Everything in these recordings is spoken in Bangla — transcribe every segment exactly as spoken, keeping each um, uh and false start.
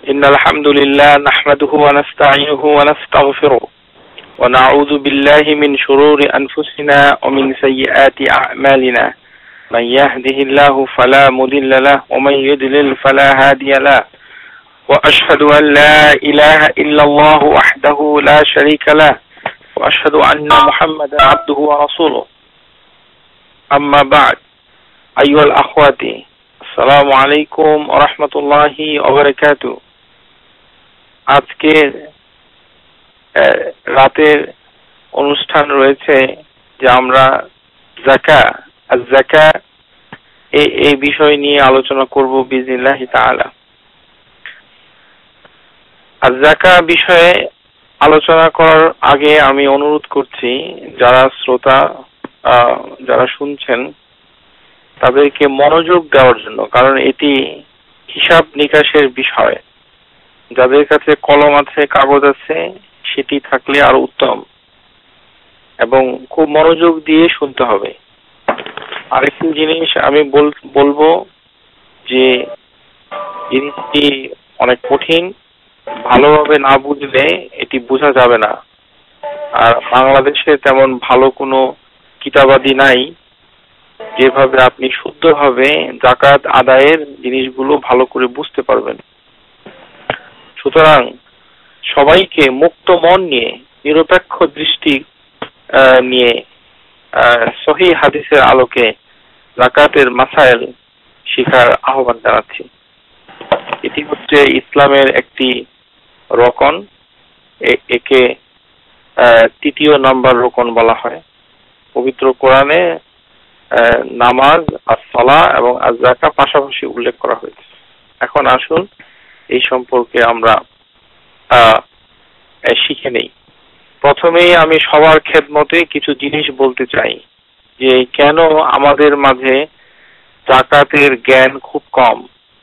إن الحمد لله نحمده ونستعينه ونستغفره ونعوذ بالله من شرور أنفسنا ومن سيئات أعمالنا من يهده الله فلا مضل له ومن يضلل فلا هادي له وأشهد أن لا إله إلا الله وحده لا شريك له وأشهد أن محمدا عبده ورسوله أما بعد أيها الأخوات السلام عليكم ورحمة الله وبركاته আজকে রাতের অনুষ্ঠান রয়েছে যে আমরা যাকা আর যাকা এই এই বিষয় নিয়ে আলোচনা করব বিইজনিল্লাহি তাআলা। আর যাকা বিষয়ে আলোচনা করার আগে আমি অনুরোধ করছি যারা শ্রোতা যারা শুনছেন তাদেরকে মনোযোগ দেওয়ার জন্য, কারণ এটি হিসাব নিকাশের বিষয়। যাদের কাছে কলম আছে, কাগজ আছে, সেটি থাকলে আরো উত্তম এবং খুব মনোযোগ দিয়ে শুনতে হবে। আরেকটি জিনিস আমি বলবো যে জিনিসটি অনেক কঠিন, ভালোভাবে না বুঝলে এটি বোঝা যাবে না। আর বাংলাদেশে তেমন ভালো কোনো কিতাবাদি নাই যেভাবে আপনি শুদ্ধভাবে যাকাত আদায়ের জিনিসগুলো ভালো করে বুঝতে পারবেন। সুতরাং সবাইকে মুক্ত মন নিয়ে, নিরপেক্ষ দৃষ্টি নিয়ে সহিহ হাদিসের আলোকে যাকাতের মাসাইল শিখার আহ্বান জানাচ্ছি। এটি হচ্ছে ইসলামের একটি রকন, একে তৃতীয় নম্বর রকন বলা হয়। পবিত্র কোরআনে নামাজ, as-সালাহ এবং আয-যাকাত পাশাপাশি উল্লেখ করা হয়েছে। এখন আসুন এই সম্পর্কে আমরা শিখে নেই। প্রথমেই আমি সবার খেদমতে কিছু জিনিস বলতে চাই যে কেন আমাদের মাঝে যাকাতের জ্ঞান খুব কম,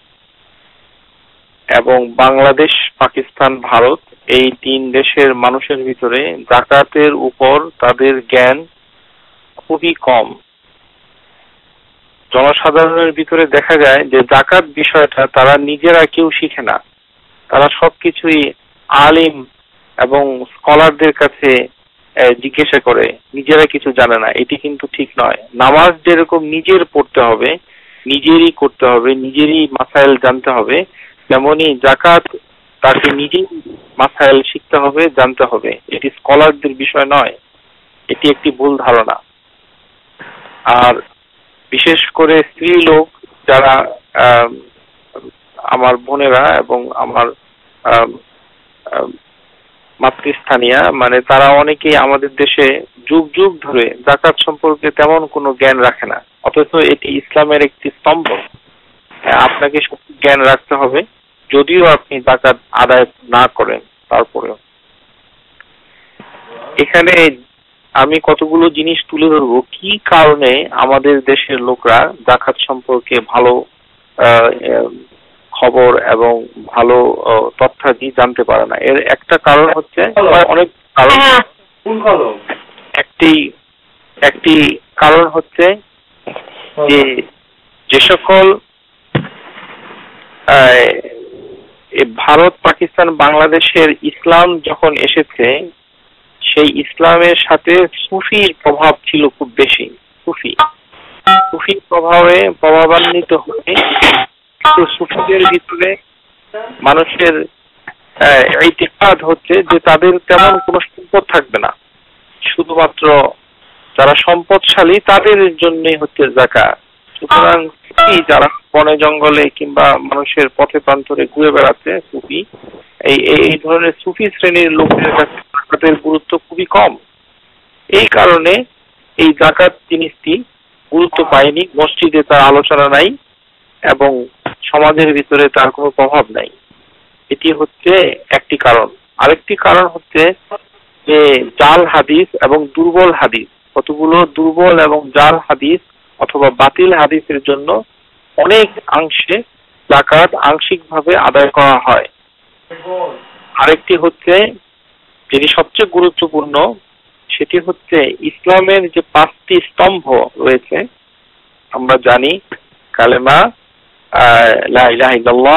এবং বাংলাদেশ, পাকিস্তান, ভারত এই তিন দেশের মানুষের ভিতরে যাকাতের উপর তাদের জ্ঞান খুবই কম। জনসাধারণের ভিতরে দেখা যায় যে যাকাত বিষয়টা তারা নিজেরা কেউ শিখে না, তারা সবকিছুই আলিম এবং স্কলারদের কাছে জিজ্ঞাসা করে, নিজেরা কিছু জানে না। এটি কিন্তু ঠিক নয়। নামাজ যেরকম নিজের পড়তে হবে, নিজেরই করতে হবে, নিজেরই মাসাইল জানতে হবে, তেমনি যাকাত তাকে নিজেই মাসাইল শিখতে হবে, জানতে হবে। এটি স্কলারদের বিষয় নয়, এটি একটি ভুল ধারণা। আর বিশেষ করে স্ত্রী লোক যারা আমার বোনেরা এবং আমার মাতৃস্থানীয়া, মানে তারা অনেকেই আমাদের দেশে যুগ যুগ ধরে যাকাত সম্পর্কে তেমন কোনো জ্ঞান রাখে না, অথচ এটি ইসলামের একটি স্তম্ভ। আপনাকে সঠিক জ্ঞান রাখতে হবে, যদিও আপনি যাকাত আদায় না করেন তারপরেও। এখানে আমি কতগুলো জিনিস তুলে ধরবো কি কারণে আমাদের দেশের লোকরা যাকাত সম্পর্কে ভালো খবর এবং ভালো তথ্যাদি জানতে পারে না। এর একটা কারণ হচ্ছে, অনেক কারণ, একটি একটি কারণ হচ্ছে যে যে সকল ভারত, পাকিস্তান, বাংলাদেশের ইসলাম যখন এসেছে, সেই ইসলামের সাথে সুফির প্রভাব ছিল খুব বেশি। সুফি সুফি প্রভাবে প্রভাবান্বিত হয়ে সুফিদের ভিতরে মানুষের ইতিকাদ হচ্ছে যে তাদের তেমন কোনো সম্পদ থাকবে না, শুধুমাত্র যারা সম্পদশালী তাদের জন্যই হচ্ছে যাকাত। সুতরাং যারা বনে জঙ্গলে কিংবা মানুষের পথে প্রান্তরে ঘুরে বেড়াচ্ছে, সুফি, এই এই ধরনের সুফি শ্রেণীর লোকদের কাছে যাকাতের গুরুত্ব খুবই কম। এই কারণে এই যাকাত জিনিসটি গুরুত্ব পায়নি, মসজিদে তার আলোচনা নাই এবং সমাজের ভিতরে তার কোনো প্রভাব নাই। এটি হচ্ছে একটি কারণ। আরেকটি কারণ হচ্ছে যে জাল হাদিস এবং দুর্বল হাদিস, কতগুলো দুর্বল এবং জাল হাদিস অথবা বাতিল হাদিসের জন্য অনেক অংশে যাকাত আংশিকভাবে আদায় করা হয়। আরেকটি হচ্ছে, যেটি সবচেয়ে গুরুত্বপূর্ণ, সেটি হচ্ছে ইসলামের যে পাঁচটি স্তম্ভ রয়েছে, আমরা জানি কালেমা, লা ইলাহা ইল্লাল্লাহ,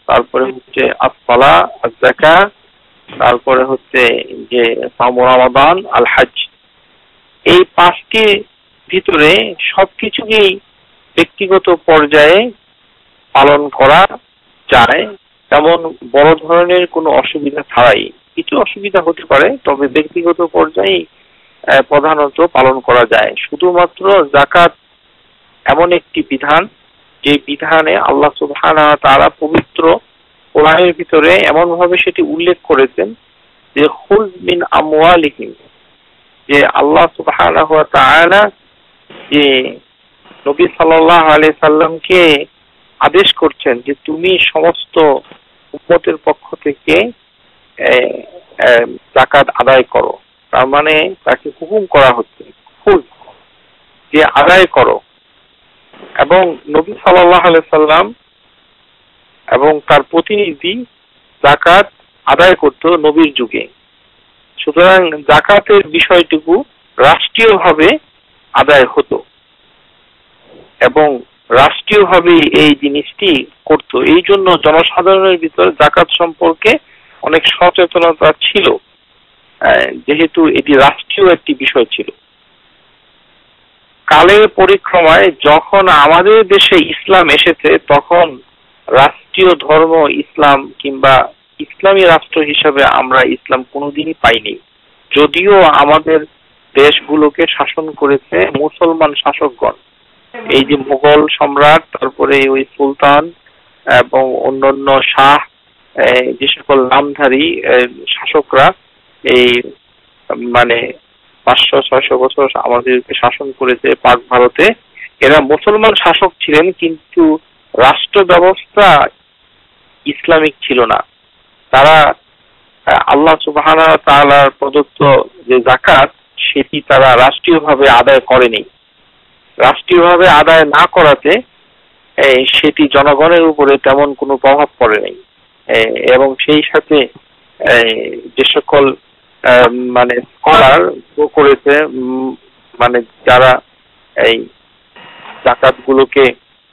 তারপরে হচ্ছে আস-সালাহ, আজ-যাকাত, তারপরে হচ্ছে যে সাওম রমাদান, আল হজ। এই পাঁচটি ভিতরে সবকিছুকেই ব্যক্তিগত পর্যায়ে পালন করা যায়, তেমন বড় ধরনের কোনো অসুবিধা ছাড়াই। কিছু অসুবিধা হতে পারে, তবে ব্যক্তিগত পর্যায়ে প্রধানত পালন করা যায়। শুধুমাত্র যাকাত এমন একটি বিধান, যে বিধানে আল্লাহ সুবহানাহু ওয়া তাআলা পবিত্র কোরআনের ভিতরে এমন ভাবে সেটি উল্লেখ করেছেন যে খুয মিন আমওয়ালিহিম, যে আল্লাহ সুবহানাহু ওয়া তাআলা যে নবী সাল্লাল্লাহু আলাইহি সাল্লামকে আদেশ করছেন যে তুমি সমস্ত উম্মতের পক্ষ থেকে যাকাত আদায় করো। তার মানে তাকে হুকুম করা হচ্ছে খুয, যে আদায় করো। এবং নবী সাল্লাল্লাহু আলাইহি সাল্লাম এবং তার প্রতিনিধি যাকাত আদায় করত নবীর যুগে। সুতরাং যাকাতের বিষয়টুকু রাষ্ট্রীয়ভাবে আদায় হতো এবং রাষ্ট্রীয়ভাবে এই জিনিসটি করত। এই জন্য জনসাধারণের ভিতর যাকাত সম্পর্কে অনেক সচেতনতা ছিল, যেহেতু এটি রাষ্ট্রীয় একটি বিষয় ছিল। কালের পরিক্রমায় যখন আমাদের দেশে ইসলাম এসেছে, তখন রাষ্ট্রীয় ধর্ম ইসলাম কিংবা ইসলামী রাষ্ট্র হিসেবে আমরা ইসলাম কোনোদিনই পাইনি। যদিও আমাদের দেশগুলোকে শাসন করেছে মুসলমান শাসকগণ, এই যে মুঘল সম্রাট, তারপরে ওই সুলতান এবং অন্যান্য শাহ, যে সকল নামধারী শাসকরা এই মানে পাঁচশো ছয়শো বছর আমাদেরকে শাসন করেছে পাক ভারতে। এরা মুসলমান শাসক ছিলেন, কিন্তু রাষ্ট্র ব্যবস্থা ইসলামিক ছিল না। তারা আল্লাহ সুবহানাহু ওয়া তাআলার প্রদত্ত যে যাকাত, সেটি তারা রাষ্ট্রীয়ভাবে আদায় করেনি। রাষ্ট্রীয়ভাবে আদায় না করাতে সেটি জনগণের উপরে তেমন কোনো প্রভাব পড়ে নাই। এবং সেই সাথে যে সকল মানে স্কলার করেছে, মানে যারা এই যাকাত গুলোকে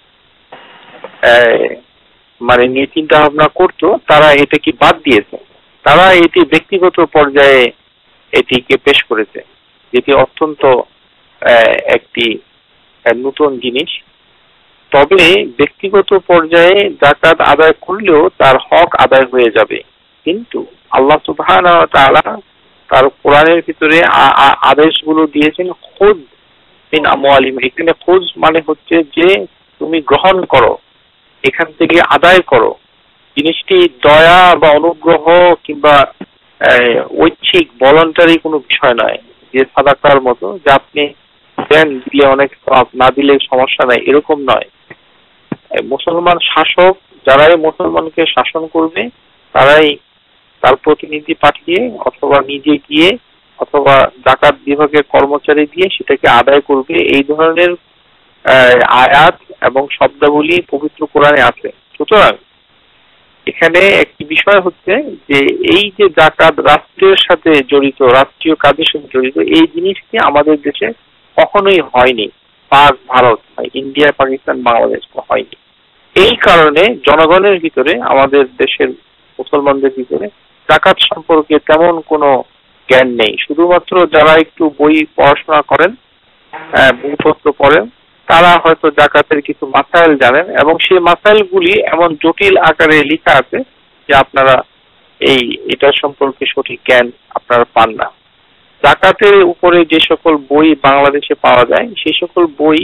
মানে নিয়ে চিন্তা ভাবনা করতো, তারা এটাকে বাদ দিয়েছে। তারা এটি ব্যক্তিগত পর্যায়ে এটিকে পেশ করেছে, যেটি অত্যন্ত একটি নতুন জিনিস। তবে ব্যক্তিগত পর্যায়ে যাকাত আদায় করলেও তার হক আদায় হয়ে যাবে, কিন্তু আল্লাহ সুবহানাহু ওয়া তাআলা তার কোরআনের ভিতরে আদেশগুলো দিয়েছেন খুয মিন আমওয়ালিহিম। এখানে খুয মানে হচ্ছে যে তুমি গ্রহণ করো, এখান থেকে আদায় করো। জিনিসটি দয়া বা অনুগ্রহ কিংবা ঐচ্ছিক ভলান্টারি কোনো বিষয় নয়, যে সাদাকার মতো যে আপনি দেন, দিলে অনেক সওয়াব, না দিলে সমস্যা নাই, এরকম নয়। মুসলমান শাসক যারাই মুসলমানকে শাসন করবে, তারাই তার প্রতিনিধি পাঠিয়ে অথবা নিজে গিয়ে অথবা যাকাত বিভাগের কর্মচারী দিয়ে সেটাকে আদায় করবে। এই ধরনের আয়াত এবং শব্দাবলী পবিত্র কোরআনে আছে। সুতরাং এখানে একটি বিষয় হচ্ছে যে এই যে যাকাত রাষ্ট্রের সাথে জড়িত, রাষ্ট্রীয় কাজের সাথে জড়িত, এই জিনিসটি আমাদের দেশে কখনোই হয়নি। পাক ভারত, ইন্ডিয়া, পাকিস্তান, বাংলাদেশ হয়নি। এই কারণে জনগণের ভিতরে, আমাদের দেশের মুসলমানদের ভিতরে যাকাত সম্পর্কে তেমন কোনো জ্ঞান নেই। শুধুমাত্র যারা একটু বই পড়াশোনা করেন, বইপত্র পড়েন, তারা হয়তো যাকাতের কিছু মাসাইল জানেন, এবং সেই মাসাইলগুলি এমন জটিল আকারে লেখা আছে যে আপনারা এই এটা সম্পর্কে সঠিক জ্ঞান আপনারা পান না। যাকাতের উপরে যে সকল বই বাংলাদেশে পাওয়া যায়, সেই সকল বই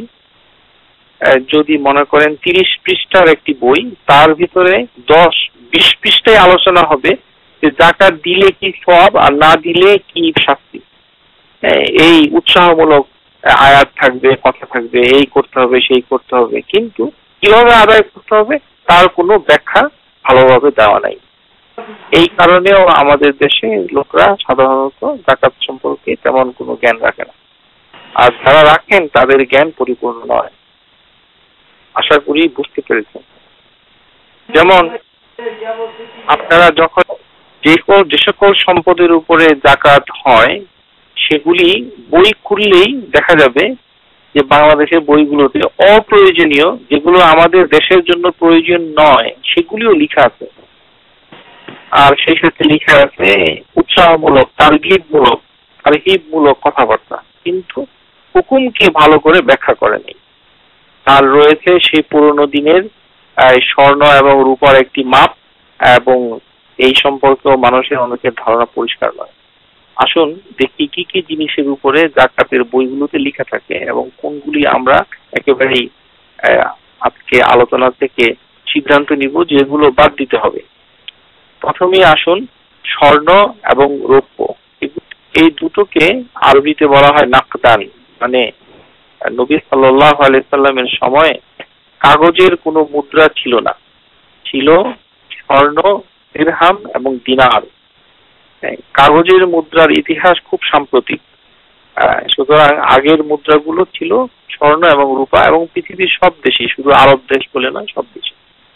যদি মনে করেন তিরিশ পৃষ্ঠার একটি বই, তার ভিতরে দশ বিশ পৃষ্ঠায় আলোচনা হবে যে যাকাত দিলে কি সওয়াব আর না দিলে কি শাস্তি। এই উৎসাহমূলক আয়াত থাকবে, কথা থাকবে, এই করতে হবে, সেই করতে হবে, কিন্তু কিভাবে আদায় করতে হবে তার কোনো ব্যাখ্যা ভালোভাবে দেওয়া নাই। এই কারণেও আমাদের দেশে লোকরা সাধারণত যাকাত সম্পর্কে তেমন কোনো জ্ঞান রাখে না, আর যারা রাখেন তাদের জ্ঞান পরিপূর্ণ নয়। আশা করি বুঝতে পেরেছেন। যেমন আপনারা যখন যে যে সকল সম্পদের উপরে যাকাত হয়, সেগুলি বই খুললেই দেখা যাবে যে বাংলাদেশের বইগুলোতে অপ্রয়োজনীয়, যেগুলো আমাদের দেশের জন্য প্রয়োজন নয়, সেগুলিও লেখা আছে। আর সেই সাথে লেখা আছে উৎসাহমূলক, তারগিবমূলক, তারহিবমূলক কথাবার্তা, কিন্তু হুকুমকে ভালো করে ব্যাখ্যা করেনি। আর রয়েছে সেই পুরনো দিনের স্বর্ণ এবং রূপার একটি মাপ, এবং এই সম্পর্কেও মানুষের অনেকের ধারণা পরিষ্কার নয়। আসুন দেখি কি কি জিনিসের উপরে জাকাতের বইগুলোতে লেখা থাকে এবং কোনগুলি আমরা একেবারেই আজকে আলোচনা থেকে সিদ্ধান্ত নিব যে এগুলো বাদ দিতে হবে। প্রথমেই আসুন স্বর্ণ এবং রৌপ্য, এই দুটোকে আরবিতে বলা হয় নাকদান। মানে নবী সাল্লাল্লাহু আলাইহি সাল্লামের সময় কাগজের কোনো মুদ্রা ছিল না, ছিল স্বর্ণ, দিরহাম এবং দিনার। কাগজের মুদ্রার ইতিহাস খুব সাম্প্রতিক, সুতরাং আগের মুদ্রাগুলো ছিল স্বর্ণ এবং রূপা, এবং পৃথিবীর সব দেশে, শুধু আরব দেশ বলে নয়, সব দেশে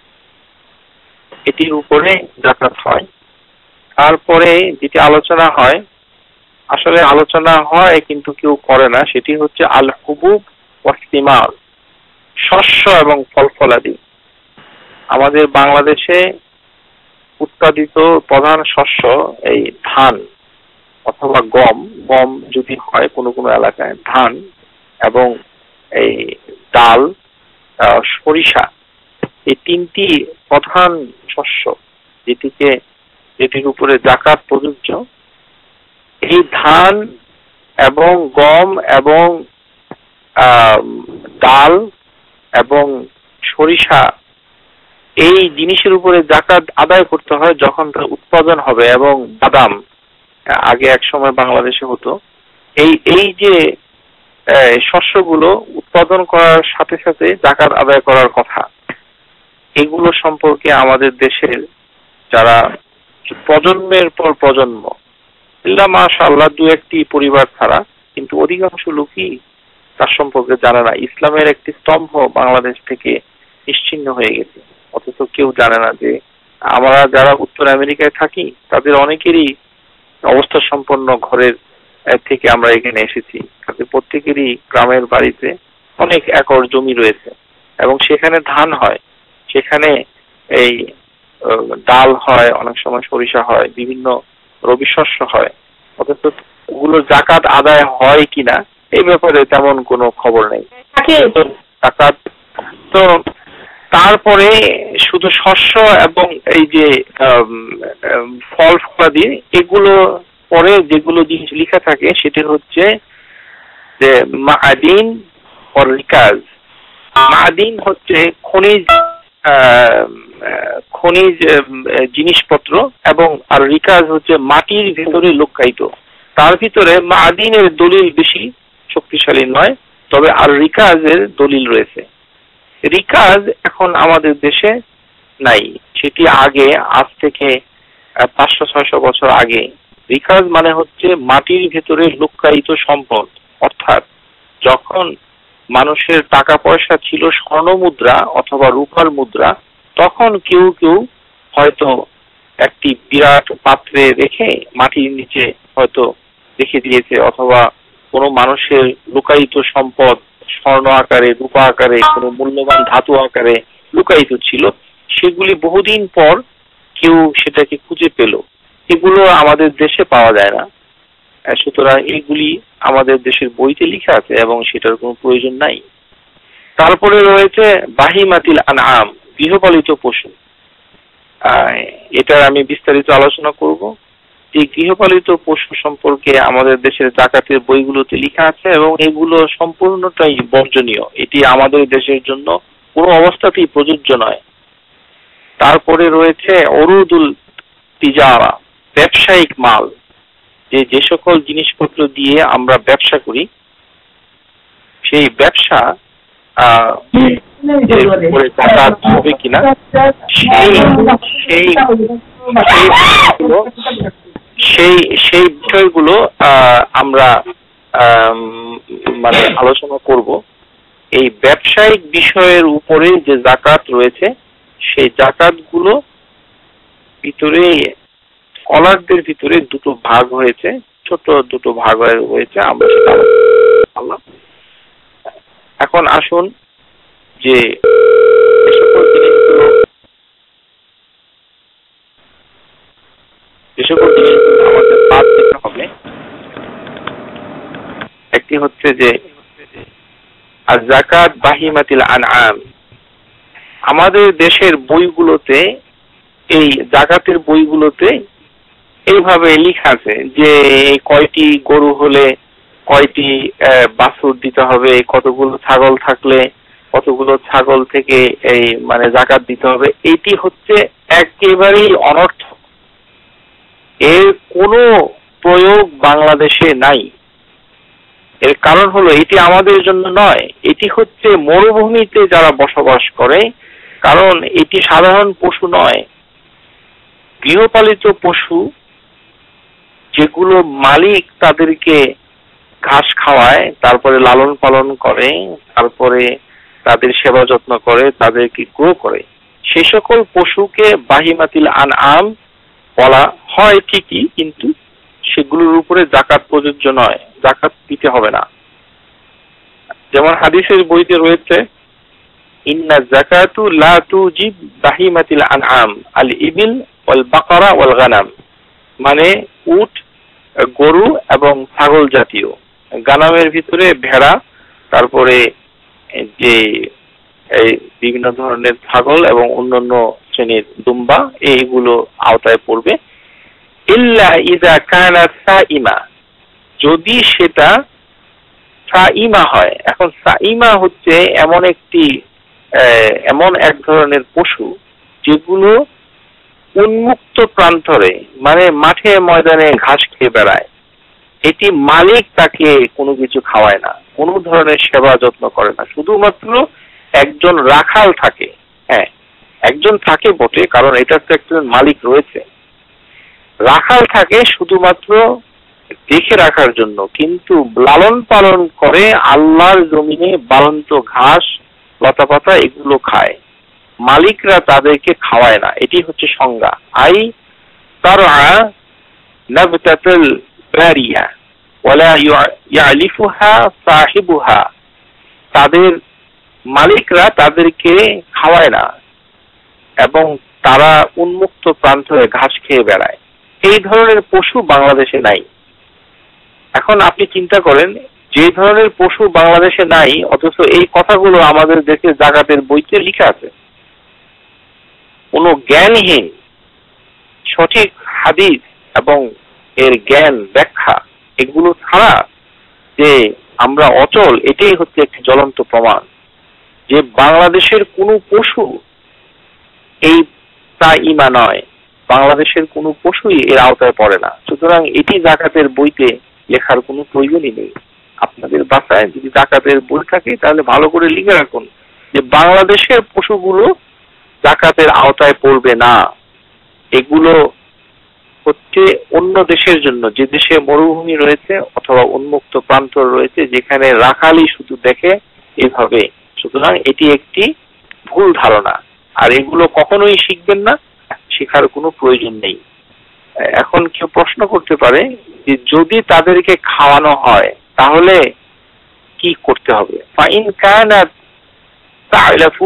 এটির উপরে যাকাত হয়। তারপরে যেটি আলোচনা হয়, আসলে আলোচনা হয় কিন্তু কেউ করে না, সেটি হচ্ছে আল হুবুব ওয়াস সিমার, শস্য এবং ফল ফলাদি। আমাদের বাংলাদেশে উৎপাদিত প্রধান শস্য এই ধান অথবা গম, গম যদি হয় কোনো কোনো এলাকায়, ধান এবং এই ডাল, সরিষা, এই তিনটি প্রধান শস্য যেটিকে যেটির উপরে যাকাত প্রযোজ্য। এই ধান এবং গম এবং ডাল এবং সরিষা, এই জিনিসের উপরে যাকাত আদায় করতে হয় যখন তার উৎপাদন হবে। এবং বাদাম আগে এক সময় বাংলাদেশে হতো। এই এই যে শস্যগুলো উৎপাদন করার সাথে সাথে যাকাত আদায় করার কথা, এগুলো সম্পর্কে আমাদের দেশের যারা প্রজন্মের পর প্রজন্ম, ইল্লা মাশাআল্লাহ দু একটি পরিবার ছাড়া, কিন্তু অধিকাংশ লোকই তার সম্পর্কে জানে না। ইসলামের একটি স্তম্ভ বাংলাদেশ থেকে নিশ্চিহ্ন হয়ে গেছে, অথচ কেউ জানে না যে আমরা যারা উত্তর আমেরিকায় থাকি তাদের অনেকেরই অবস্থা সম্পন্ন ঘরের থেকে আমরা এখানে এসেছি। তাদের প্রত্যেকেরই গ্রামের বাড়িতে অনেক একর জমি রয়েছে এবং সেখানে ধান হয়, সেখানে এই ডাল হয়, অনেক সময় সরিষা হয়, বিভিন্ন রবি শস্য হয়, অথচ ওগুলোর যাকাত আদায় হয় কিনা এই ব্যাপারে তেমন কোনো খবর নেই। যাকাত তো তারপরে শুধু শস্য এবং এই যে ফল ফলাদি, এগুলো পরে যেগুলো জিনিস লেখা থাকে সেটি হচ্ছে যে মাআদিন ও রিকাজ। মাআদিন হচ্ছে খনিজ খনিজ জিনিসপত্র, এবং আর রিকাজ হচ্ছে মাটির ভিতরে লুকায়িত। তার ভিতরে মাআদিনের দলিল বেশি শক্তিশালী নয়, তবে আর রিকাজের দলিল রয়েছে। রিকাজ এখন আমাদের দেশে নাই, সেটি আগে, আজ থেকে পাঁচশো ছয়শো বছর আগে। রিকাজ মানে হচ্ছে মাটির ভেতরে লুকায়িত সম্পদ, অর্থাৎ যখন মানুষের টাকা পয়সা ছিল স্বর্ণ মুদ্রা অথবা রূপার মুদ্রা, তখন কেউ কেউ হয়তো একটি বিরাট পাত্রে রেখে মাটির নিচে হয়তো রেখে দিয়েছে, অথবা কোনো মানুষের লুকায়িত সম্পদ স্বর্ণ আকারে, রূপা আকারে, কোনো মূল্যবান ধাতু আকারে লুকায়িত ছিল, সেগুলি বহুদিন পর কেউ সেটাকে খুঁজে পেল। এগুলো আমাদের দেশে পাওয়া যায় না, সুতরাং এগুলি আমাদের দেশের বইতে লেখা আছে এবং সেটার কোনো প্রয়োজন নাই। তারপরে রয়েছে বাহিমাতিল আনআম, গৃহপালিত পশু। এটা আমি বিস্তারিত আলোচনা করব। এই গৃহপালিত পশু সম্পর্কে আমাদের দেশের যাকাতের বইগুলোতে লেখা আছে এবং এগুলো সম্পূর্ণটাই বর্জনীয়, এটি আমাদের দেশের জন্য কোনো অবস্থাতেই প্রযোজ্য নয়। তারপরে রয়েছে অরুদুল তিজারা, ব্যবসায়িক মাল, যে যে সকল জিনিসপত্র দিয়ে আমরা ব্যবসা করি, সেই ব্যবসা যাকাত হবে কিনা সেই সেই সেই সেই বিষয়গুলো আমরা মানে আলোচনা করব। এই ব্যবসায়িক বিষয়ের উপরে যে যাকাত রয়েছে, সেই যাকাত গুলো ভিতরে স্কলারদের ভিতরে দুটো ভাগ হয়েছে, ছোট দুটো ভাগ হয়েছে। আমরা এখন আসুন যে যে সকল জিনিসগুলো যে সকল জিনিসগুলো আমাদের বাদ দিতে হবে, একটি হচ্ছে যে আয-যাকাত বাহিমাতিল আনআম। আমাদের দেশের বইগুলোতে, এই যাকাতের বইগুলোতে এইভাবে লেখা আছে যে কয়টি গরু হলে কয়টি বাছুর দিতে হবে, কতগুলো ছাগল থাকলে কতগুলো ছাগল থেকে এই মানে যাকাত দিতে হবে। এটি হচ্ছে একেবারেই অনর্থক, এর কোনো প্রয়োগ বাংলাদেশে নাই। এর কারণ হলো এটি আমাদের জন্য নয়, এটি হচ্ছে মরুভূমিতে যারা বসবাস করে, কারণ এটি সাধারণ পশু নয়, গৃহপালিত পশু যেগুলো মালিক তাদেরকে ঘাস খাওয়ায়, তারপরে লালন পালন করে, তারপরে তাদের সেবা যত্ন করে, তাদেরকে গ্রো করে, সেই সকল পশুকে বাহিমাতিল আনআম বলা হয় ঠিকই, কিন্তু সেগুলোর উপরে যাকাত প্রযোজ্য নয়, যাকাত দিতে হবে না। যেমন হাদিসের বইতে রয়েছে ইন্না যাকাতু লা তুজিব বাহিমাতিল আনআম আল ইবিল ওয়াল বাকারা ওয়াল গানাম, মানে উট, গরু এবং ছাগল জাতীয়, গানামের ভিতরে ভেড়া, তারপরে যে এই বিভিন্ন ধরনের ছাগল এবং অন্যান্য শ্রেণীর দুম্বা, এইগুলো আওতায় পড়বে। ইল্লা ইযা কানাত সাইমা, যদি সেটা সাইমা হয়। এখন সাইমা হচ্ছে এমন একটি এমন এক ধরনের পশু যেগুলো উন্মুক্ত প্রান্তরে, মানে মাঠে ময়দানে ঘাস খেয়ে বেড়ায়। এটি মালিক তাকে কোনো কিছু খাওয়ায় না, কোনো ধরনের সেবা যত্ন করে না, শুধুমাত্র একজন রাখাল থাকে। হ্যাঁ, একজন থাকে বটে, কারণ এটার তো একজন মালিক রয়েছে। রাখাল থাকে শুধুমাত্র দেখে রাখার জন্য, কিন্তু লালন পালন করে আল্লাহর জমিনে বালন্ত ঘাস, লতা পাতা এগুলো খায়, মালিকরা তাদেরকে খাওয়ায় না। এটি হচ্ছে সংজ্ঞা। আই তারআ নাবতাতুল বারিয়া ওয়ালা ইয়ালিফুহা সাহিবুহা, তাদের মালিকরা তাদেরকে খাওয়ায় না এবং তারা উন্মুক্ত প্রান্তরে ঘাস খেয়ে বেড়ায়। এই ধরনের পশু বাংলাদেশে নাই। এখন আপনি চিন্তা করেন, যে ধরনের পশু বাংলাদেশে নাই, অথচ এই কথাগুলো আমাদের দেশে যাকাতের বইতে লেখা আছে। কোন জ্ঞানহীন সঠিক হাদিস এবং এর জ্ঞান ব্যাখ্যা এগুলো ছাড়া যে আমরা অচল, এটাই হচ্ছে একটি জ্বলন্ত প্রমাণ যে বাংলাদেশের কোনো পশু এই সাইমা নয়, বাংলাদেশের কোনো পশুই এর আওতায় পড়ে না। সুতরাং এটি যাকাতের বইতে লেখার কোনো প্রয়োজনই নেই। আপনাদের বাসায় যদি যাকাতের বই থাকে তাহলে ভালো করে লিখে রাখুন যে বাংলাদেশের পশুগুলো যাকাতের আওতায় পড়বে না। এগুলো হচ্ছে অন্য দেশের জন্য, যে দেশে মরুভূমি রয়েছে অথবা উন্মুক্ত প্রান্তর রয়েছে, যেখানে রাখালি শুধু দেখে এভাবে। সুতরাং এটি একটি ভুল ধারণা, আর এগুলো কখনোই শিখবেন না, শেখার কোনো প্রয়োজন নেই। এখন কেউ প্রশ্ন করতে পারে যে যদি তাদেরকে খাওয়ানো হয় তাহলে কি করতে হবে? ফাইন কানাত তা'লাফু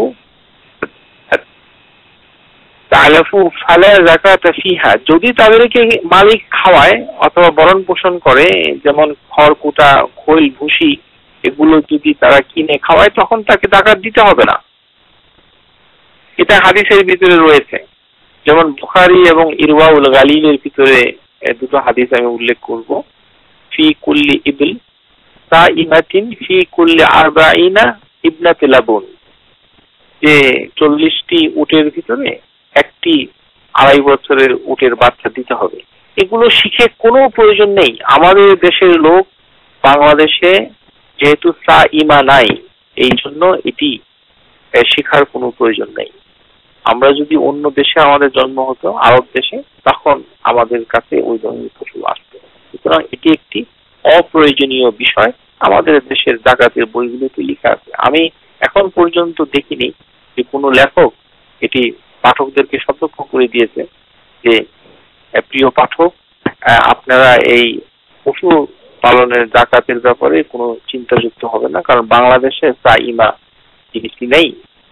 তা'লাফু ফালা যাকাতা ফিহা, যদি তাদেরকে মালিক খাওয়ায় অথবা বরণ পোষণ করে, যেমন খড়কুটা, খৈল, ভুসি এগুলো যদি তারা কিনে খাওয়ায়, তখন তাকে যাকাত দিতে হবে না। এটা হাদিসের ভিতরে রয়েছে। যেমন বুখারী এবং ইরওয়াউল গালিলের ভিতরে দুটো হাদিস আমি উল্লেখ করব। ফি কুল্লি ইবিল সাইমাতিন ফি কুল্লি আরবাঈনা ইবনাতি লাবুন, যে চল্লিশটি উটের ভিতরে একটি আড়াই বছরের উটের বাচ্চা দিতে হবে। এগুলো শিখে কোনো প্রয়োজন নেই। আমাদের দেশের লোক বাংলাদেশে যেহেতু সাইমা নাই, এই জন্য এটি শেখার কোনো প্রয়োজন নেই। আমরা যদি অন্য দেশে আমাদের জন্ম হতো, আরব দেশে, তখন আমাদের কাছে ওই ধরনের পশু আসতো। সুতরাং এটি একটি অপ্রয়োজনীয় বিষয়। আমাদের দেশের যাকাতের বইগুলোতে লেখা আছে। আমি এখন পর্যন্ত দেখিনি যে কোনো লেখক এটি পাঠকদেরকে সতর্ক করে দিয়েছে যে প্রিয় পাঠক, আপনারা এই পশু পালনের জাকাতের ব্যাপারে কোনো চিন্তাযুক্ত হবে না, কারণ বাংলাদেশে সাইমা জিনিসটি নেই।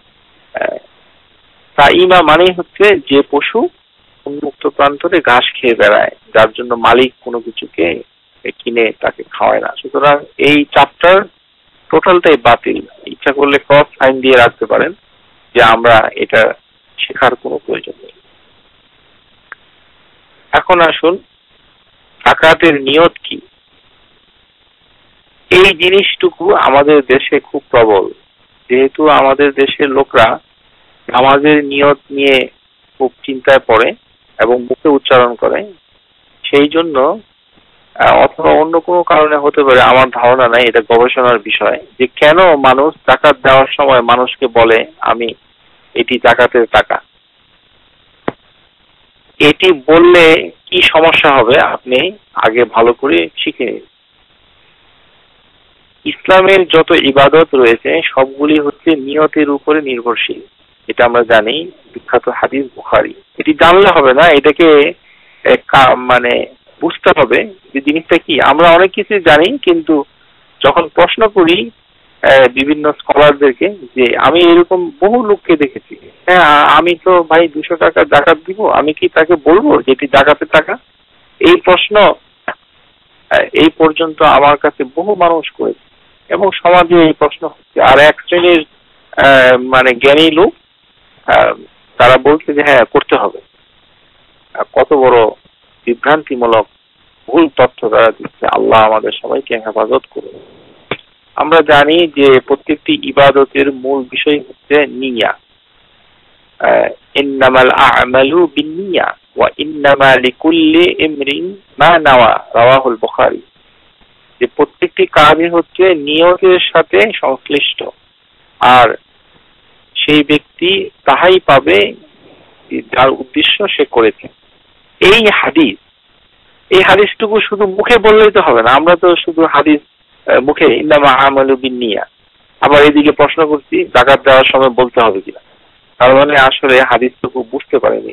সাইমা মানে হচ্ছে যে পশু উন্মুক্ত প্রান্তরে ঘাস খেয়ে বেড়ায়, যার জন্য মালিক কোনো কিছুকে কিনে তাকে খাওয়ায় না। সুতরাং এই চ্যাপ্টার টোটালটাই বাতিল। ইচ্ছা করলে ক্রস সাইন দিয়ে রাখতে পারেন যে আমরা এটা শেখার কোনো প্রয়োজন নেই। এখন আসুন যাকাতের নিয়ত কি। এই জিনিসটুকু আমাদের দেশে খুব প্রবল, যেহেতু আমাদের দেশের লোকরা নামাজের নিয়ত নিয়ে খুব চিন্তায় পড়ে এবং মুখে উচ্চারণ করে, সেই জন্য অথবা অন্য কোনো কারণে হতে পারে, আমার ধারণা নাই, এটা গবেষণার বিষয়, যে কেন মানুষ যাকাত দেওয়ার সময় মানুষকে বলে আমি এটি যাকাতের টাকা। এটি বললে কি সমস্যা হবে আপনি আগে ভালো করে শিখে নিন। ইসলামের যত ইবাদত রয়েছে সবগুলি হচ্ছে নিয়তের উপরে নির্ভরশীল, এটা আমরা জানি, বিখ্যাত হাদিস বুখারী। এটি জানলে হবে না, এটাকে মানে বুঝতে হবে যে জিনিসটা কি। আমরা অনেক কিছু জানি, কিন্তু যখন প্রশ্ন করি বিভিন্ন স্কলারদেরকে যে আমি এরকম বহু লোককে দেখেছি, হ্যাঁ আমি তো ভাই দুশো টাকা যাকাত দিব, আমি কি তাকে বলবো যেটি যাকাতের টাকা? এই প্রশ্ন এই পর্যন্ত আমার কাছে বহু মানুষ করেছে এবং সমাজে এই প্রশ্ন হচ্ছে। আর এক শ্রেণীর মানে জ্ঞানী লোক তারা বলছে যে হ্যাঁ করতে হবে। কত বড় বিভ্রান্তিমূলক ভুল তথ্য তারা দিচ্ছে। আল্লাহ আমাদের সবাইকে হেফাজত করুন। আমরা জানি যে প্রত্যেকটি ইবাদতের মূল বিষয় হচ্ছে নিয়া। ইন্নামাল আ'মালু বিন্নিয়া ওয়া ইন্নামা লিকুল্লি ইমরিন মা নাওয়া, রাওয়াহুল বুখারী। যে প্রত্যেকটি কাজই হচ্ছে নিয়তের সাথে সংশ্লিষ্ট, আর সেই ব্যক্তি তাহাই পাবে যার উদ্দেশ্য সে করেছে। এই হাদিস, এই হাদিসটুকু শুধু মুখে বললেই তো হবে না। আমরা তো শুধু হাদিস মুখে ইন্নামা আমালু বিন্নিয়া, আবার এদিকে প্রশ্ন করছি যাকাত দেওয়ার সময় বলতে হবে কিনা। তার মানে আসলে হাদিসটুকু বুঝতে পারেনি।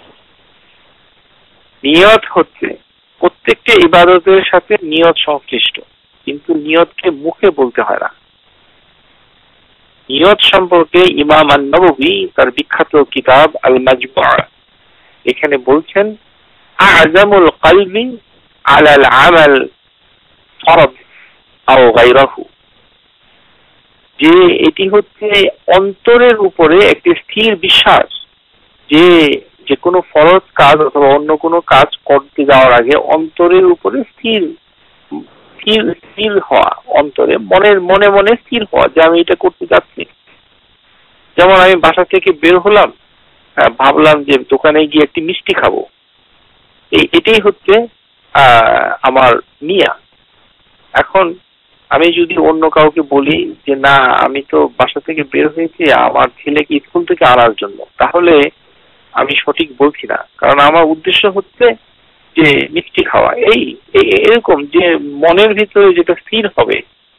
নিয়ত হচ্ছে প্রত্যেকটি ইবাদতের সাথে নিয়ত সংশ্লিষ্ট, কিন্তু নিয়তকে মুখে বলতে হয় না। নিয়ত সম্পর্কে ইমাম আন-নববী তার বিখ্যাত কিতাব আল মাজমু' এখানে বলছেন আ'জামুল কলবি আলাল আমাল ফরদ আও গায়রাহু, যে এটি হচ্ছে অন্তরের উপরে একটি স্থির বিশ্বাস যে যে কোনো ফরজ কাজ অথবা অন্য কোনো কাজ করতে যাওয়ার আগে অন্তরের উপরে স্থির স্থির স্থির হওয়া, অন্তরে মনের মনে মনে স্থির হওয়া যে আমি এটা করতে যাচ্ছি। যেমন আমি বাসা থেকে বের হলাম, ভাবলাম যে দোকানে গিয়ে একটি মিষ্টি খাবো, এই এটাই হচ্ছে আহ আমার নিয়া। এখন আমি যদি অন্য কাউকে বলি যে না আমি তো বাসা থেকে বের হয়েছি আমার ছেলেকে স্কুল থেকে আনার জন্য, তাহলে আমি সঠিক বলছি না, কারণ আমার উদ্দেশ্য হচ্ছে যে মিষ্টি খাওয়া। এই এরকম যে মনের ভিতরে যেটা স্থির হবে,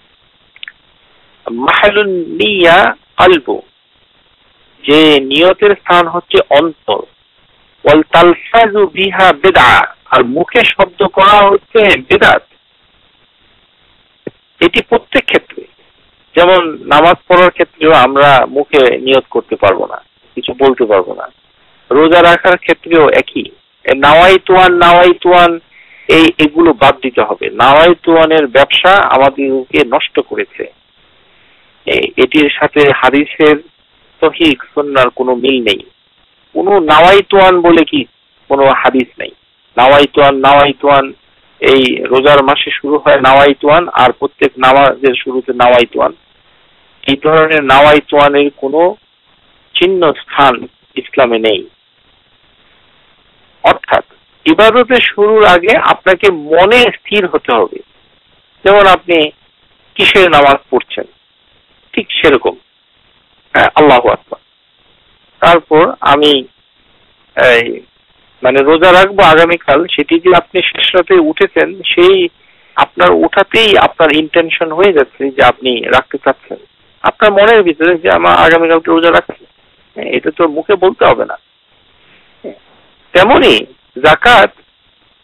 মাহালুন নিয়া কলবু, যে নিয়তের স্থান হচ্ছে অন্তর। ওয়াল তালফাজু বিহা বিদআ, আর মুখে শব্দ করা হচ্ছে বিদআত। এটি প্রত্যেক ক্ষেত্রে, যেমন নামাজ পড়ার ক্ষেত্রেও আমরা মুখে নিয়ত করতে পারবো না, কিছু বলতে পারবো না। রোজা রাখার ক্ষেত্রেও একই, নাওয়াই তুয়ান নাওয়াই তুয়ান এই এগুলো বাদ দিতে হবে। নাওয়াই তুয়ানের ব্যবসা আমাদেরকে নষ্ট করেছে। এটির সাথে হাদিসের সহিহ সুন্নাহর কোনো মিল নেই। কোনো নাওয়াই তুয়ান বলে কি কোনো হাদিস নেই। নাওয়াই তুয়ান নাওয়াই তুয়ান এই রোজার মাসে শুরু হয় নাওয়াই তুয়ান, আর প্রত্যেক নামাজের শুরুতে নাওয়াই তুয়ান। এই ধরনের নাওয়াই তুয়ানের কোনো চিহ্ন স্থান ইসলামে নেই। অর্থাৎ ইবাদতের শুরুর আগে আপনাকে মনে স্থির হতে হবে। যেমন আপনি কিসের নামাজ পড়ছেন, ঠিক সেরকম আল্লাহু আকবার। তারপর আমি মানে রোজা রাখবো আগামীকাল, সেটি যে আপনি শেষ রাতে উঠেছেন, সেই আপনার উঠাতেই আপনার ইন্টেনশন হয়ে যাচ্ছে যে আপনি রাখতে চাচ্ছেন আপনার মনের ভিতরে যে আমার আগামীকালকে রোজা রাখছি। এটা তো মুখে বলতে হবে না। তেমনি যাকাত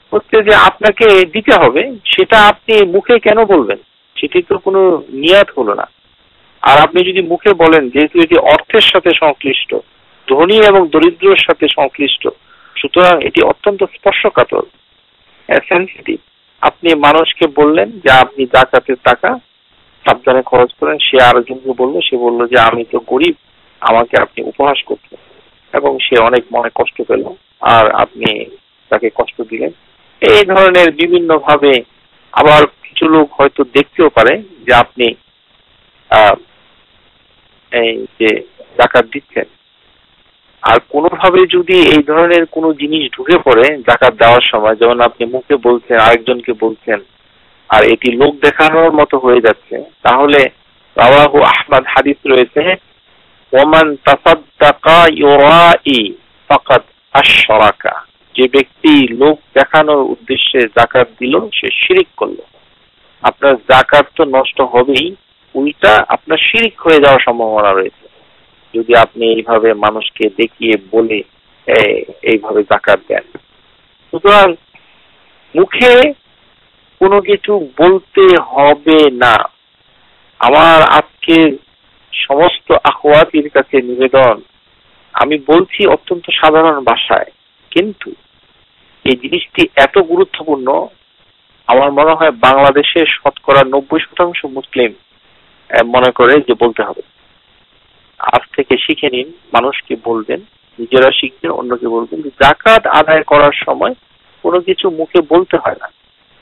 হচ্ছে যে আপনাকে দিতে হবে, সেটা আপনি মুখে কেন বলবেন? সেটি তো কোনো নিয়াত হলো না। আর আপনি যদি মুখে বলেন, যেহেতু এটি অর্থের সাথে সংশ্লিষ্ট, ধনী এবং দরিদ্রের সাথে সংশ্লিষ্ট, সুতরাং এটি অত্যন্ত স্পর্শকাতর, সেন্সিটিভ। আপনি মানুষকে বললেন যে আপনি জাকাতের টাকা সাবধানে খরচ করেন, সে আরেকজনকে বললো, সে বললো যে আমি তো গরিব, আমাকে আপনি উপহাস করছেন, এবং সে অনেক মনে কষ্ট পেল, আর আপনি তাকে কষ্ট দিলেন। এই ধরনের বিভিন্ন ভাবে। আবার কিছু লোক হয়তো দেখতেও পারে যে আপনি আহ এই যে জাকাত দিচ্ছেন, আর কোনোভাবে যদি এই ধরনের কোনো জিনিস ঢুকে পড়ে জাকাত দেওয়ার সময়, যেমন আপনি মুখে বলছেন, আরেকজনকে বলছেন, আর এটি লোক দেখানোর মতো হয়ে যাচ্ছে, তাহলে রাওয়াহু আহমদ হাদিস রয়েছে, ওমান তাসাদ্দাকা ইউরাই ফাকাদ আশরাকা, যে ব্যক্তি লোক দেখানোর উদ্দেশ্যে জাকাত দিল সে শিরিক করলো। আপনার জাকাত তো নষ্ট হবেই, উল্টা আপনার শিরিক হয়ে যাওয়ার সম্ভাবনা রয়েছে যদি আপনি এইভাবে মানুষকে দেখিয়ে বলে এইভাবে জাকাত দেন। সুতরাং মুখে কোনো কিছু বলতে হবে না। আমার আজকে সমস্ত আখওয়াতির কাছে নিবেদন, আমি বলছি অত্যন্ত সাধারণ ভাষায়, কিন্তু এই জিনিসটি এত গুরুত্বপূর্ণ, আমার মনে হয় বাংলাদেশের শতকরা নব্বই শতাংশ মুসলিম মনে করে যে বলতে হবে। আজ থেকে শিখে নিন, মানুষকে বলবেন, নিজেরা শিখবেন, অন্যকে বলবেন, জাকাত আদায় করার সময় কোনো কিছু মুখে বলতে হয় না।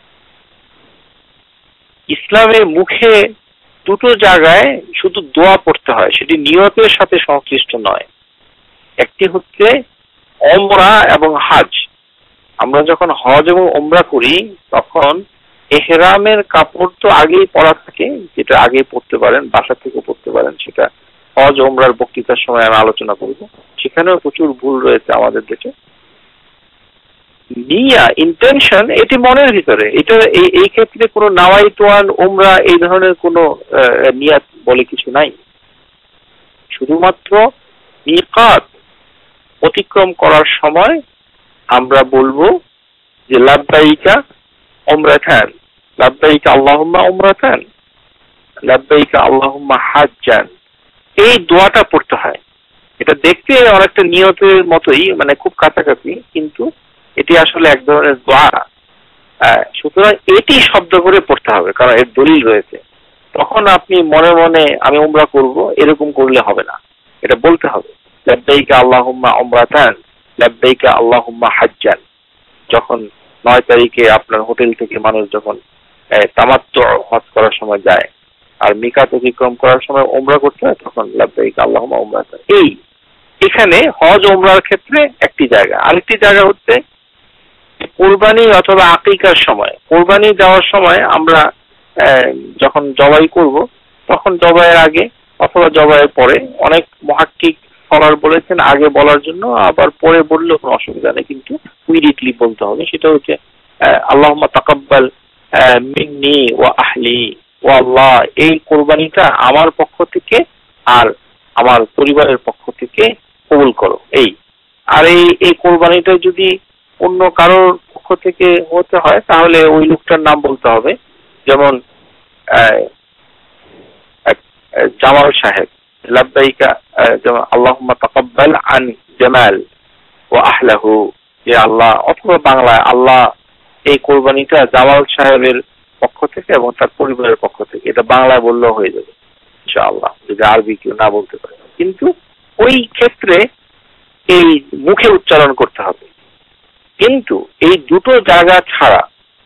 ইসলামে মুখে দুটো জায়গায় শুধু দোয়া পড়তে হয়, সেটি নিয়তের সাথে সংশ্লিষ্ট নয়। একটি হচ্ছে ওমরা এবং হাজ। আমরা যখন হজ এবং ওমরা করি তখন এহরামের কাপড় তো আগেই পরা থাকে, যেটা আগে পড়তে পারেন, বাসা থেকে পড়তে পারেন, সেটা হজ ওমরার বক্তৃতার সময় আমি আলোচনা করব। সেখানেও প্রচুর ভুল রয়েছে আমাদের দেশে। নিয়া, ইন্টেনশন, এটি মনের ভিতরে, এটা এই ক্ষেত্রে কোনো নাওয়াইতুয়ান ওমরা এই ধরনের কোনো নিয়াত বলে কিছু নাই। শুধুমাত্র মিকাত অতিক্রম করার সময় আমরা বলবো যে লাব্বাইকা উমরাতান, লাব্বাইকা আল্লাহুম্মা উমরাতান, লাব্বাইকা আল্লাহুম্মা হাজ্জান, এই দোয়াটা পড়তে হয়। এটা দেখতে অনেকটা নিয়তের মতোই, মানে খুব কাছাকাছি, কিন্তু এটি আসলে এক ধরনের দোয়া। সুতরাং এটি শব্দ করে পড়তে হবে, কারণ এর দলিল রয়েছে। তখন আপনি মনে মনে আমি উমরা করব এরকম করলে হবে না, এটা বলতে হবে লাব্বাইকা আল্লাহুম্মা উমরাতান, লাব্বাইকা আল্লাহুম্মা হাজ্জান। যখন নয় তারিখে আপনার হোটেল থেকে মানুষ যখন তামাত্তু হজ করার সময় যায় আর মিকাত অতিক্রম করার সময় উমরা করতে হয়, তখন লাব্বাইকা আল্লাহুম্মা উমরাতান। এই এখানে হজ ওমরার ক্ষেত্রে একটি জায়গা। আরেকটি জায়গা হচ্ছে কোরবানি অথবা আকিকার সময়। কোরবানি দেওয়ার সময় আমরা যখন জবাই করব, তখন জবাইয়ের আগে অথবা জবাইয়ের পরে, অনেক মুহাক্কিক স্কলার বলেছেন আগে বলার জন্য, আবার পরে বললেও কোনো অসুবিধা নেই, কিন্তু ইমিডিয়েটলি বলতে হবে। সেটা হচ্ছে আল্লাহুম্মা তাকাব্বাল মিন্নি ওয়া আহলি, ও আল্লাহ এই কোরবানিটা আমার পক্ষ থেকে আর আমার পরিবারের পক্ষ থেকে কবুল করো। এই আর এই এই কোরবানিটা যদি অন্য কারোর পক্ষ থেকে হতে হয় তাহলে ওই লোকটার নাম বলতে হবে। যেমন জামাল সাহেব, লাব্বাইকা যেমন আল্লাহুম্মা তাকাব্বাল আন জামাল ওয়া আহলাহু, যে আল্লাহ, অথবা বাংলায় আল্লাহ এই কোরবানিটা জামাল সাহেবের পক্ষ থেকে এবং তার পরিবারের পক্ষ থেকে, এটা বাংলায় বললেও হয়ে যাবে ইনশাআল্লাহ, যদি আরবি কেউ না বলতে পারে। কিন্তু ওই ক্ষেত্রে এই মুখে উচ্চারণ করতে হবে। কিন্তু এই দুটো জায়গা ছাড়া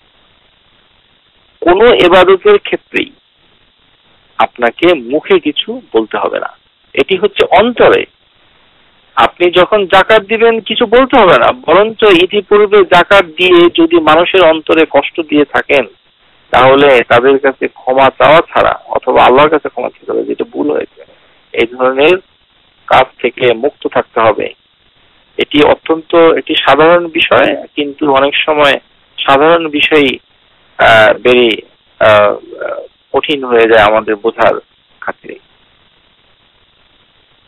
কোনো ইবাদতের ক্ষেত্রেই আপনাকে মুখে কিছু বলতে হবে না। এটি হচ্ছে অন্তরে। আপনি যখন জাকাত দিবেন কিছু বলতে হবে না, বরঞ্চ ইতিপূর্বে জাকাত দিয়ে যদি মানুষের অন্তরে কষ্ট দিয়ে থাকেন তাহলে তাদের কাছে ক্ষমা চাওয়া ছাড়া, অথবা আল্লাহর কাছে ক্ষমা চাইতে হবে যেটা ভুল হয়েছে, এই ধরনের কাজ থেকে মুক্ত থাকতে হবে। এটি অত্যন্ত একটি সাধারণ বিষয়, কিন্তু অনেক সময় সাধারণ বিষয় বেরি কঠিন হয়ে যায় আমাদের বোঝার খাতিরে।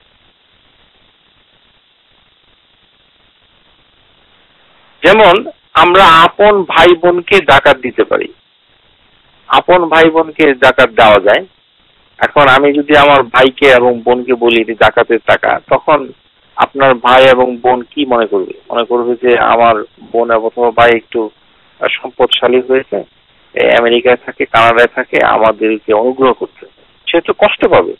যেমন আমরা আপন ভাই বোনকে জাকাত দিতে পারি, আপন ভাই বোনকে জাকাত দেওয়া যায়। এখন আমি যদি আমার ভাইকে এবং বোনকে বলি যে জাকাতের টাকা, তখন আপনার ভাই এবং বোন কি মনে করবে? মনে করবে যে আমার বোন অথবা ভাই একটু সম্পদশালী হয়েছে, আমেরিকায় থাকে, কানাডায় থাকে, আমাদেরকে অনুগ্রহ করছে, সে তো কষ্ট পাবে।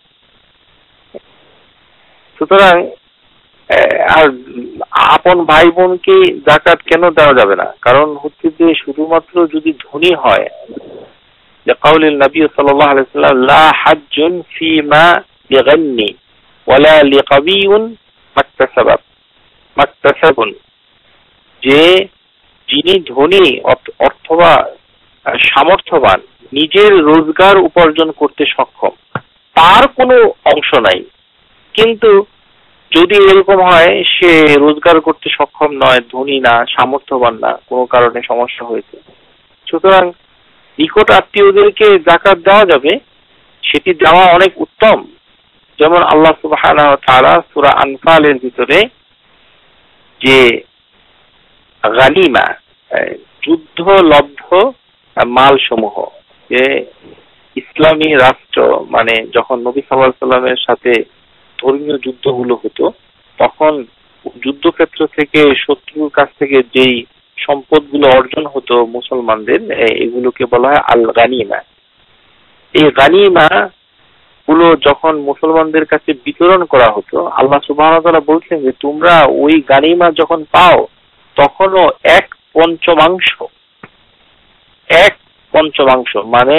সুতরাং আর আপন ভাই বোনকে জাকাত কেন দেওয়া যাবে না? কারণ হচ্ছে যে শুধুমাত্র যদি ধনী হয়, لقول النبي صلى الله عليه وسلم لا حج فيما يغني ولا لقبي مكتسب مكتسب, যে যিনি ধনী অথবা সামর্থ্যবান, নিজের রোজগার উপার্জন করতে সক্ষম, তার কোনো অংশ নাই। কিন্তু যদি এরকম হয় সে রোজগার করতে সক্ষম নয়, ধনী না, সামর্থ্যবান না, কোনো কারণে সমস্যা হয়েছে, সুতরাং নিকট আত্মীয়দেরকে জাকাত দেওয়া যাবে, সেটি দেওয়া অনেক উত্তম। যেমন আল্লাহ সুবহানাহু ওয়া তাআলা সূরা আনফালের ভিতরে যে গানিমা, যুদ্ধ লব্ধ মাল সমূহ, যে ইসলামী রাষ্ট্র মানে যখন নবী সাল্লাল্লাহু আলাইহি ওয়াসাল্লামের সাথে ধর্মীয় যুদ্ধগুলো হতো, তখন যুদ্ধক্ষেত্র থেকে শত্রুর কাছ থেকে যেই সম্পদগুলো অর্জন হতো মুসলমানদের, এগুলোকে বলা হয় আল গানিমা। এই গানিমা গুলো যখন মুসলমানদের কাছে বিতরণ করা হতো, আল্লাহ সুবহানাহু ওয়া তাআলা বলছেন যে তোমরা ওই গানিমা যখন পাও তখনও এক পঞ্চমাংশ এক পঞ্চমাংশ মানে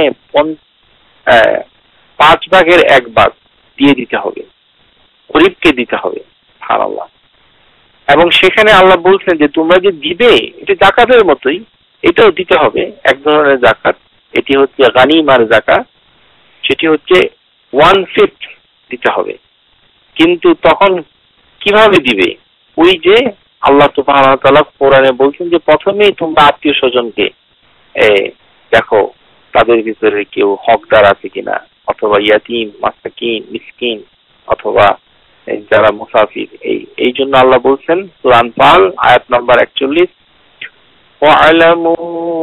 পাঁচ ভাগের এক ভাগ দিয়ে দিতে হবে, গরিবকে দিতে হবে। সুবহানাল্লাহ। এবং সেখানে আল্লাহ বলছেন যে তোমরা যে দিবে, এটা জাকাতের মতোই, এটাও দিতে হবে, এক ধরনের জাকাত। এটি হচ্ছে গানিমার জাকাত, সেটি হচ্ছে ওয়ান ফিফথ দিতে হবে। কিন্তু তখন কিভাবে দিবে? ওই যে আল্লাহ সুবহানাহু ওয়া তাআলা কোরআনে বলছেন যে প্রথমেই তোমরা আত্মীয় স্বজনকে দেখো তাদের ভিতরে কেউ হকদার আছে কিনা, অথবা ইয়াতিম, মাসাকিন, মিসকিন, অথবা যারা মুসাফির। এই এই জন্য আল্লাহ বলছেন সূরা আনফাল আয়াত নাম্বার একচল্লিশ, ওয়া'লামু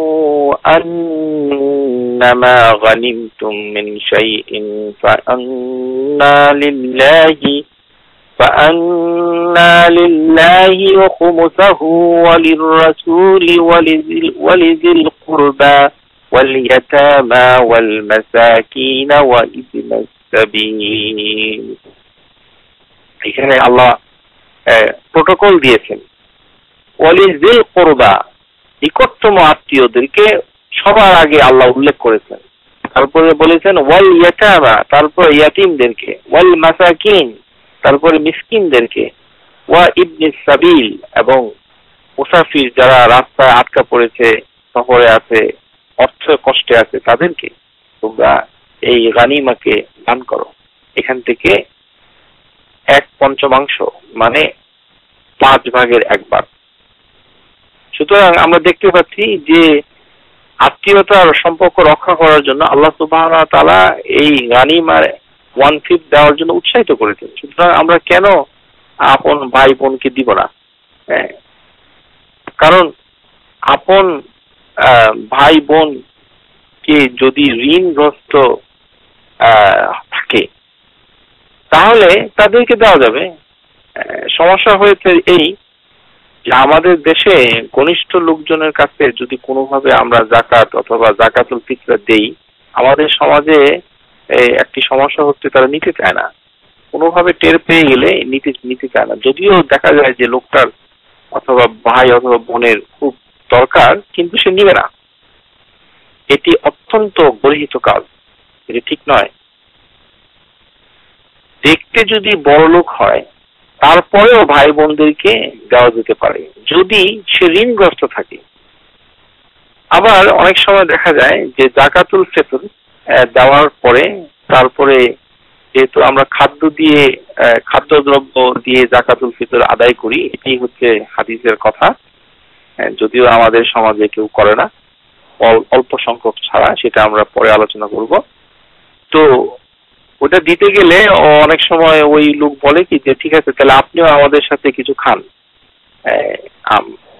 আন্নামা গানিমতুম মিন শাইইন ফাআন্না লিল্লাহি ফাআন্না লিল্লাহি ওয়া খুমুসাহু ওয়া লির-রাসূলি ওয়া লিযিল কুরবা ওয়াল ইয়াতামা ওয়াল মাসাকিন ওয়া ইবনাস সাবিল। এখানে আল্লাহ প্রোটোকল দিয়েছেন, ওয়ালিযিল কুরবা, নিকটতম আত্মীয়দেরকে সবার আগে আল্লাহ উল্লেখ করেছেন। তারপরে বলেছেন ওয়াল ইয়াতামা, তারপরে ইয়াতিমদেরকে, ওয়াল মাসাকিন, তারপরে মিসকিনদেরকে, ওয়া ইবনিস সাবিল, এবং মুসাফির যারা রাস্তায় আটকা পড়েছে, সফরে আছে, অর্থ কষ্টে আছে, তাদেরকে তোমরা এই গানিমাকে দান করো। এখান থেকে এক পঞ্চমাংশ মানে পাঁচ ভাগের এক ভাগ। সুতরাং আমরা দেখতে পাচ্ছি যে আত্মীয়তার সম্পর্ক রক্ষা করার জন্য আল্লাহ সুবহানাহু ওয়া তাআলা এই গানিমার ওয়ান ফিফথ দেওয়ার জন্য উৎসাহিত করেছেন। সুতরাং আমরা কেন আপন ভাই বোনকে দিব না? কারণ আপন ভাই বোন কে যদি ঋণগ্রস্ত থাকে তাহলে তাদেরকে দেওয়া যাবে। সমস্যা হয়েছে এই যে আমাদের দেশে ঘনিষ্ঠ লোকজনের কাছে যদি কোনোভাবে আমরা জাকাত অথবা জাকাতুল ফিতরা দেই, আমাদের সমাজে একটি সমস্যা হচ্ছে, তারা নিতে চায় না, কোনোভাবে টের পেয়ে গেলে নিতে নিতে চায় না। যদিও দেখা যায় যে লোকটার অথবা ভাই অথবা বোনের খুব দরকার, কিন্তু সে নিবে না। এটি অত্যন্ত গর্হিত কাজ, এটি ঠিক নয়। দেখতে যদি বড় লোক হয় তারপরেও ভাই বোনদেরকে দেওয়া যেতে পারে যদি সে ঋণগ্রস্ত থাকে। আবার অনেক সময় দেখা যায় যে জাকাতুল ফিতর দেওয়ার পরে তারপরে যেহেতু আমরা খাদ্য দিয়ে খাদ্যদ্রব্য দিয়ে জাকাতুল ফিতর আদায় করি, এটি হচ্ছে হাদিসের কথা, যদিও আমাদের সমাজে কেউ করে না, অল্প সংখ্যক ছাড়া, সেটা আমরা পরে আলোচনা করব। তো ওটা দিতে গেলে অনেক সময় ওই লোক বলে কি যে ঠিক আছে তাহলে আপনিও আমাদের সাথে কিছু খান,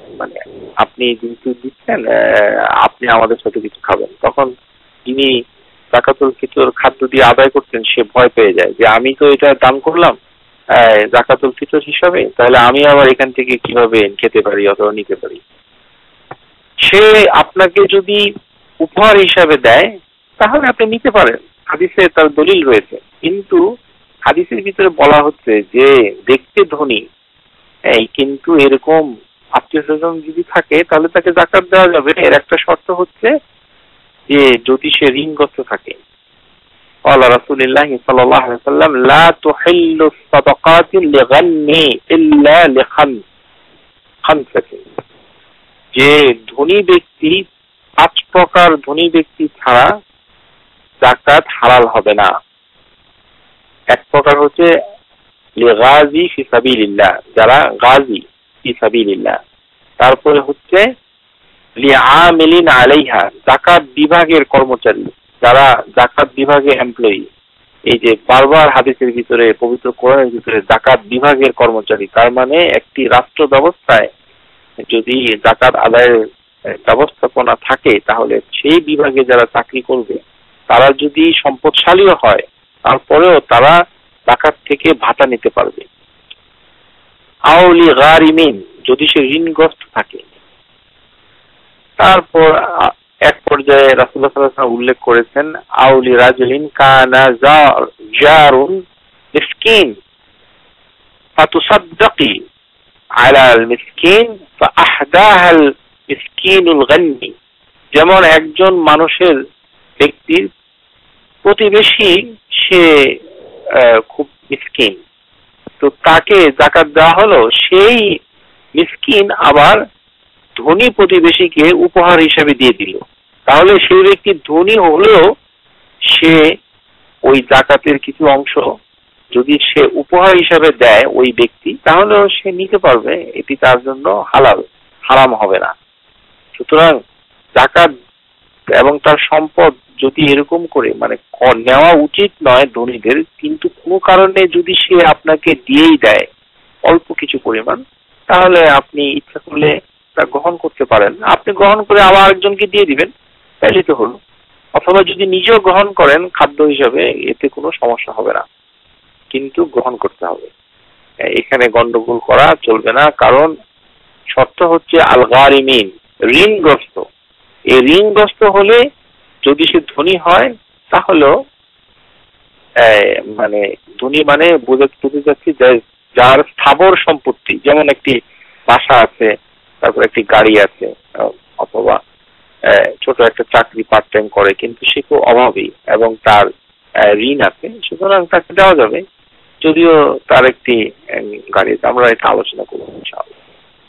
মানে আপনি যেহেতু দিচ্ছেন আপনি আমাদের সাথে কিছু খাবেন। তখন যিনি যাকাতুল ফিতর খাদ্য দিয়ে আদায় করতেন সে ভয় পেয়ে যায় যে আমি তো এটা দান করলাম যাকাতুল ফিতর হিসাবে, তাহলে আমি আবার এখান থেকে কিভাবে খেতে পারি অথবা নিতে পারি। সে আপনাকে যদি উপহার হিসাবে দেয় তাহলে আপনি নিতে পারেন, হাদিসে তার দলিল রয়েছে। কিন্তু হাদিসের ভিতরে বলা হচ্ছে যে দেখতে ধনী এই কিন্তু এরকম আত্মীয় স্বজন যদি থাকে তাহলে তাকে যাকাত দেওয়া যাবে। এর একটা শর্ত হচ্ছে যে যদি সে ঋণগ্রস্ত থাকে। قال رسول الله صلى الله عليه وسلم لا تحل الصدقات لغني الا لخمس خمسة যে ধনী ব্যক্তি পাঁচ প্রকার ধনী ব্যক্তি ছাড়া যাকাত হালাল হবে না। এক প্রকার হচ্ছে লিগাজি ফি সাবিলিল্লাহ, যারা গাজী ফি সাবিলিল্লাহ। তারপরে হচ্ছে লিআমিলিন আলাইহা, যাকাত বিভাগের কর্মচারী, যারা যাকাত বিভাগে এমপ্লয়ি। এই যে বারবার হাদিসের ভিতরে পবিত্র কোরআনের ভিতরে যাকাত বিভাগের কর্মচারী, তার মানে একটি রাষ্ট্র ব্যবস্থায় যদি যাকাত আদায়ের ব্যবস্থাপনা থাকে তাহলে সেই বিভাগে যারা চাকরি করবে তারা যদি সম্পদশালীও হয় তারপরেও তারা যাকাত থেকে ভাতা নিতে পারবে। আউলি গারিমিন, যদি সে ঋণগ্রস্ত থাকে। তারপর এক পর্যায়ে রাসূলুল্লাহ সাল্লাল্লাহু আলাইহি ওয়াসাল্লাম উল্লেখ করেছেন আউলি রাজুলিন কানা জারুন মিসকিন ফাতুসাদ্দাকি আলাল মিসকিন ফাআহদাহাল মিসকিনুল গান্নি, যেমন একজন মানুষের ব্যক্তির প্রতিবেশী সে খুব মিসকিন, তো তাকে যাকাত দেওয়া হলো, সেই মিসকিন আবার ধনী প্রতিবেশীকে উপহার হিসেবে দিয়ে দিল, তাহলে সেই ব্যক্তি ধনী হলেও সে ওই যাকাতের কিছু অংশ যদি সে উপহার হিসাবে দেয় ওই ব্যক্তি তাহলেও সে নিতে পারবে, এটি তার জন্য হালাল, হারাম হবে না। সুতরাং যাকাত এবং তার সম্পদ যদি এরকম করে মানে নেওয়া উচিত নয় ধনীদের, কিন্তু কোনো কারণে যদি সে আপনাকে দিয়েই দেয় অল্প কিছু পরিমাণ, তাহলে আপনি ইচ্ছা করলে তা গ্রহণ করতে পারেন। আপনি গ্রহণ করে আবার আরেকজনকে দিয়ে দিবেন, তাইলে তো হলো। অথবা যদি নিজেও গ্রহণ করেন খাদ্য হিসাবে, এতে কোনো সমস্যা হবে না, কিন্তু গ্রহণ করতে হবে। এখানে গন্ডগোল করা চলবে না, কারণ শর্ত হচ্ছে আল গারিমিন, ঋণগ্রস্ত। এই ঋণগ্রস্ত হলে যদি সে ধনী হয় তাহলেও মানে ধনী মানে বুঝতে যাচ্ছি যার স্থাবর সম্পত্তি, যেমন একটি বাসা আছে, তারপর একটি গাড়ি আছে, অথবা ছোট একটা চাকরি পার্ট টাইম করে কিন্তু সে খুব অভাবী এবং তার ঋণ আছে, সুতরাং তাকে দেওয়া যাবে, যদিও তার একটি গাড়ি। আমরা এটা আলোচনা করবো ইনশাআল্লাহ।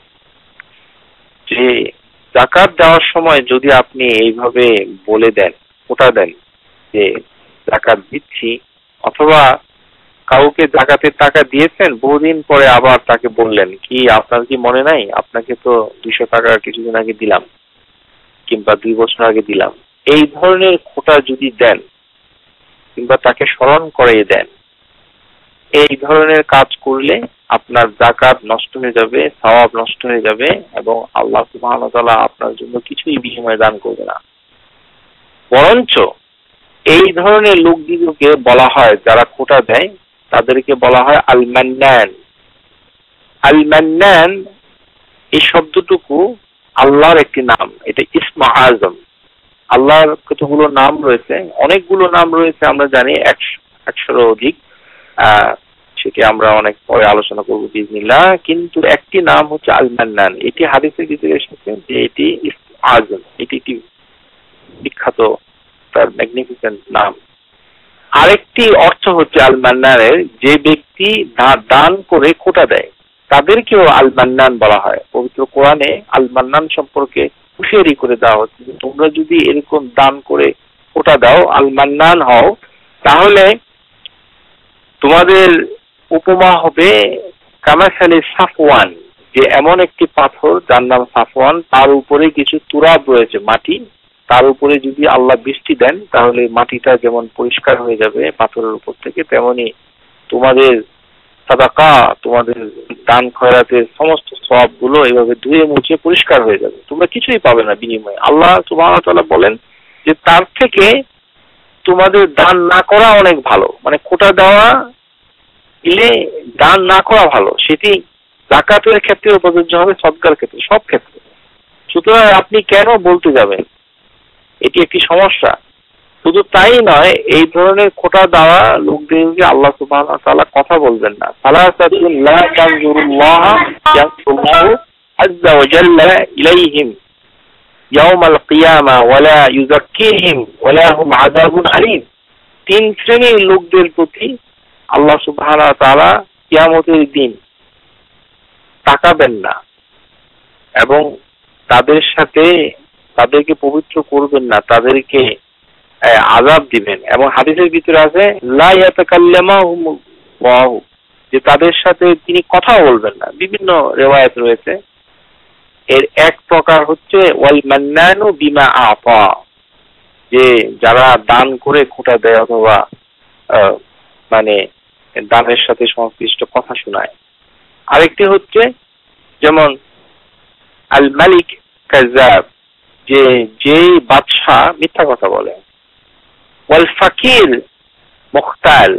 যে যাকাত দেওয়ার সময় যদি আপনি এইভাবে বলে দেন, ওটা দেন যে যাকাত দিচ্ছি, অথবা কাউকে যাকাতের টাকা দিয়েছেন বহুদিন পরে আবার তাকে বললেন কি আপনার কি মনে নাই, আপনাকে তো দুইশো টাকা কিছুদিন আগে দিলাম কিংবা দুই বছর আগে দিলাম, এই ধরনের খোটা যদি দেন কিংবা তাকে স্মরণ করিয়ে দেন, এই ধরনের কাজ করলে আপনার যাকাত নষ্ট হয়ে যাবে, সওয়াব নষ্ট হয়ে যাবে এবং আল্লাহ সুবহানাহু ওয়া তাআলা আপনার জন্য কিছুই বিনিময়ে দান করবে না। বরঞ্চ এই ধরনের লোকদিগকে বলা হয় যারা খোটা দেয়, তাদেরকে বলা হয় আল মান্নান। আল মান্নান এই শব্দটুকু আল্লাহর একটি নাম, এটা ইসমে আযম। আল্লাহর কতগুলো নাম রয়েছে, অনেকগুলো নাম রয়েছে, আমরা জানি একশো একশোরও অধিক, আহ সেটি আমরা অনেক পরে আলোচনা করবো বিইজনিল্লাহ। কিন্তু একটি নাম হচ্ছে আল মান্নান, এটি হাদিসের ভিতরে এসেছে যে এটি ইসমে আযম, এটি একটি বিখ্যাত তার ম্যাগনিফিসেন্ট নাম। আরেকটি অর্থ হচ্ছে আল মান্নানের যে ব্যক্তি দান করে খোটা দেয় তাদেরকেও আল মান্নান বলা হয়। পবিত্র কোরআনে আল মান্নান সম্পর্কে হুঁশিয়ারি করে দেওয়া হচ্ছে যে তোমরা যদি এরকম দান করে খোটা দাও, আল মান্নান হও, তাহলে তোমাদের উপমা হবে কামাসালি সাফওয়ান, যে এমন একটি পাথর যার নাম সাফওয়ান, তার উপরে কিছু তুরাব রয়েছে, মাটি, তার উপরে যদি আল্লাহ বৃষ্টি দেন তাহলে মাটিটা যেমন পরিষ্কার হয়ে যাবে পাথরের উপর থেকে, তেমনি তোমাদের সাদাকা, তোমাদের দান খয়রাতের সমস্ত সওয়াবগুলো এভাবে ধুয়ে মুছে পরিষ্কার হয়ে যাবে, তোমরা কিছুই পাবে না বিনিময়ে। আল্লাহ সুবহানাহু ওয়া তাআলা বলেন যে তার থেকে তোমাদের দান না করা অনেক ভালো, মানে কোটা দেওয়া দিলে দান না করা ভালো। সেটি যাকাতের ক্ষেত্রে প্রযোজ্য হবে, সদকার ক্ষেত্রে, সব ক্ষেত্রে। সুতরাং আপনি কেন বলতে যাবেন? এটি একটি সমস্যা। শুধু তাই নয়, এই ধরনের খোটা দেওয়া লোকদেরকে আল্লাহ সুবহানাহু ওয়া তাআলা কথা বলবেন না। সালাসাতুন লা তানজুরুল্লাহ ইয়ানজুরুল্লাহু আযজা ওয়া জাল্লা ইলাইহিম ইয়াওমাল কিয়ামা ওয়া লা ইউযাক্কিহিম ওয়া লাহুম আযাবুন আলীম। তিন শ্রেণীর লোকদের প্রতি আল্লাহ সুবহানাহু ওয়া তাআলা কিয়ামতের দিন তাকাবেন না এবং তাদের সাথে তাদেরকে পবিত্র করবেন না, তাদেরকে আযাব দিবেন। এবং হাদিসের ভিতরে আছে লা ইয়াতাকাল্লামু, যে তাদের সাথে তিনি কথা বলবেন না। বিভিন্ন রিওয়ায়াত রয়েছে। এর এক প্রকার হচ্ছে ওয়াল মান্নানু বিমা আতা, যে যারা দান করে খোঁটা দেয় অথবা মানে দানের সাথে সংশ্লিষ্ট কথা শোনায়। আরেকটি হচ্ছে যেমন আল মালিক কাযাব, যে যেই বাদশাহ মিথ্যা কথা বলে। ওয়াল ফাকির মুখতাল,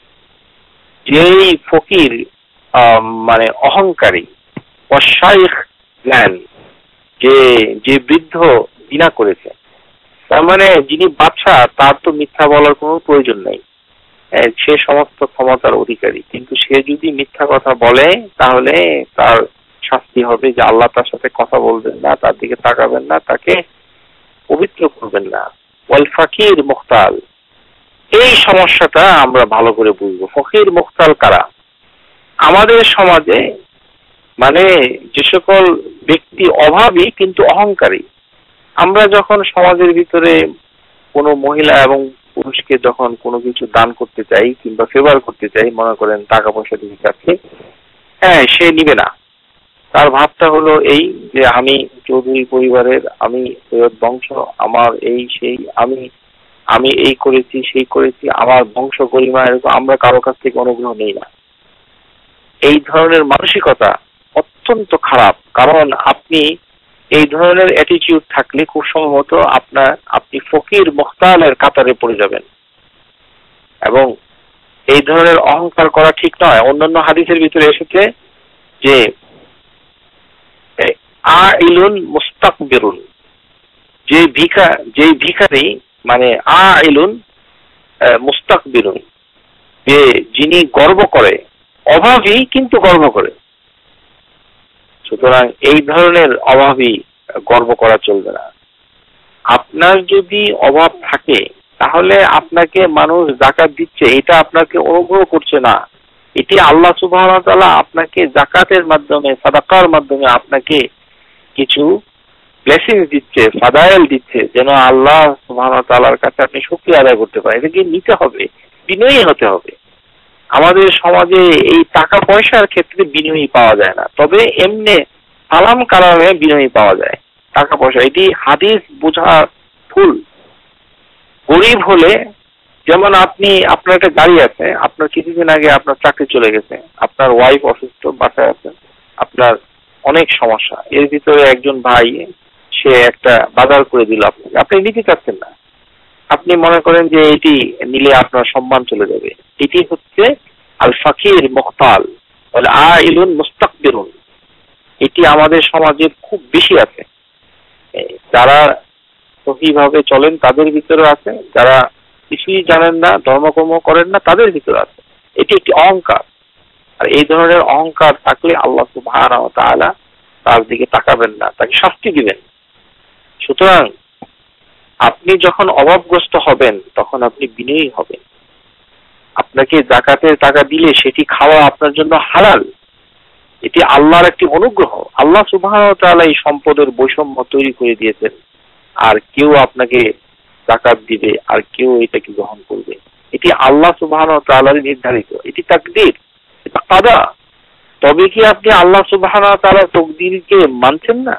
যেই ফকির মানে অহংকারী। ওয়াল শাইখ লান, যে যে বৃদ্ধ জিনা করেছে। তার মানে যিনি বাদশাহ তার তো মিথ্যা বলার কোনো প্রয়োজন নেই, সে সমস্ত ক্ষমতার অধিকারী। কিন্তু সে যদি মিথ্যা কথা বলে তাহলে তার শাস্তি হবে যে আল্লাহ তার সাথে কথা বলবেন না, তার দিকে তাকাবেন না, তাকে পবিত্র করবেন না। ওয়াল ফাকির মুখতাল, এই সমস্যাটা আমরা ভালো করে বুঝবো। ফকির মুখতাল কারা? আমাদের সমাজে মানে যে সকল ব্যক্তি অভাবী কিন্তু অহংকারী। আমরা যখন সমাজের ভিতরে কোনো মহিলা এবং পুরুষকে যখন কোনো কিছু দান করতে চাই কিংবা ফেভার করতে চাই, মনে করেন টাকা পয়সা দিতে চাচ্ছি, হ্যাঁ সে নিবে না। তার ভাবটা হলো এই যে আমি চৌধুরী পরিবারের, আমি সৈয়দ বংশ, আমার এই সেই, আমি আমি এই করেছি সেই করেছি, আমার বংশ গরিমা, এরকম আমরা কারো কাছ থেকে অনুগ্রহ নেই না। এই ধরনের মানসিকতা অত্যন্ত খারাপ। কারণ আপনি এই ধরনের অ্যাটিটিউড থাকলে খুব সম্ভবত আপনার আপনি ফকির মুখতালের কাতারে পড়ে যাবেন। এবং এই ধরনের অহংকার করা ঠিক নয়। অন্যান্য হাদিসের ভিতরে এসেছে যে আইলুন মুস্তাকবিরুন, যে ভিখা যে ভিখারি মানে আইলুন মুস্তাকবিরুন, যে যিনি গর্ব করে, অভাবী কিন্তু গর্ব করে। সুতরাং এই ধরনের অভাবী গর্ব করা চলবে না। আপনার যদি অভাব থাকে তাহলে আপনাকে মানুষ যাকাত দিচ্ছে, এটা আপনাকে অনুগ্রহ করছে না, এটি আল্লাহ সুবহানাহু ওয়া তাআলা আপনাকে যাকাতের মাধ্যমে, সাদাকার মাধ্যমে আপনাকে কিছু ব্লেসিংস দিচ্ছে, ফাদাইল দিচ্ছে, যেন আল্লাহ সুবহানাহু ওয়া তাআলার কাছে আপনি শুকরিয়া আদায় করতে পারেন। এটাকে নিতে হবে, বিনয়ী হতে হবে। আমাদের সমাজে এই টাকা পয়সার ক্ষেত্রে বিনয়ী পাওয়া যায় না, তবে এমনি সালাম কালামে বিনয়ী পাওয়া যায়। টাকা পয়সা এটি হাদিস বোঝা ভুল। গরিব হলে, যেমন আপনি আপনার একটা গাড়ি আছে, আপনার কিছুদিন আগে আপনার চাকরি চলে গেছে, আপনার ওয়াইফ অসুস্থ, বাসায় আছে, আপনার অনেক সমস্যা, এর ভিতরে একজন ভাই সে একটা বাজার করে দিল আপনাকে, আপনি নিতে চাচ্ছেন না, আপনি মনে করেন যে এটি নিলে আপনার সম্মান চলে যাবে। এটি হচ্ছে আল ফাকির মুখতাল ওয়াল আইলুন মুস্তাকবিরুন। এটি আমাদের সমাজে খুব বেশি আছে। যারা সহিভাবে চলেন তাদের ভিতরে আছে, যারা কিছুই জানেন না, ধর্মকর্ম করেন না, তাদের ভিতরে আছে। এটি একটি অহংকার। আর এই ধরনের অহংকার থাকলে আল্লাহ সুবহানাহু ওয়া তাআলা তার দিকে তাকাবেন না, তাকে শাস্তি দিবেন। সুতরাং আপনি যখন অভাবগ্রস্ত হবেন তখন আপনি বিনয়ী হবেন। আপনাকে যাকাতের টাকা দিলে সেটি খাওয়া আপনার জন্য হালাল, এটি আল্লাহর একটি অনুগ্রহ। আল্লাহ সুবহানাহু ওয়া তাআলা এই সম্পদের বৈষম্য তৈরি করে দিয়েছেন, আর কেউ আপনাকে যাকাত দিবে আর কেউ এটাকে গ্রহণ করবে। এটি আল্লাহ সুবহানাহু ওয়া তাআলার নির্ধারিত, এটি তাকদীর, এটা কাদা। তবে কি আপনি আল্লাহ সুবহানাহু ওয়া তাআলার তাকদীরকে মানছেন না?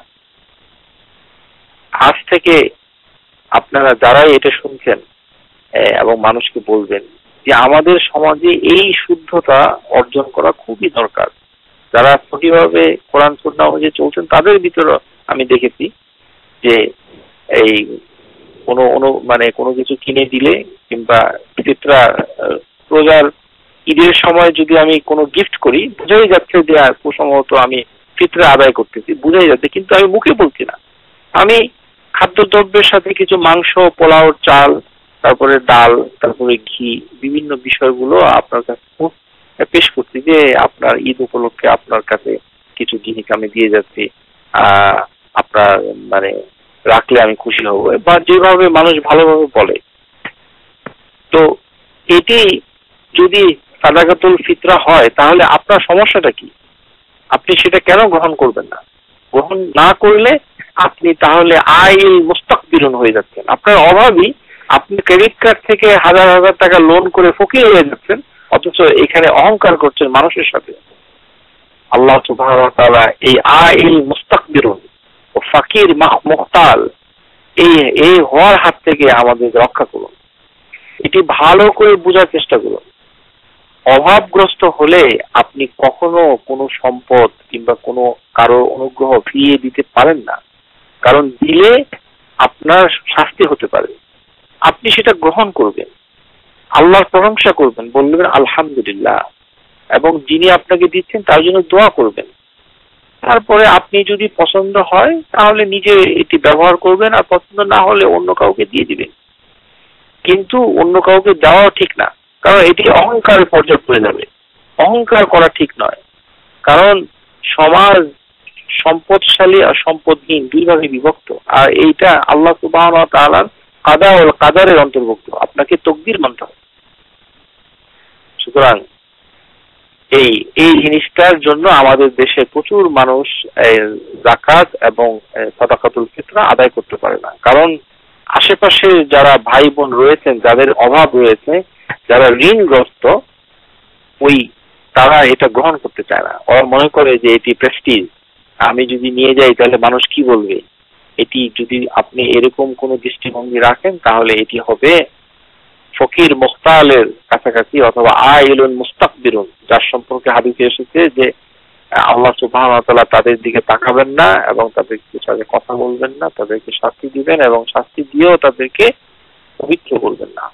আজ থেকে আপনারা যারাই এটা শুনছেন এবং মানুষকে বলবেন যে আমাদের সমাজে এই শুদ্ধতা অর্জন করা খুবই দরকার। যারা সঠিকভাবে কোরআন সুন্নাহ অনুযায়ী চলছেন তাদের ভিতরে আমি দেখেছি যে এই কোনো অনু মানে কোনো কিছু কিনে দিলে কিংবা ফিতরা রোজার ঈদের সময় যদি আমি কোনো গিফট করি, বুঝাই যাচ্ছে যে প্রসঙ্গত আমি ফিতরা আদায় করতেছি, বুঝাই যাচ্ছে, কিন্তু আমি মুখে বলছি না। আমি খাদ্যদ্রব্যের সাথে কিছু মাংস, পোলাও, চাল, তারপরে ডাল, তারপরে ঘি, বিভিন্ন বিষয়গুলো আপনার কাছে পেশ করছি যে আপনার ঈদ উপলক্ষে আপনার কাছে কিছু জিনিস আমি দিয়ে যাচ্ছি, আহ আপনার মানে রাখলে আমি খুশি হব, বা যেভাবে মানুষ ভালোভাবে বলে। তো এটি যদি সাদাকাতুল ফিতরা হয় তাহলে আপনার সমস্যাটা কি? আপনি সেটা কেন গ্রহণ করবেন না? গ্রহণ না করলে আপনি তাহলে আইল মুস্তাকবিরুন হয়ে যাচ্ছেন। আপনার অভাবই, আপনি ক্রেডিট কার্ড থেকে হাজার হাজার টাকা লোন করে ফকির হয়ে যাচ্ছেন, অথচ এখানে অহংকার করছেন মানুষের সাথে। আল্লাহ সুবহানাহু ওয়া তাআলা এই আইল মুস্তাকবিরুন ও ফাকির মুখতাল এই এই হওয়ার হাত থেকে আমাদের রক্ষা করুন। এটি ভালো করে বোঝার চেষ্টা করুন। অভাবগ্রস্ত হলে আপনি কখনো কোনো সম্পদ কিংবা কোনো কারো অনুগ্রহ ফিরিয়ে দিতে পারেন না, কারণ দিলে আপনার শাস্তি হতে পারে। আপনি সেটা গ্রহণ করবেন, আল্লাহর প্রশংসা করবেন, বলবেন আলহামদুলিল্লাহ, এবং যিনি আপনাকে দিচ্ছেন তার জন্য দোয়া করবেন। তারপরে আপনি যদি পছন্দ হয় তাহলে নিজে এটি ব্যবহার করবেন, আর পছন্দ না হলে অন্য কাউকে দিয়ে দিবেন। কিন্তু অন্য কাউকে দেওয়াও ঠিক না, কারণ এটি অহংকারের পর্যায়ে পড়ে যাবে। অহংকার করা ঠিক নয়, কারণ সমাজ সম্পদশালী আর সম্পদহীন দুই ভাগে বিভক্ত, আর এইটা আল্লাহ সুবহানাহু ওয়া তাআলার কাদা ও কাদারের অন্তর্ভুক্ত। আপনাকে তাকদীর মানতে হবে। সুতরাং এই এই জিনিসটার জন্য আমাদের দেশে প্রচুর মানুষ যাকাত এবং সাদাকাতুল ফিতরা আদায় করতে পারে না, কারণ আশেপাশে যারা ভাই বোন রয়েছেন, যাদের অভাব রয়েছে, যারা ঋণগ্রস্ত, ওই তারা এটা গ্রহণ করতে চায় না। ওরা মনে করে যে এটি প্রেস্টিজ, আমি যদি নিয়ে যাই তাহলে মানুষ কি বলবে। এটি যদি আপনি এরকম কোন দৃষ্টিভঙ্গি রাখেন তাহলে এটি হবে ফকির মুখতালের কাছাকাছি, অথবা আইলুন মুস্তাকবিরুন, যার সম্পর্কে হাদিসে এসেছে যে আল্লাহ সুবহানাহু ওয়া তাআলা তাদের দিকে তাকাবেন না এবং তাদেরকে সাথে কথা বলবেন না, তাদেরকে শাস্তি দিবেন এবং শাস্তি দিয়েও তাদেরকে পবিত্র করবেন না।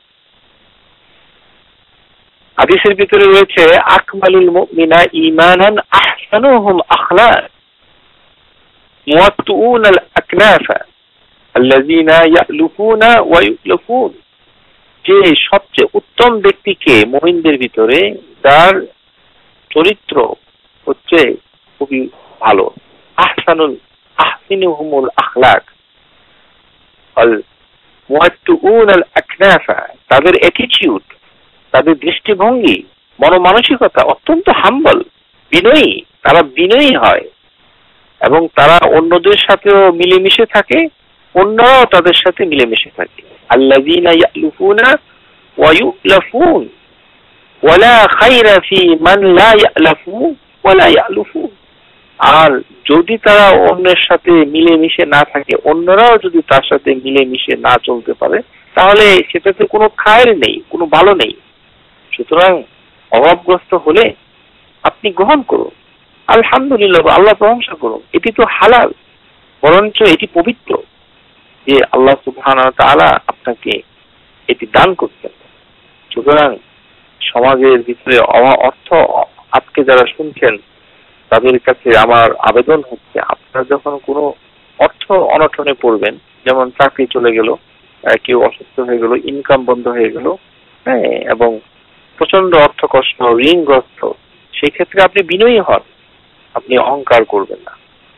হাদিসের ভিতরে রয়েছে আকমালুল মুমিনা ঈমানান আহসানুহুম আখলাক মুওয়াত্তুউন আল আকনাফা আল্লাযীনা ইয়ালুফুনা ওয়া ইউলফুন, যে সবচেয়ে উত্তম ব্যক্তিকে মুমিনদের ভিতরে যার চরিত্র হচ্ছে খুবই ভালো, আহসানুল আহসিনুহুমুল আখলাক আল মুওয়াত্তুউন আল আকনাফা, তাদের অ্যাটিটিউড, তাদের দৃষ্টিভঙ্গি, মনোমানসিকতা অত্যন্ত হাম্বল, বিনয়ী, তারা বিনয়ী হয় এবং তারা অন্যদের সাথেও মিলেমিশে থাকে, অন্যরাও তাদের সাথে মিলেমিশে থাকে। আল্লাযীনা ইয়ালুফুনা ওয়া ইউলাফুন ওয়ালা খায়রা ফি মান লা ইয়ালফু ওয়ালা ইয়ালুফু, আর যদি তারা অন্যের সাথে মিলেমিশে না থাকে, অন্যরাও যদি তার সাথে মিলেমিশে না চলতে পারে, তাহলে সেটাতে কোনো খায়ের নেই, কোনো ভালো নেই। সুতরাং অভাবগ্রস্ত হলে আপনি গ্রহণ করুন, আলহামদুলিল্লাহ, আল্লাহ প্রশংসা করুন, এটি তো হালাল, বরঞ্চ এটি পবিত্র যে আল্লাহ সুবহানাহু ওয়া তাআলা আপনাকে এটি দান করছেন। সুতরাং সমাজের ভিতরে অর্থ আজকে যারা শুনছেন তাদের কাছে আমার আবেদন হচ্ছে, আপনারা যখন কোনো অর্থ অনটনে পড়বেন, যেমন চাকরি চলে গেল, কেউ অসুস্থ হয়ে গেল, ইনকাম বন্ধ হয়ে গেল, হ্যাঁ, এবং প্রচন্ড অর্থ কষ্ট, ঋণগ্রস্ত, সেই ক্ষেত্রে আপনি বিনয়ী হন, আপনি অহংকার করবেন না।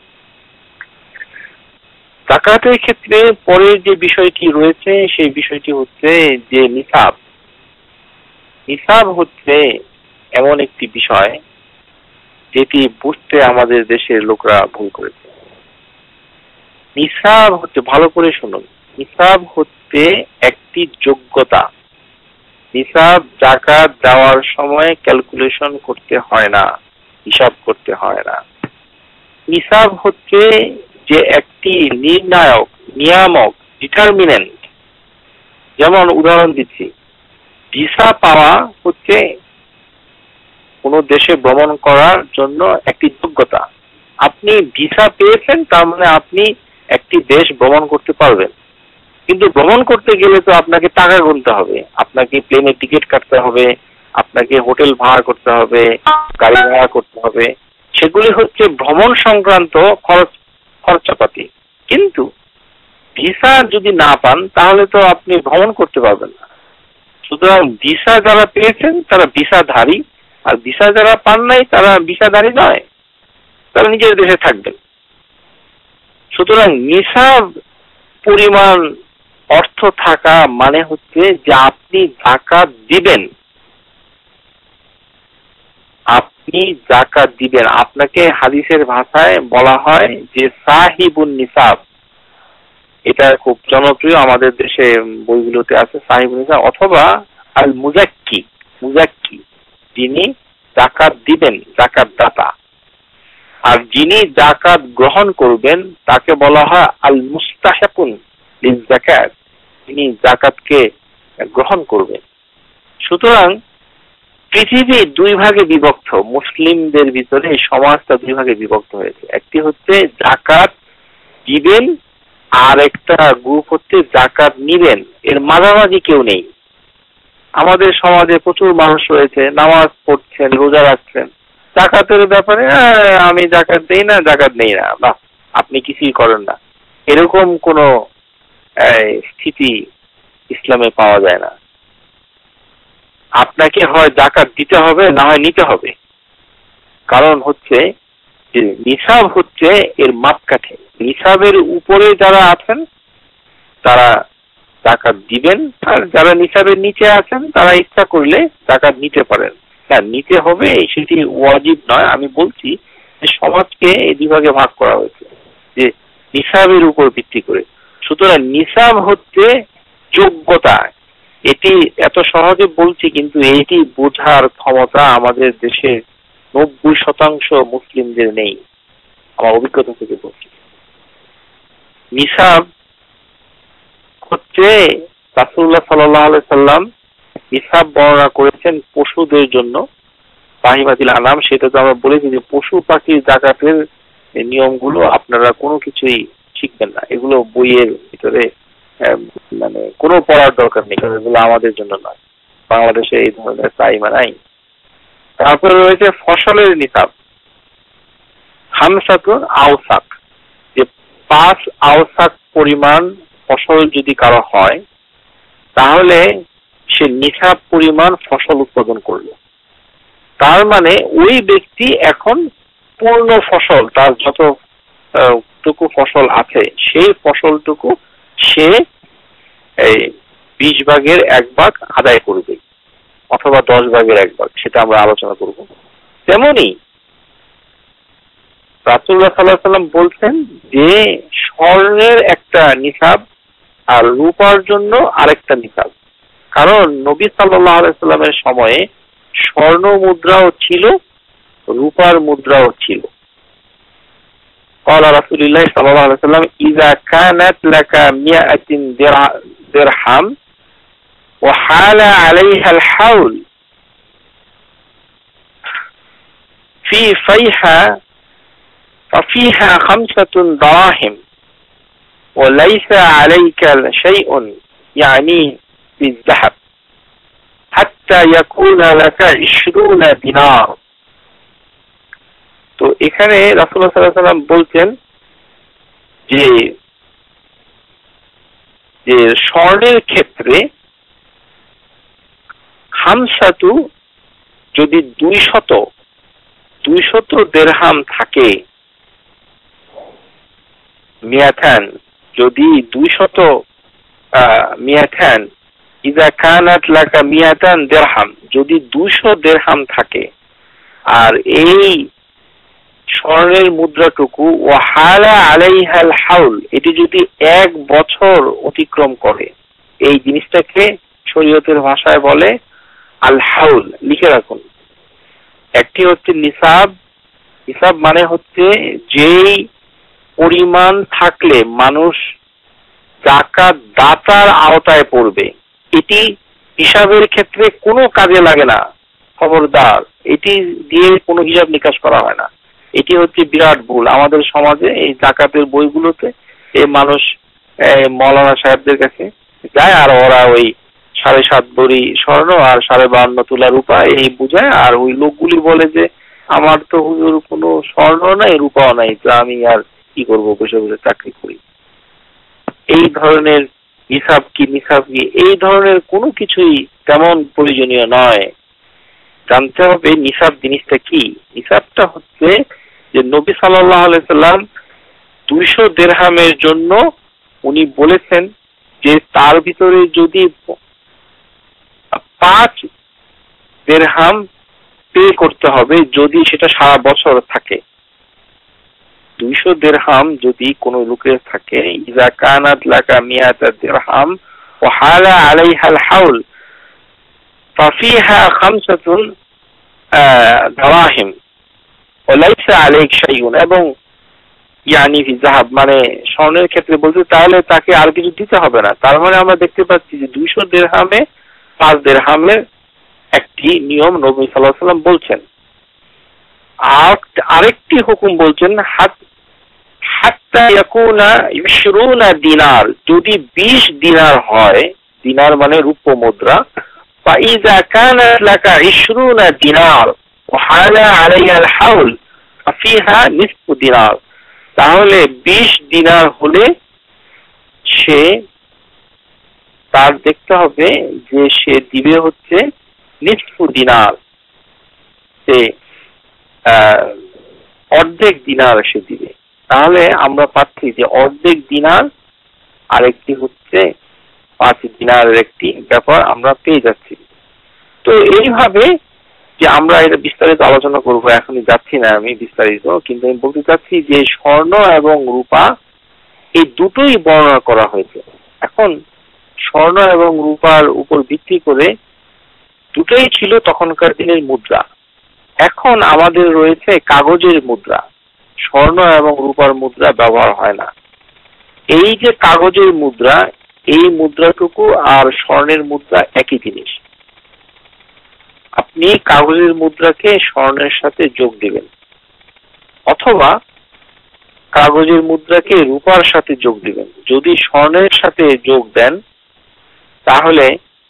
যাকাতের ক্ষেত্রে পরে যে বিষয়টি রয়েছে সেই বিষয়টি হচ্ছে যে নিসাব। নিসাব হচ্ছে এমন একটি বিষয় যেটি বুঝতে আমাদের দেশের লোকরা ভুল করেছে। নিসাব হচ্ছে, ভালো করে শুনুন, নিসাব হচ্ছে একটি যোগ্যতা। নিসাব যাকাত দেওয়ার সময় ক্যালকুলেশন করতে হয় না, হিসাব করতে হয় না। নিসাব হচ্ছে যে একটি নির্ণায়ক, নিয়ামক, ডিটারমিনেন্ট। যেমন উদাহরণ দিচ্ছি, ভিসা পাওয়া হচ্ছে কোন দেশে ভ্রমণ করার জন্য একটি যোগ্যতা। আপনি ভিসা পেয়েছেন, তার মানে আপনি একটি দেশ ভ্রমণ করতে পারবেন। কিন্তু ভ্রমণ করতে গেলে তো আপনাকে টাকা গুনতে হবে, আপনাকে প্লেনের টিকিট কাটতে হবে, আপনাকে হোটেল ভাড়া করতে হবে, গাড়ি ভাড়া করতে হবে। সেগুলি হচ্ছে ভ্রমণ সংক্রান্ত খরচ খরচাপাতি। কিন্তু ভিসা যদি না পান তাহলে তো আপনি ভ্রমণ করতে পারবেন না। সুতরাং ভিসা যারা পেয়েছেন তারা ভিসাধারী, আর ভিসা যারা পান নাই তারা ভিসাধারী নয়, তারা নিজের দেশে থাকবেন। সুতরাং নিসাব পরিমাণ অর্থ থাকা মানে হচ্ছে যে আপনি যাকাত দিবেন, আপনি যাকাত দিবেন। আপনাকে হাদিসের ভাষায় বলা হয় যে সাহিবুন নিসাব। এটা খুব জনপ্রিয়, আমাদের দেশে বইগুলোতে আছে সাহিবুন নিসাব, অথবা আল মুজাক্কি, মুজাক্কি যিনি যাকাত দিবেন, যাকাত দাতা। আর যিনি যাকাত গ্রহণ করবেন তাকে বলা হয় আল মুস্তাহিকুন লিল যাকাত, তিনি যাকাতকে গ্রহণ করবেন। সুতরাং পৃথিবী দুই ভাগে বিভক্ত, মুসলিমদের ভিতরে এই সমাজটা দুই ভাগে বিভক্ত হয়েছে। একটি হচ্ছে যাকাত দিবেন, আর একটা গ্রুপ হচ্ছে যাকাত নিবেন। এর মাঝামাঝি কেউ নেই। আমাদের সমাজে প্রচুর মানুষ রয়েছে, নামাজ পড়ছেন, রোজা রাখছেন, যাকাতের ব্যাপারে আমি যাকাত দেই না, যাকাত নেই না, বা আপনি কিছুই করেন না, এরকম কোন স্থিতি ইসলামে পাওয়া যায় না। আপনাকে হয় যাকাত দিতে হবে, না হয় নিতে হবে। কারণ হচ্ছে যে নিসাব হচ্ছে এর মাপকাঠি। নিসাবের উপরে যারা আছেন তারা যাকাত দিবেন, আর যারা নিসাবের নিচে আছেন তারা ইচ্ছা করলে যাকাত নিতে পারেন। হ্যাঁ, নিতে হবে সেটি ওয়াজিব নয়। আমি বলছি যে সমাজকে এই দুভাগে ভাগ করা হয়েছে যে নিসাবের উপর ভিত্তি করে। সুতরাং নিসাব হচ্ছে যোগ্যতা। এটি এত সহজে বলছি, কিন্তু এটি বোঝার ক্ষমতা আমাদের দেশে নব্বই শতাংশ মুসলিমদের নেই। আমার অভিজ্ঞতা থেকে বলছি, নিসাব হচ্ছে রাসূলুল্লাহ সাল্লাল্লাহু আলাইহি সাল্লাম নিসাব বর্ণনা করেছেন পশুদের জন্য, বাহিমাতিল আনাম। সেটা তো আমরা বলেছি যে পশু পাখির যাকাতের নিয়মগুলো আপনারা কোনো কিছুই শিখবেন না, এগুলো বইয়ের ভিতরে মানে কোনো পড়ার দরকার নেই, এগুলো আমাদের জন্য নয়। বাংলাদেশে এই ধরনের চাইমা নাই। তারপরে রয়েছে ফসলের নিসাব, খামসাতুন আওসাক, যে পাঁচ আওসাক পরিমাণ ফসল যদি কারো হয় তাহলে সে নিসাব পরিমাণ ফসল উৎপাদন করলো। তার মানে ওই ব্যক্তি এখন পূর্ণ ফসল, তার যতটুকু ফসল আছে সেই ফসলটুকু সে এই বিশ ভাগের এক ভাগ আদায় করবে, অথবা দশ ভাগের এক ভাগ, সেটা আমরা আলোচনা করব। তেমনি রাসূলুল্লাহ সাল্লাল্লাহু আলাইহি ওয়াসাল্লাম বলছেন যে স্বর্ণের একটা নিসাব আর রূপার জন্য আরেকটা নিসাব। কারণ নবী সাল্লাল্লাহু আলাইহি ওয়াসাল্লামের সময়ে স্বর্ণ মুদ্রাও ছিল, রূপার মুদ্রাও ছিল। قال رسول الله صلى الله عليه وسلم إذا كانت لك مئة درهم وحال عليها الحول في فيها ففيها خمسة دراهم وليس عليك شيء يعني بالذهب حتى يكون لك عشرون دينار। তো এখানে রাসূলুল্লাহ সাল্লাল্লাহু আলাইহি ওয়াসাল্লাম বলছেন যে যে স্বর্ণের ক্ষেত্রে খামসাতু যদি দুইশত দুইশত দিরহাম থাকে, মিয়াতান যদি দুইশত মিয়াতান ইযা কানাত লাকা মিয়াতান দিরহাম, যদি দুইশো দিরহাম থাকে, আর এই স্বর্ণের মুদ্রাটুকু ওয়াহালা আলাইহাল হাউল, এটি যদি এক বছর অতিক্রম করে, এই জিনিসটাকে শরীয়তের ভাষায় বলে আল হাউল। লিখে রাখুন, একটি হচ্ছে নিসাব। নিসাব মানে হচ্ছে যেই পরিমাণ থাকলে মানুষ যাকাত দাতার আওতায় পড়বে, এটি হিসাবের ক্ষেত্রে কোনো কাজে লাগে না, খবরদার, এটি দিয়ে কোনো হিসাব নিকাশ করা হয় না। এটি হচ্ছে বিরাট ভুল আমাদের সমাজে। এই জাকাতের বইগুলোতে এই মানুষ মৌলানা সাহেবদের কাছে যায় আর ওরা ওই সাড়ে সাত ভরি স্বর্ণ আর সাড়ে বান্ন তোলা রূপা এই বুঝায়, আর ওই লোকগুলি বলে যে আমার তো হুজুর কোনো স্বর্ণ নাই রূপাও নাই, তো আমি আর কি করবো, বসে বসে চাকরি করি। এই ধরনের হিসাব কি নিসাব কি এই ধরনের কোনো কিছুই তেমন প্রয়োজনীয় নয়। জানতে হবে নিসাব জিনিসটা কি। নিসাবটা হচ্ছে যে নবী সাল্লাল্লাহু আলাইহি সাল্লাম দুইশো দিরহামের জন্য উনি বলেছেন যে তার ভিতরে যদি পাঁচ দিরহাম পে করতে হবে যদি সেটা সারা বছর থাকে। দুইশো দিরহাম যদি কোনো লোকের থাকে, ইজা কানাত লাকা মিয়াতা দিরহাম ওয়া হালা আলাইহাল হাউল ফাফিহা খামসাতুন দারাহিম ওয়া লাইসা আলাইক শাইউন, এবং ইয়ানি ফি যাহাব মানে স্বর্ণের ক্ষেত্রে বলতে তাহলে তাকে আর কিছু দিতে হবে না। তার মানে আমরা দেখতে পাচ্ছি যে দুইশো দিরহামে পাঁচ দিরহামের একটি নিয়ম নবী সাল্লাল্লাহু আলাইহি ওয়াসাল্লাম বলছেন। আর আরেকটি হুকুম বলছেন হাত্তা ইয়াকুনা ইশরুনা দিনার, যদি বিশ দিনার হয়, দিনার মানে রূপ্য মুদ্রা, ফা ইযা কানা লাকা ইশরুনা দিনার ওয়া হালা আলাইহাল হাউল ফাফিহা নিসফু দিনার, তাহলে বিশ দিনার হলে সে তার দেখতে হবে যে সে দিবে হচ্ছে নিসফু দিনার, সে অর্ধেক দিনার সে দিবে। তাহলে আমরা পাচ্ছি যে অর্ধেক দিনার আরেকটি হচ্ছে পাঁচ দিনারের একটি ব্যাপার আমরা পেয়ে যাচ্ছি। তো এইভাবে যে আমরা এটা বিস্তারিত আলোচনা করবো, এখনই যাচ্ছি না আমি বিস্তারিত, কিন্তু আমি বলতে চাচ্ছি যে স্বর্ণ এবং রূপা এই দুটোই বর্ণনা করা হয়েছে। এখন স্বর্ণ এবং রূপার উপর ভিত্তি করে দুটোই ছিল তখনকার দিনের মুদ্রা। এখন আমাদের রয়েছে কাগজের মুদ্রা, স্বর্ণ এবং রূপার মুদ্রা ব্যবহার হয় না। এই যে কাগজের মুদ্রা, এই মুদ্রাটুকু আর স্বর্ণের মুদ্রা একই জিনিস। আপনি কাগজের মুদ্রাকে স্বর্ণের সাথে যোগ দিবেন, অথবা কাগজের মুদ্রাকে রূপার সাথে যোগ দিবেন। যদি স্বর্ণের সাথে যোগ দেন তাহলে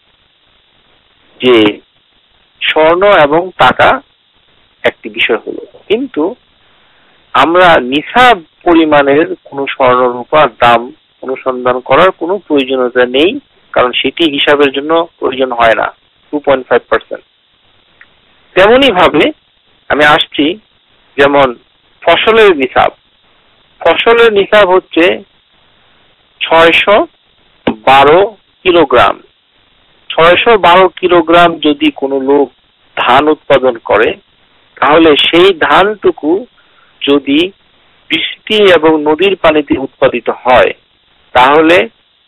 যে স্বর্ণ এবং টাকা একটি বিষয় হলো, কিন্তু আমরা নিসাব পরিমাণের কোন স্বর্ণ রূপার দাম অনুসন্ধান করার কোনো প্রয়োজনীয়তা নেই, কারণ সেটি হিসাবের জন্য প্রয়োজন হয় না। টু পয়েন্ট ফাইভ পার্সেন্ট তেমনি ভাবে আমি আসছি, যেমন ফসলের নিসাব। ফসলের নিসাব হচ্ছে ছয়শো বারো কিলোগ্রাম। ছয়শো বারো কিলোগ্রাম যদি কোনো লোক ধান উৎপাদন করে, তাহলে সেই ধানটুকু যদি বৃষ্টি এবং নদীর পানিতে উৎপাদিত হয় তাহলে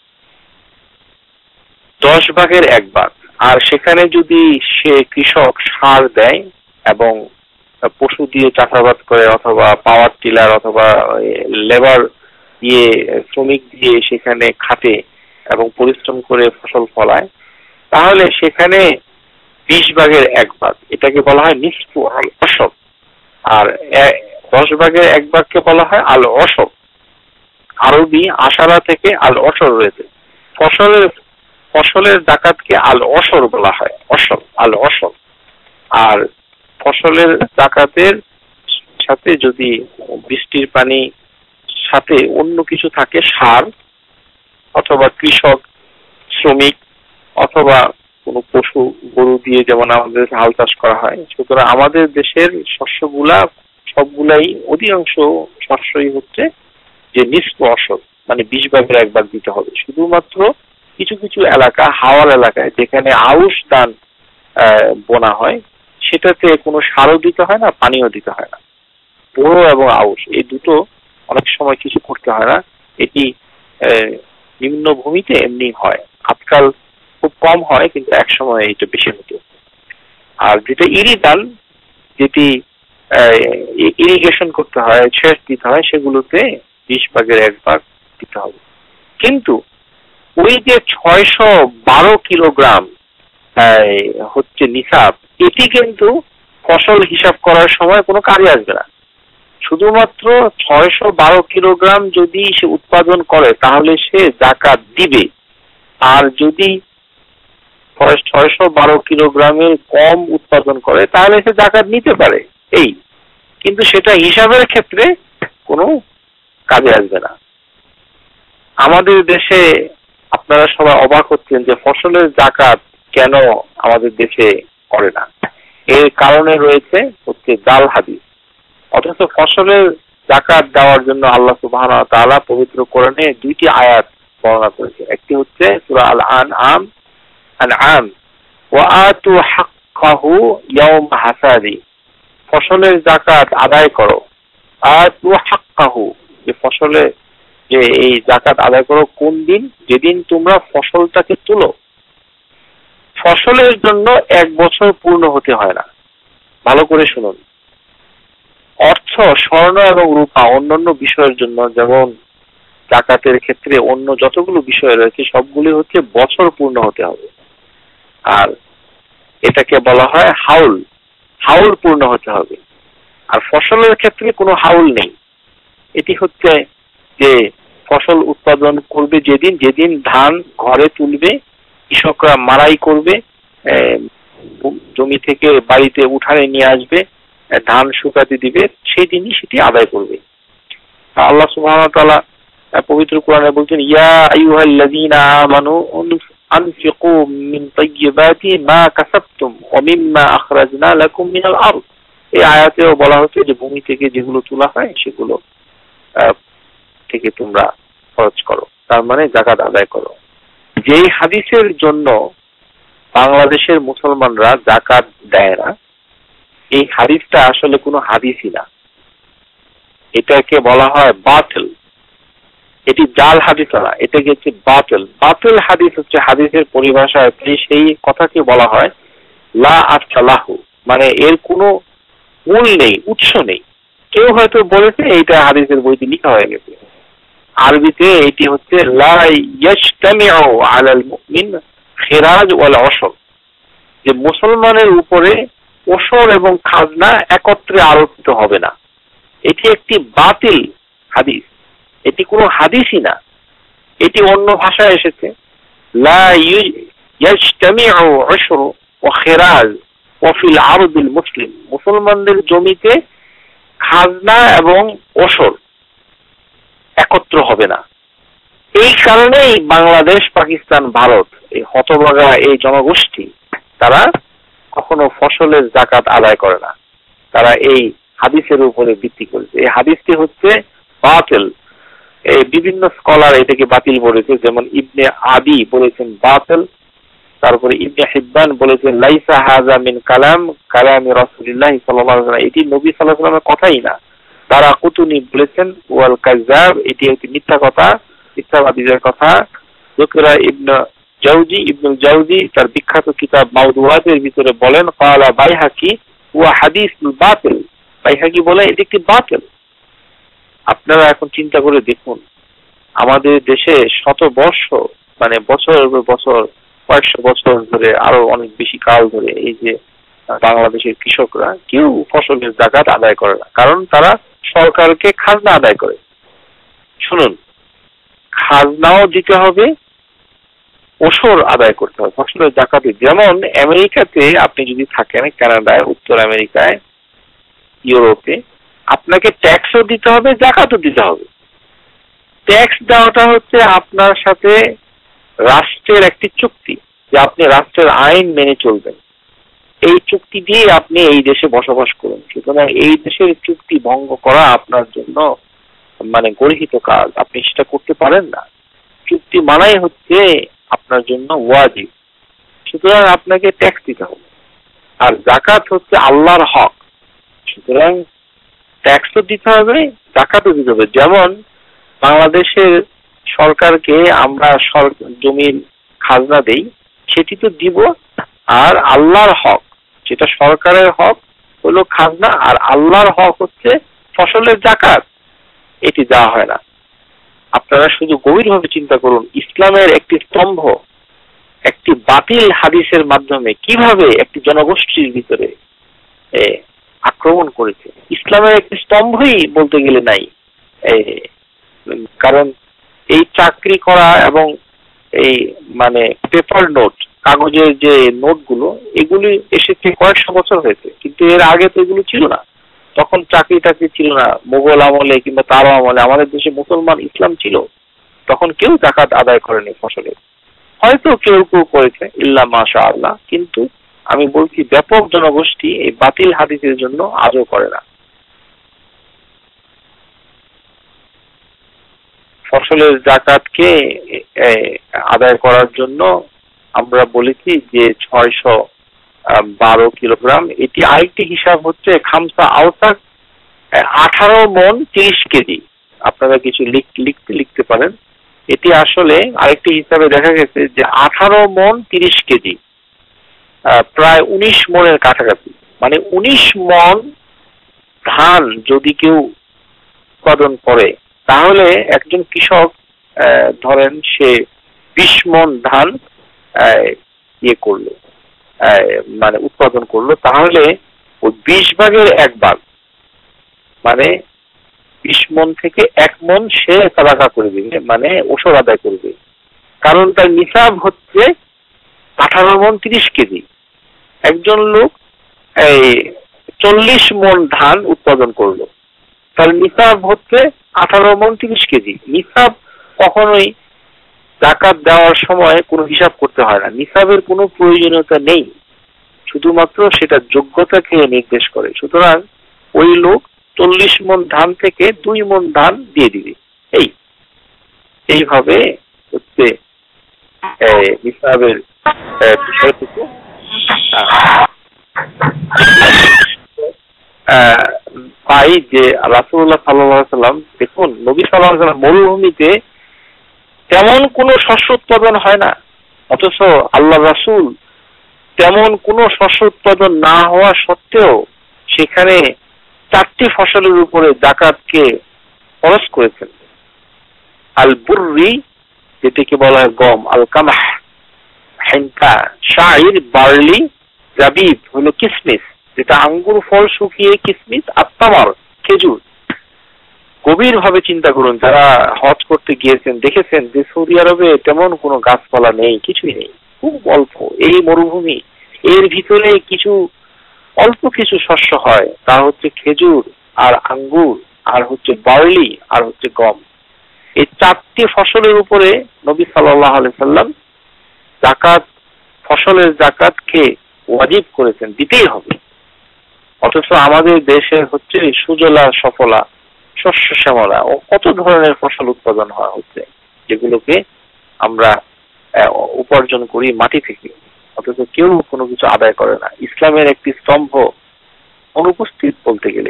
দশ ভাগের এক ভাগ। আর সেখানে যদি সে কৃষক সার দেয় এবং পশু দিয়ে চাষাবাদ করে, অথবা পাওয়ার টিলার অথবা লেবার দিয়ে, শ্রমিক দিয়ে সেখানে খাটে এবং পরিশ্রম করে ফসল ফলায়, তাহলে সেখানে বিশ ভাগের এক ভাগ, এটাকে বলা হয় নিসফু আল অশব। আর দশ ভাগের এক ভাগকে বলা হয় আল অশব। আরবি আশারা থেকে আল অশর রয়েছে। ফসলের ফসলের জাকাতকে আল অশর বলা হয়, অশব, আল অশর। আর ফসলের জাকাতের সাথে যদি বৃষ্টির পানি সাথে অন্য কিছু থাকে, সার অথবা কৃষক, শ্রমিক অথবা কোনো পশু, গরু দিয়ে যেমন আমাদের হাল চাষ করা হয়, সুতরাং আমাদের দেশের শস্যগুলা সবগুলাই অধিকাংশ শস্যই হচ্ছে যে নিসফু অশর, মানে বিশ ভাগের এক ভাগ দিতে হবে। শুধুমাত্র কিছু কিছু এলাকা, হাওয়ার এলাকায় যেখানে আউশ ধান বোনা হয়, সেটাতে কোনো সারও দিতে হয় না, পানিও দিতে হয় না। বোরো এবং আউশ এই দুটো অনেক সময় কিছু করতে হয় না, এটি নিম্ন ভূমিতে এমনি হয়। আজকাল খুব কম হয়, কিন্তু এক সময় এটা বেশি হতো। আর যেটা ইরি ধান, যেটি ইরিগেশন করতে হয়, সেচ দিতে হয়, সেগুলোতে বিশ ভাগের এক ভাগ দিতে হবে। কিন্তু ওই যে ছয়শো বারো কিলোগ্রাম হচ্ছে নিসাব, এটি কিন্তু ফসল হিসাব করার সময় কোনো কাজে আসবে না। শুধুমাত্র ছয়শো বারো কিলোগ্রাম যদি সে উৎপাদন করে তাহলে সে যাকাত দিবে, আর যদি ছয়শো বারো কিলোগ্রামের কম উৎপাদন করে তাহলে সে যাকাত নিতে পারে। এই কিন্তু সেটা হিসাবের ক্ষেত্রে কোনো কাজে আসবে না। আমাদের দেশে আপনারা সবাই অবাক হচ্ছেন যে ফসলের যাকাত কেন আমাদের দেশে করে না। এর কারণে রয়েছে হচ্ছে জাল হাদিস। অথচ ফসলের যাকাত দেওয়ার জন্য আল্লাহ সুবহানাহু ওয়া তাআলা পবিত্র কোরআনে দুইটি আয়াত বর্ণনা করেছে। একটি হচ্ছে সূরা আল আনআম, আনআম ওয়া আতু হাক্কাহু ইয়াওমা হাসাদি, ফসলের যাকাত আদায় করো। আতু হাক্কাহু, যে ফসলে যে এই যাকাত আদায় করো কোন দিন? যেদিন তোমরা ফসলটাকে তুলো। ফসলের জন্য এক বছর পূর্ণ হতে হয় না। ভালো করে শুনুন, অর্থ, স্বর্ণ এবং রূপা অন্যান্য বিষয়ের জন্য, যেমন যাকাতের ক্ষেত্রে অন্য যতগুলো বিষয় রয়েছে সবগুলি হচ্ছে বছর পূর্ণ হতে হবে। আর এটাকে বলা হয় হাউল, হাউল পূর্ণ হতে হবে। আর ফসলের ক্ষেত্রে কোনো হাউল নেই। এটি হচ্ছে যে ফসল উৎপাদন করবে যেদিন, যেদিন ধান ঘরে তুলবে, কৃষকরা মারাই করবে, জমি থেকে বাড়িতে উঠানে নিয়ে আসবে, ধান শুকাতে দিবে, সেই দিনই সেটি আদায় করবে। আল্লাহ সুবহানাহু ওয়া তাআলা পবিত্র কোরআনে বলছেন, ইয়া আইয়ুহাল্লাযীনা আমানু আনফিকু মিন তাইয়্যিবাতি মা কাসাবতুম ওয়া মিম্মা আখরাজনা লাকুম মিনাল আরদ। এই আয়াতেও বলা হচ্ছে যে ভূমি থেকে যেগুলো তোলা হয় সেগুলো থেকে তোমরা খরচ করো, তার মানে যাকাত আদায় করো। যেই হাদিসের জন্য বাংলাদেশের মুসলমানরা যাকাত দেয় না, এই হাদিসটা আসলে কোনো হাদিসই না, এটাকে বলা হয় বাতিল। এটি জাল হাদিস না, এটাকে হচ্ছে বাতিল। বাতিল হাদিস হচ্ছে হাদিসের পরিভাষায় সেই কথাকে বলা হয় লা আসলাহু, মানে এর কোনো মূল নেই, উৎস নেই। কেউ হয়তো বলেছে এইটা হাদিসের বইতে লেখা হয়ে গেছে। আরবিতে এটি হচ্ছে লা ইয়াজতামিউ আলাল মুমিন খিরাজ ওয়াল উশর, যে মুসলমানের উপরে ওশর এবং খাজনা একত্রে আরোপিত হবে না। এটি একটি বাতিল হাদিস, এটি কোনো হাদিসই না, এটি অন্য ভাষায় এসেছে। লা ইয়াজতামিউ উশর ওয়া খিরাজ ওয়া ফিল আরদিল মুসলিম, মুসলমানদের জমিতে খাজনা এবং ওশর একত্র হবে না। এই কারণেই বাংলাদেশ, পাকিস্তান, ভারত, এই হতভাগা এই জনগোষ্ঠী তারা কখনো ফসলের যাকাত আদায় করে না। তারা এই হাদিসের উপরে ভিত্তি করেছে। এই হাদিসটি হচ্ছে বাতিল। এই বিভিন্ন স্কলার এটাকে বাতিল বলেছে, যেমন ইবনে আদি বলেছেন বাতিল, তারপরে ইবনে হিব্বান বলেছেন লাইসা হাযা মিন কালাম কালামি রাসূলিল্লাহ সাল্লাল্লাহু আলাইহি ওয়াসাল্লাম, এটি নবী সাল্লাল্লাহু আলাইহি ওয়াসাল্লামের কথাই না। তারা কুতুনি বলেছেন ওয়াল কাযাব, এটি একটি মিথ্যা কথা, মিথ্যাবাদীদের কথা। যুকরা ইবনে জাওজি, ইবনুল জাওজি তার বিখ্যাত কিতাব মাউদুআতের ভিতরে বলেন ক্বালা বাইহাকি ওয়া হাদিসুল বাতিল, বাইহাকি বলে এটি একটি বাতিল। আপনারা এখন চিন্তা করে দেখুন, আমাদের দেশে শত বর্ষ, মানে বছর বছর, কয়েকশো বছর ধরে, আরো অনেক বেশি কাল ধরে এই যে বাংলাদেশের কৃষকরা কেউ ফসলের যাকাত আদায় করে না, কারণ তারা সরকারকে খাজনা আদায় করে। শুনুন, খাজনাও দিতে হবে, ওশর আদায় করতে হবে ফসলের যাকাতে। যেমন আমেরিকাতে আপনি যদি থাকেন, কানাডায়, উত্তর আমেরিকায়, ইউরোপে, আপনাকে ট্যাক্সও দিতে হবে, যাকাতও দিতে হবে। ট্যাক্স দেওয়াটা হচ্ছে আপনার সাথে রাষ্ট্রের একটি চুক্তি, যে আপনি রাষ্ট্রের আইন মেনে চলবেন। এই চুক্তি দিয়ে আপনি এই দেশে বসবাস করুন। সুতরাং এই দেশের চুক্তি ভঙ্গ করা আপনার জন্য মানে গর্হিত কাজ, আপনি সেটা করতে পারেন না। চুক্তি মানাই হচ্ছে আপনার জন্য ওয়াজিব। সুতরাং আপনাকে ট্যাক্স দিতে হবে। আর যাকাত হচ্ছে আল্লাহর হক, সুতরাং ট্যাক্সও দিতে হবে, যাকাতও দিতে হবে। যেমন বাংলাদেশের সরকারকে আমরা জমির খাজনা দেই, সেটি তো দিব। আর আল্লাহর হক, যেটা সরকারের হক হলো খাজনা, আর আল্লাহর হক হচ্ছে ফসলের যাকাত, এটি দেওয়া হয় না। আপনারা শুধু গভীরভাবে চিন্তা করুন, ইসলামের একটি স্তম্ভ, একটি বাতিল হাদিসের মাধ্যমে কিভাবে একটি জনগোষ্ঠীর ভিতরে আক্রমণ করেছে। ইসলামের একটি স্তম্ভই বলতে গেলে নাই। কারণ এই চাকরি করা এবং এই মানে পেপার নোট, কাগজের যে নোটগুলো, এগুলি এসেছে কয়েকশো বছর হয়েছে, কিন্তু এর আগে তো এগুলো ছিল না। তখন চাকরি টাকরি ছিল না। মোগল আমলে কিংবা তারও আমলে আমাদের দেশে মুসলমান ইসলাম ছিল, তখন কেউ যাকাত আদায় করেনি ফসলের। হয়তো কেউ কেউ করেছে, ইল্লা মাশা আল্লাহ, কিন্তু আমি বলছি ব্যাপক জনগোষ্ঠী এই বাতিল হাদিসের জন্য আজও করে না। ফসলের যাকাতকে আদায় করার জন্য আমরা বলেছি যে ছয়শ বারো কিলোগ্রাম। এটি আরেকটি হিসাব হচ্ছে খামসা আওসাক, আঠারো মন তিরিশ কেজি। আপনারা কিছু লিখতে লিখতে পারেন। এটি আসলে আরেকটি হিসাবে দেখা গেছে যে আঠারো মন তিরিশ কেজি, প্রায় উনিশ মনের কাছাকাছি। মানে উনিশ মন ধান যদি কেউ উৎপাদন করে, তাহলে একজন কৃষক ধরেন সে বিশ মন ধান ইয়ে করলো, মানে উৎপাদন করলো, তাহলে ওই বিশ ভাগের এক ভাগ মানে বিশ মন থেকে এক মন সে সাদাকা করে দিবে, মানে ওষুধ আদায় করবে। কারণ তার নিসাব হচ্ছে আঠারো মন তিরিশ কেজি। একজন লোক এই চল্লিশ মন ধান উৎপাদন করলো, তার নিসাব হচ্ছে আঠারো মন তিরিশ কেজি। নিসাব কখনোই যাকাত দেওয়ার সময় কোনো হিসাব করতে হয় না। নিসাবের কোনো প্রয়োজনীয়তা নেই, শুধুমাত্র সেটা যোগ্যতাকে নির্দেশ করে। সুতরাং ওই লোক চল্লিশ মন ধান থেকে দুই মন ধান দিয়ে দিবে। এই এইভাবে হচ্ছে নিসাবের বিষয়টুকু পাই যে রাসূলুল্লাহ সাল্লাল্লাহু আলাইহি ওয়াসাল্লাম, দেখুন নবী সাল্লাল্লাহু আলাইহি ওয়াসাল্লাম মরুভূমিতে তেমন কোনো শস্য উৎপাদন হয় না, অথচ আল্লাহ রাসূল তেমন কোনো শস্য উৎপাদন না হওয়া সত্ত্বেও সেখানে চারটি ফসলের উপরে যাকাতকে ফরজ করেছেন। আল বুররি, যেটাকে বলা হয় গম, আল কামাহ, হেন্তা, শাইর, বার্লি, জাবিব হলো কিসমিস, যেটা আঙ্গুর ফল শুকিয়ে কিসমিস, আর তামার, খেজুর। গভীর ভাবে চিন্তা করুন, যারা হজ করতে গিয়েছেন দেখেছেন যে সৌদি আরবে তেমন কোনো গাছপালা নেই, কিছুই নেই, খুব অল্প। এই মরুভূমি, এর ভিতরে কিছু অল্প কিছু শস্য হয়, তা হচ্ছে খেজুর আর আঙ্গুর আর হচ্ছে বার্লি আর হচ্ছে গম। এই চারটি ফসলের উপরে নবী সাল্লাল্লাহু আলাইহি সাল্লাম যাকাত, ফসলের যাকাতকে ওয়াজিব করেছেন, দিতেই হবে। অথচ আমাদের দেশে হচ্ছে সুজলা সফলা, শস্য শ্যামলা ও কত ধরনের ফসল উৎপাদন হওয়া হচ্ছে, যেগুলোকে আমরা উপার্জন করি মাটি থেকে, অথচ কেউ কোনো কিছু আদায় করে না। ইসলামের একটি স্তম্ভ অনুপস্থিত বলতে গেলে।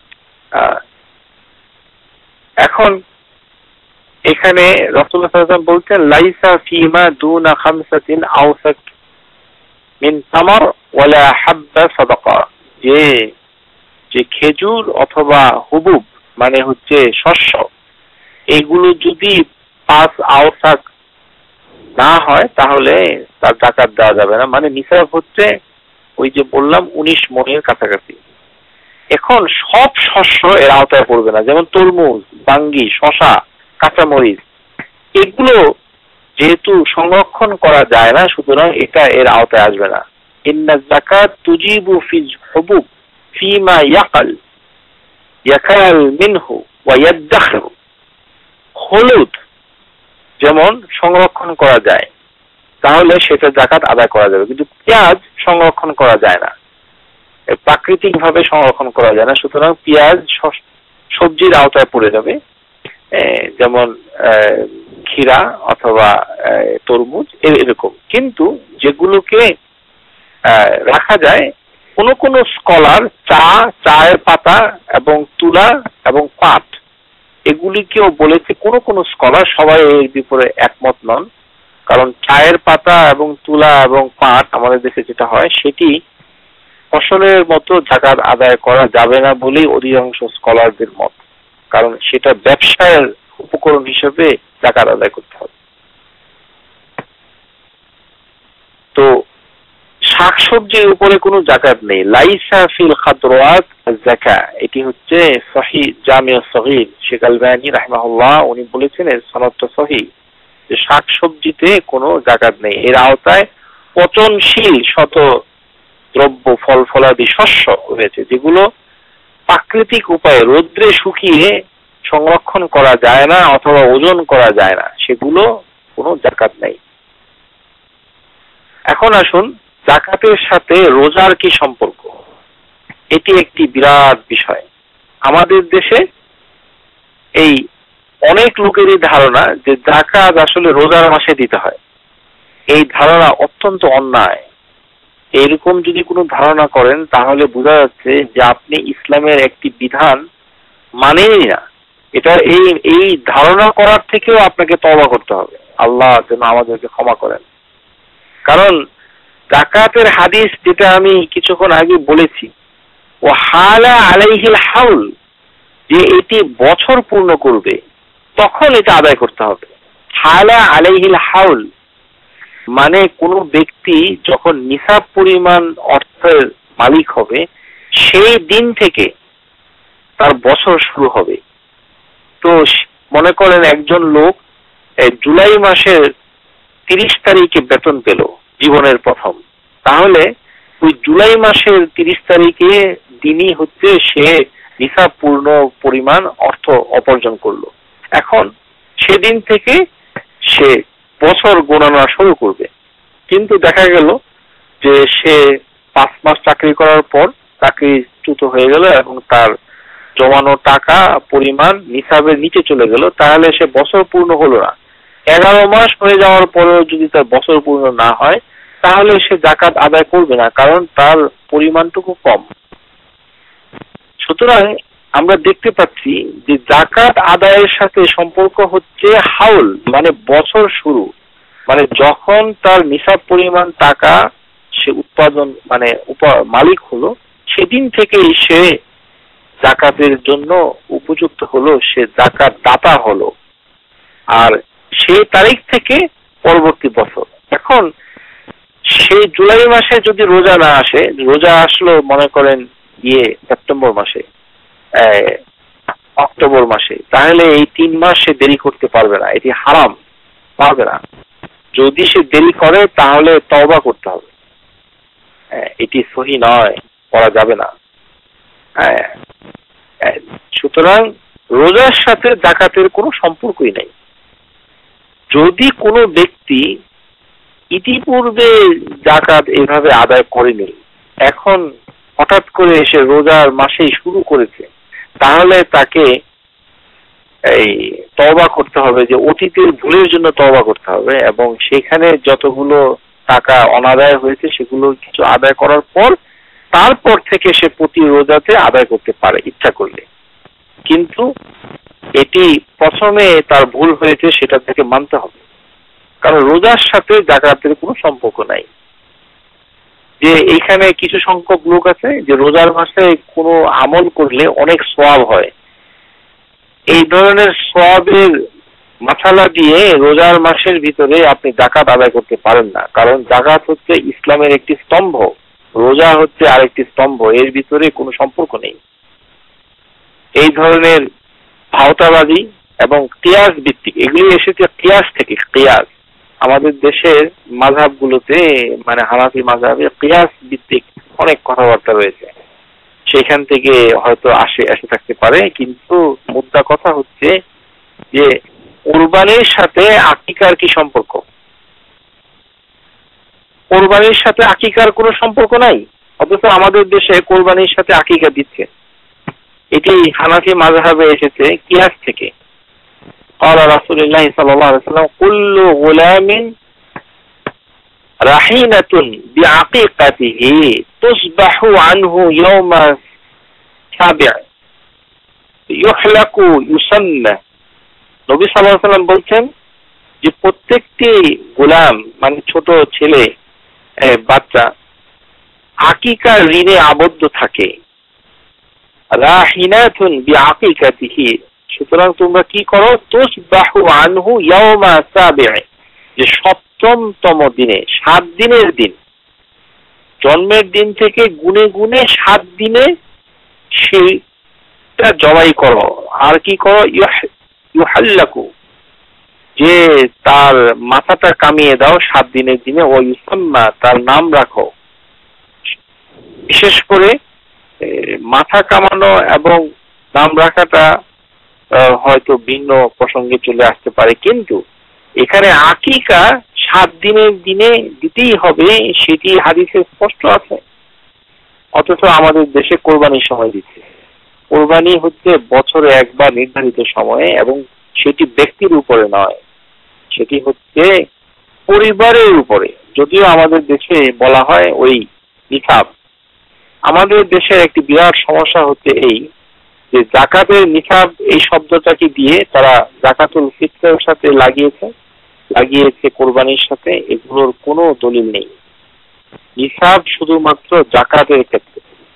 এখন এখানে রাসূলুল্লাহ সাল্লাল্লাহু আলাইহি ওয়াসাল্লাম বলছেন, লাইসা ফিমা দুনা খামসাতিন আওসাক মিন তামার ওয়ালা হাব্বা সাদাকা, যে যে খেজুর অথবা হুবুব মানে হচ্ছে শস্য, এগুলো যদি পাঁচ আওসাক না হয় তাহলে তার যাকাত দেওয়া যাবে না। মানে নিসাব হচ্ছে ওই যে বললাম উনিশ মনের কাছাকাছি। এখন সব শস্য এর আওতায় পড়বে না, যেমন তরমুজ, বাঙ্গি, শশা, কাঁচামরিচ, এগুলো যেহেতু সংরক্ষণ করা যায় না, সুতরাং এটা এর আওতায় আসবে না। ইন্না যাকাত তুজিবু ফি হুবুব ফিমা ইয়াকাল ইয়াকাল মিনহু ওয়া ইয়াদাখিরু, হলুদ যেমন সংরক্ষণ করা যায় তাহলে সেটা যাকাত আদায় করা যাবে, কিন্তু পেঁয়াজ সংরক্ষণ করা যায় না, প্রাকৃতিক ভাবে সংরক্ষণ করা যায় না। সুতরাং পেঁয়াজ সবজির আওতায় পড়ে যাবে, যেমন ক্ষীরা অথবা তরমুজ এরকম। কিন্তু যেগুলোকে রাখা যায়, কোন কোন স্কলার চা, চায়ের পাতা এবং তুলা এবং পাট, এগুলিকেও বলেছে কোন কোন স্কলার, সবাই এর বিপরীতে একমত নন। কারণ চায়ের পাতা এবং তুলা এবং পাট আমাদের দেশে যেটা হয়, সেটি ফসলের মতো যাকাত আদায় করা যাবে না বলেই অধিকাংশ স্কলারদের মত, কারণ সেটা ব্যবসায়ের উপকরণ হিসেবে যাকাত আদায় করতে হবে। তো শাকসবজির উপরে কোনো যাকাত নেই। লাইসা ফিল খাদরাত যাকাত, এটি হচ্ছে সহিহ জামি সগীর, শেখ আলবানী রাহিমাহুল্লাহ উনি বলেছেন এর সনদটা সহিহ, যে শাকসবজিতে কোনো যাকাত নেই। এর আওতায় পচনশীল শত দ্রব্য, ফল ফলাদি শস্য রয়েছে যেগুলো প্রাকৃতিক উপায়ে রৌদ্রে শুকিয়ে সংরক্ষণ করা যায় না অথবা ওজন করা যায় না, সেগুলো কোনো যাকাত নেই। এখন আসুন যাকাতের সাথে রোজার কি সম্পর্ক, এটি একটি বিরাট বিষয়। আমাদের দেশে এই অনেক লোকেরই ধারণা যে যাকাত আসলে রোজার মাসে দিতে হয়। এই ধারণা অত্যন্ত অন্যায়। এরকম যদি কোনো ধারণা করেন তাহলে বোঝা যাচ্ছে যে আপনি ইসলামের একটি বিধান মানেনই না। এটা এই এই ধারণা করার থেকেও আপনাকে তওবা করতে হবে, আল্লাহ যেন আমাদেরকে ক্ষমা করেন। কারণ যাকাতের হাদিস যেটা আমি কিছুক্ষণ আগে বলেছি, ও হালা আলাইহিল হাউল, যে এটি বছর পূর্ণ করবে তখন এটা আদায় করতে হবে। হালা আলাইহিল হাউল মানে কোনো ব্যক্তি যখন নিসাব পরিমাণ অর্থের মালিক হবে সেই দিন থেকে তার বছর শুরু হবে। তো মনে করেন একজন লোক জুলাই মাসের তিরিশ তারিখে বেতন পেল জীবনের প্রথম, তাহলে ওই জুলাই মাসের তিরিশ তারিখে দিনই হচ্ছে সে নিসাব পূর্ণ পরিমাণ অর্থ উপার্জন করলো। এখন সেদিন থেকে সে বছর গণনা শুরু করবে। কিন্তু দেখা গেল যে সে পাঁচ মাস চাকরি করার পর চাকরিচ্যুত হয়ে গেল এবং তার জমানো টাকা পরিমাণ নিসাবের নিচে চলে গেল, তাহলে সে বছর পূর্ণ হলো না। এগারো মাস হয়ে যাওয়ার পরেও যদি তার বছর পূর্ণ না হয় তাহলে সে যাকাত আদায় করবে না, কারণ তার পরিমাণটুকু কম। সুতরাং আমরা দেখতে পাচ্ছি যে যাকাত আদায়ের সাথে সম্পর্ক হচ্ছে হাউল, মানে বছর শুরু, মানে যখন তার নিসাব পরিমাণ টাকা সে উৎপাদন মানে মালিক হলো সেদিন থেকেই সে যাকাতের জন্য উপযুক্ত হলো, সে যাকাত দাতা হলো। আর সেই তারিখ থেকে পরবর্তী বছর, এখন সেই জুলাই মাসে যদি রোজা না আসে, রোজা আসলো মনে করেন ইয়ে সেপ্টেম্বর মাসে, অক্টোবর মাসে, তাহলে এই তিন মাস সে দেরি করতে পারবে না, এটি হারাম, পারবে না। যদি সে দেরি করে তাহলে তওবা করতে হবে, এটি সহি নয়, করা যাবে না। সুতরাং রোজার সাথে যাকাতের কোনো সম্পর্কই নাই। যদি কোনো ব্যক্তি ইতিপূর্বে যাকাত এভাবে আদায় করেনি, এখন হঠাৎ করে এসে রোজার মাসেই শুরু করেছে, তাহলে তাকে এই তওবা করতে হবে, যে অতীতের ভুলের জন্য তওবা করতে হবে এবং সেখানে যতগুলো টাকা অনাদায় হয়েছে সেগুলো কিছু আদায় করার পর তারপর থেকে সে প্রতি রোজাতে আদায় করতে পারে ইচ্ছা করলে। কিন্তু এটি প্রথমে তার ভুল হয়েছে সেটা থেকে মানতে হবে, কারণ রোজার সাথে যাকাতের কোনো সম্পর্ক নাই। যে এইখানে কিছু সংখ্যক লোক আছে যে রোজার মাসে কোনো আমল করলে অনেক সওয়াব হয়, এই ধরনের সওয়াবের মাসালা দিয়ে রোজার মাসের ভিতরে আপনি যাকাত আদায় করতে পারেন না, কারণ যাকাত হচ্ছে ইসলামের একটি স্তম্ভ, রোজা হচ্ছে আরেকটি স্তম্ভ, এর ভিতরে কোনো সম্পর্ক নেই। এই ধরনের ভাওতাবাদী এবং কিয়াস ভিত্তিক, এগুলি এসেছে কিয়াস থেকে। কিয়াস আমাদের দেশের মাযহাবগুলোতে মানে হানাফি মাযহাবে কিয়াস ভিত্তিক অনেক কথাবার্তা রয়েছে, সেখান থেকে হয়তো আসে এসে থাকতে পারে। কিন্তু মুদ্রা কথা হচ্ছে যে কুরবানির সাথে আকিকার কি সম্পর্ক? কোরবানির সাথে আকিকার কোনো সম্পর্ক নাই, অথচ আমাদের দেশে কোরবানির সাথে আকিকা দিচ্ছে। এটি হানাফি মাযহাবে এসেছে কিয়াস থেকে। قال رسول الله صلى الله عليه وسلم كل غلام رحينة بعقيقته تصبح عنه يوم سابع يحلق يسمى। নবী সাল্লাল্লাহু আলাইহি ওয়াসাল্লাম বলছেন যে প্রত্যেকটি গোলাম মানে ছোট ছেলে বাচ্চা আকিকার ঋণে আবদ্ধ থাকে, রাহিনাতুন বিআকিকাতিহি। সুতরাং তোমরা কি করো, তুসবাহু আনহু ইয়াউমা সাবি'i, যে সপ্তম অষ্টমতম দিনে, সাত দিনের দিন, জন্মের দিন থেকে গুনে গুনে সাত দিনে সেইটা জবাই করো। আর কি করো? ইউহাল্লাকু, যে তার মাথাটা কামিয়ে দাও সাত দিনের দিনে। ও ইউসাম্মা, তার নাম রাখো। বিশেষ করে মাথা কামানো এবং নাম রাখাটা হয়তো ভিন্ন প্রসঙ্গে চলে আসতে পারে, কিন্তু এখানে আকিকা সাত দিনের দিনে দিতেই হবে সেটি হাদিসে স্পষ্ট আছে। অথচ আমাদের দেশে কোরবানির সময় দিচ্ছে। কোরবানি হচ্ছে বছরে একবার নির্ধারিত সময়ে, এবং সেটি ব্যক্তির উপরে নয়, সেটি হচ্ছে পরিবারের উপরে। যদিও আমাদের দেশে বলা হয় ওই নিসাব। আমাদের দেশের একটি বিরাট সমস্যা হচ্ছে এই যে যাকাতের নিসাব এই শব্দটাকে দিয়ে তারা যাকাতুল ফিতরের সাথে লাগিয়েছে, লাগিয়েছে কোরবানির সাথে। এগুলোর কোনো দলিল নেই। নিসাব শুধুমাত্র যাকাতের ক্ষেত্রে।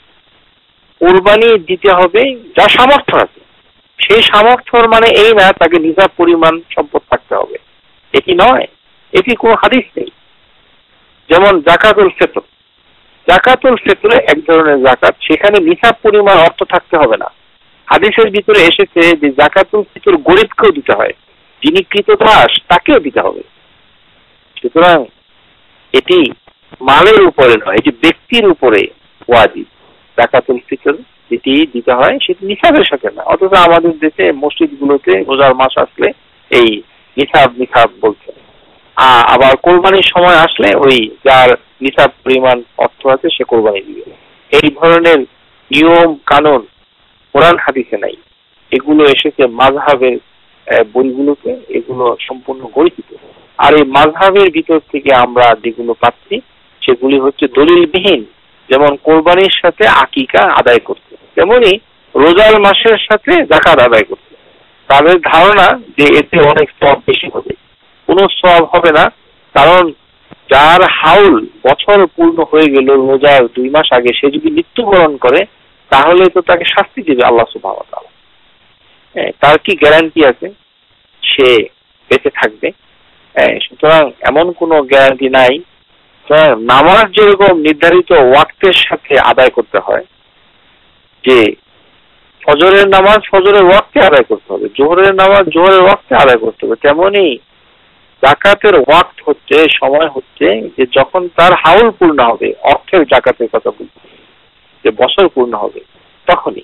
কোরবানি দিতে হবে যা সামর্থ্য আছে। সেই সামর্থ্যর মানে এই না তাকে নিসাব পরিমাণ সম্পদ থাকতে হবে, এটি নয়। এটি কোনো হাদিস নেই। যেমন জাকাতুল ফিতর, জাকাতুল ফিতরে এক ধরনের জাকাত, সেখানে নিসাব পরিমাণ অর্থ থাকতে হবে না। হাদিসের ভিতরে এসেছে যে জাকাতুল ফিতর গরিবকেও দিতে হয়, যিনি কৃতদাস তাকেও দিতে হবে। সুতরাং এটি মালের উপরে নয়, এটি ব্যক্তির উপরে ওয়াজিব। জাকাতুল ফিতর যেটি দিতে হয় সেটি নিসাবের সাথে না। অথচ আমাদের দেশে মসজিদগুলোতে রোজার মাস আসলে এই নিসাব নিসাব বলছে। আবার কোরবানির সময় আসলে ওই যার নিসাব পরিমাণ অর্থ আছে সে কোরবানি দিবে। এই ধরনের নিয়ম কানুন কোরআন হাদিসে নাই। এগুলো এসেছে মাযহাবের বইগুলোতে, এগুলো সম্পূর্ণ গঠিত। আর এই মাযহাবের ভিতর থেকে আমরা যেগুলো পাচ্ছি সেগুলি হচ্ছে দলিলবিহীন। যেমন কোরবানির সাথে আকিকা আদায় করতে, তেমনি রোজার মাসের সাথে যাকাত আদায় করতে। তাদের ধারণা যে এতে অনেক সওয়াব বেশি হবে। কোনো সওয়াব হবে না, কারণ যার হাউল বছর পূর্ণ হয়ে গেল রোজার দুই মাস আগে, সে যদি মৃত্যুবরণ করে তাহলে তো তাকে শাস্তি দেবে আল্লাহ সুবহানাহু ওয়া তাআলা। তার কি গ্যারান্টি আছে সে বেঁচে থাকবে? সুতরাং এমন কোনো গ্যারান্টি নাই। নামাজ যেরকম নির্ধারিত ওয়াক্তের সাথে আদায় করতে হয়, যে ফজরের নামাজ ফজরের ওয়াক্তে আদায় করতে হবে, জোহরের নামাজ জোহরের ওয়াক্তে আদায় করতে হবে, তেমনি যাকাতের ওয়াক্ত হচ্ছে, সময় হচ্ছে যে যখন তার হাউল পূর্ণ হবে। অর্থের যাকাতের কথা বলছি, যে বছর পূর্ণ হবে তখনই।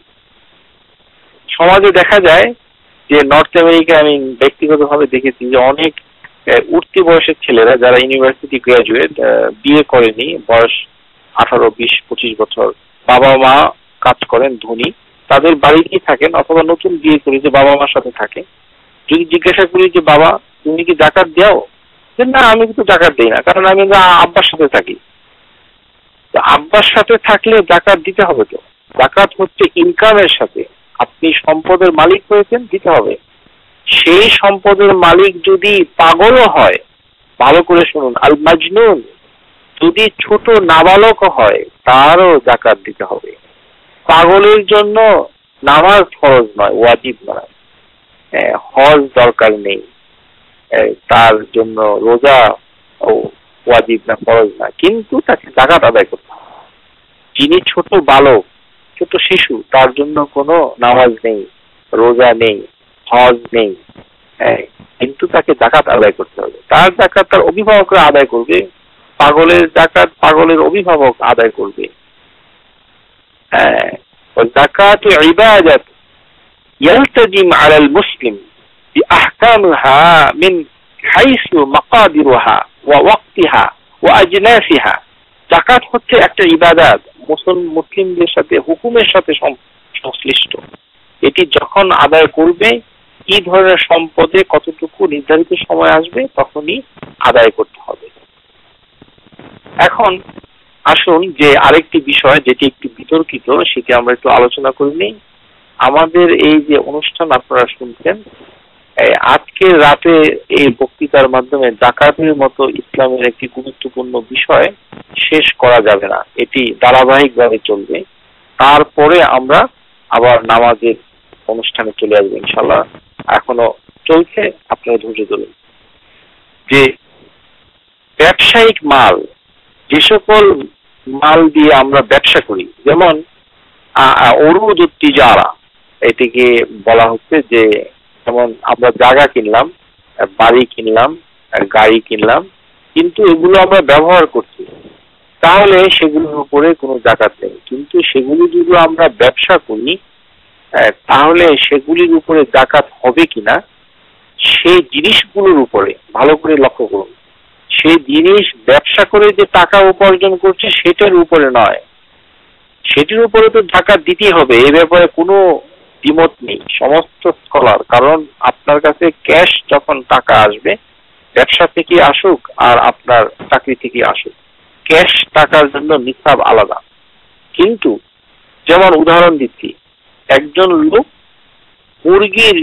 সমাজে দেখা যায় যে নর্থ আমেরিকায় আমি ব্যক্তিগতভাবে দেখেছি যে অনেক উঠতি বয়সের ছেলেরা যারা ইউনিভার্সিটি গ্রাজুয়েট, বিয়ে করেনি, বয়স আঠারো বিশ পঁচিশ বছর, বাবা মা কাজ করেন, ধনী, তাদের বাড়িতেই থাকেন, অথবা নতুন বিয়ে করে যে বাবা মার সাথে থাকে। যদি জিজ্ঞাসা করি যে বাবা তুমি কি যাকাত দাও, যে না আমি কিন্তু যাকাত দিই না, কারণ আমি আব্বার সাথে থাকি। আব্বার সাথে থাকলে যাকাত দিতে হবে। তো যাকাত হচ্ছে ইনকামের সাথে, আপনি সম্পদের মালিক হয়েছেন, দিতে হবে। সেই সম্পদের মালিক যদি পাগলও হয়, ভালো করে শুনুন, আল মাজনুন, যদি ছোট নাবালক হয় তারও যাকাত দিতে হবে। পাগলের জন্য নামাজ ফরজ নয়, ওয়াজিব নয়, হজ দরকার নেই, তার জন্য রোজা ওয়াজিব না, ফরজ না, কিন্তু তাকে যাকাত আদায় করতে হবে। যিনি ছোট বালক, ছোট শিশু, তার জন্য কোনো নামাজ নেই, রোজা নেই, হজ নেই, কিন্তু তাকে যাকাত আদায় করতে হবে। তার যাকাত তার অভিভাবকরা আদায় করবে, পাগলের যাকাত পাগলের অভিভাবক আদায় করবে। হ্যাঁ, যাকাত ইবাদাত يلتزم على المسلم بأحكامها من حيث مقاديرها ووقتها وأجناسها। যাকাত হচ্ছে একটা ইবাদত, মুসলিমদের সাথে হুকুমের সাথে সংশ্লিষ্ট। এটি যখন আদায় করবে, কি ধরনের সম্পদে কতটুকু নির্ধারিত সময় আসবে তখনই আদায় করতে হবে। এখন আসুন যে আরেকটি বিষয় যেটি একটু বিতর্কিত, সেটি আমরা একটু আলোচনা করে নিই। আমাদের এই যে অনুষ্ঠান আপনারা শুনছেন, আজকে রাতে এই বক্তৃতার মাধ্যমে যাকাতের মতো ইসলামের একটি গুরুত্বপূর্ণ বিষয় শেষ করা যাবে না, এটি ধারাবাহিকভাবে চলবে। তারপরে আমরা আবার নামাজের অনুষ্ঠানে চলে আসবো ইনশাআল্লাহ। এখনো চলছে, আপনারা ধৈর্য ধরুন। যে ব্যবসায়িক মাল, যে সকল মাল দিয়ে আমরা ব্যবসা করি, যেমন অরুদ তিজারা, এটিকে বলা হচ্ছে যে যেমন আমরা জায়গা কিনলাম, বাড়ি কিনলাম, গাড়ি কিনলাম, কিন্তু এগুলো আমরা ব্যবহার করছি, তাহলে সেগুলোর উপরে কোনো জাকাত নেই। কিন্তু সেগুলি যদি আমরা ব্যবসা করি তাহলে সেগুলির উপরে জাকাত হবে কিনা সেই জিনিসগুলোর উপরে ভালো করে লক্ষ্য করুন। সেই জিনিস ব্যবসা করে যে টাকা উপার্জন করছে সেটার উপরে নয়, সেটির উপরে তো জাকাত দিতে হবে, এ ব্যাপারে কোনো দ্বিমত নেই সমস্ত স্কলার। কারণ আপনার কাছে ক্যাশ যখন টাকা আসবে, ব্যবসা থেকে আসুক আর আপনার চাকরি থেকে আসুক, ক্যাশ টাকার জন্য নিসাব আলাদা। কিন্তু যেমন উদাহরণ দিচ্ছি, একজন লোক মুরগির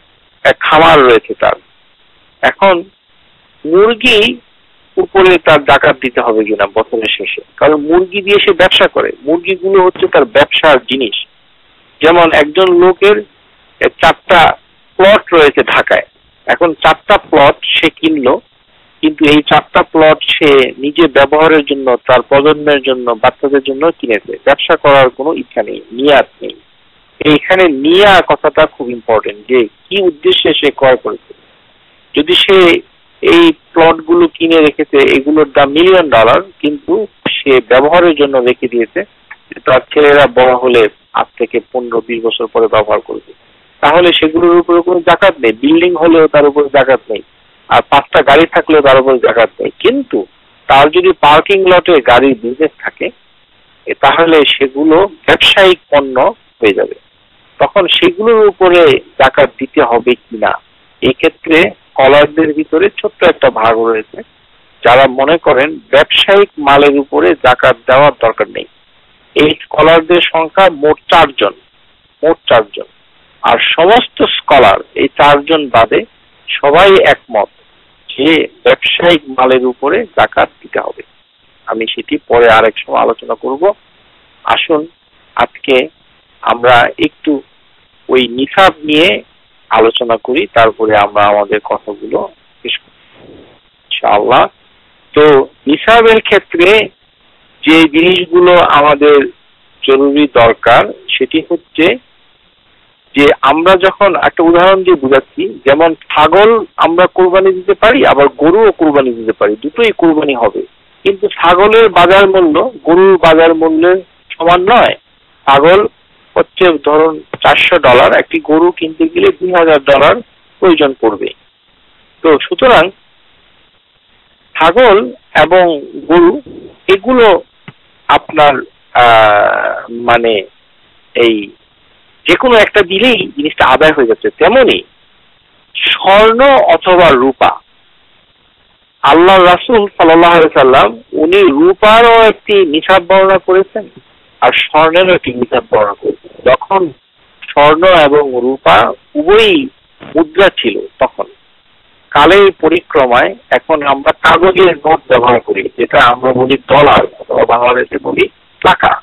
খামার রয়েছে তার, এখন মুরগি উপরে তার জাকাত দিতে হবে কিনা বছরের শেষে, কারণ মুরগি দিয়ে সে ব্যবসা করে, মুরগিগুলো হচ্ছে তার ব্যবসার জিনিস। যেমন একজন লোকের চারটা প্লট রয়েছে ঢাকায়, এখন চারটা প্লট সে কিনলো, কিন্তু এই চারটা প্লট সে নিজে ব্যবহারের জন্য, তার প্রজন্মের জন্য, বাচ্চাদের জন্য কিনেছে, ব্যবসা করার কোনো ইচ্ছা নেই, নিয়াত নেই। এইখানে নিয়া কথাটা খুব ইম্পর্টেন্ট, যে কি উদ্দেশ্যে সে ক্রয় করেছে। যদি সে এই প্লট গুলো কিনে রেখেছে, এগুলোর দাম মিলিয়ন ডলার, কিন্তু সে ব্যবহারের জন্য রেখে দিয়েছে, তার ছেলেরা বড় হলে আজ থেকে পনেরো বিশ বছর পরে ব্যবহার করবে, তাহলে সেগুলোর উপরে কোনো জাকাত নেই। বিল্ডিং হলেও তার উপরে জাকাত নেই, আর পাঁচটা গাড়ি থাকলেও তার উপরে জাকাত নেই। কিন্তু তার যদি পার্কিং লটে গাড়ির বিজনেস থাকে, তাহলে সেগুলো ব্যবসায়িক পণ্য হয়ে যাবে, তখন সেগুলোর উপরে জাকাত দিতে হবে কিনা, এই ক্ষেত্রে স্কলারদের ভিতরে ছোট্ট একটা ভাগ রয়েছে যারা মনে করেন ব্যবসায়িক মালের উপরে জাকাত দেওয়ার দরকার নেই। এই স্কলারদের সংখ্যা মোট চারজন, মোট চারজন আর সমস্ত স্কলার এই চারজন বাদে সবাই একমত যে ব্যবসায়িক মালের উপরে জাকাত দিতে হবে। আমি সেটি পরে আরেক সময় আলোচনা করব। আসুন আজকে আমরা একটু ওই নিসাব নিয়ে আলোচনা করি, তারপরে আমরা আমাদের কথাগুলো শেষ করি ইনশাআল্লাহ। তো নিসাবের ক্ষেত্রে যে জিনিসগুলো আমাদের জরুরি দরকার সেটি হচ্ছে যে আমরা যখন একটা উদাহরণ দিয়ে বুঝাচ্ছি, যেমন ছাগল আমরা কোরবানি দিতে পারি, আবার গরুও কোরবানি দিতে পারি, দুটোই কোরবানি হবে, কিন্তু ছাগলের বাজার মূল্য গরুর বাজার মূল্যের সমান নয়। ছাগল হচ্ছে ধরুন চারশো ডলার, একটি গরু কিনতে গেলে দুই হাজার ডলার প্রয়োজন পড়বে। তো সুতরাং ছাগল এবং গরু এগুলো আপনার মানে এই যে কোনো একটা দিলেই জিনিসটা আদায় হয়ে যাচ্ছে। তেমনি স্বর্ণ অথবা রূপা, আল্লাহ রাসূল সাল্লাল্লাহু আলাইহি সাল্লাম উনি রূপারও একটি নিসাব বর্ণনা করেছেন আর স্বর্ণেরও একটি নিসাব বর্ণনা করেছেন। যখন স্বর্ণ এবং রূপা উভয়ই মুদ্রা ছিল, তখন কালের পরিক্রমায় এখন আমরা কাগজের নোট ব্যবহার করি, যেটা আমরা বলি ডলার অথবা বাংলাদেশে বলি টাকা।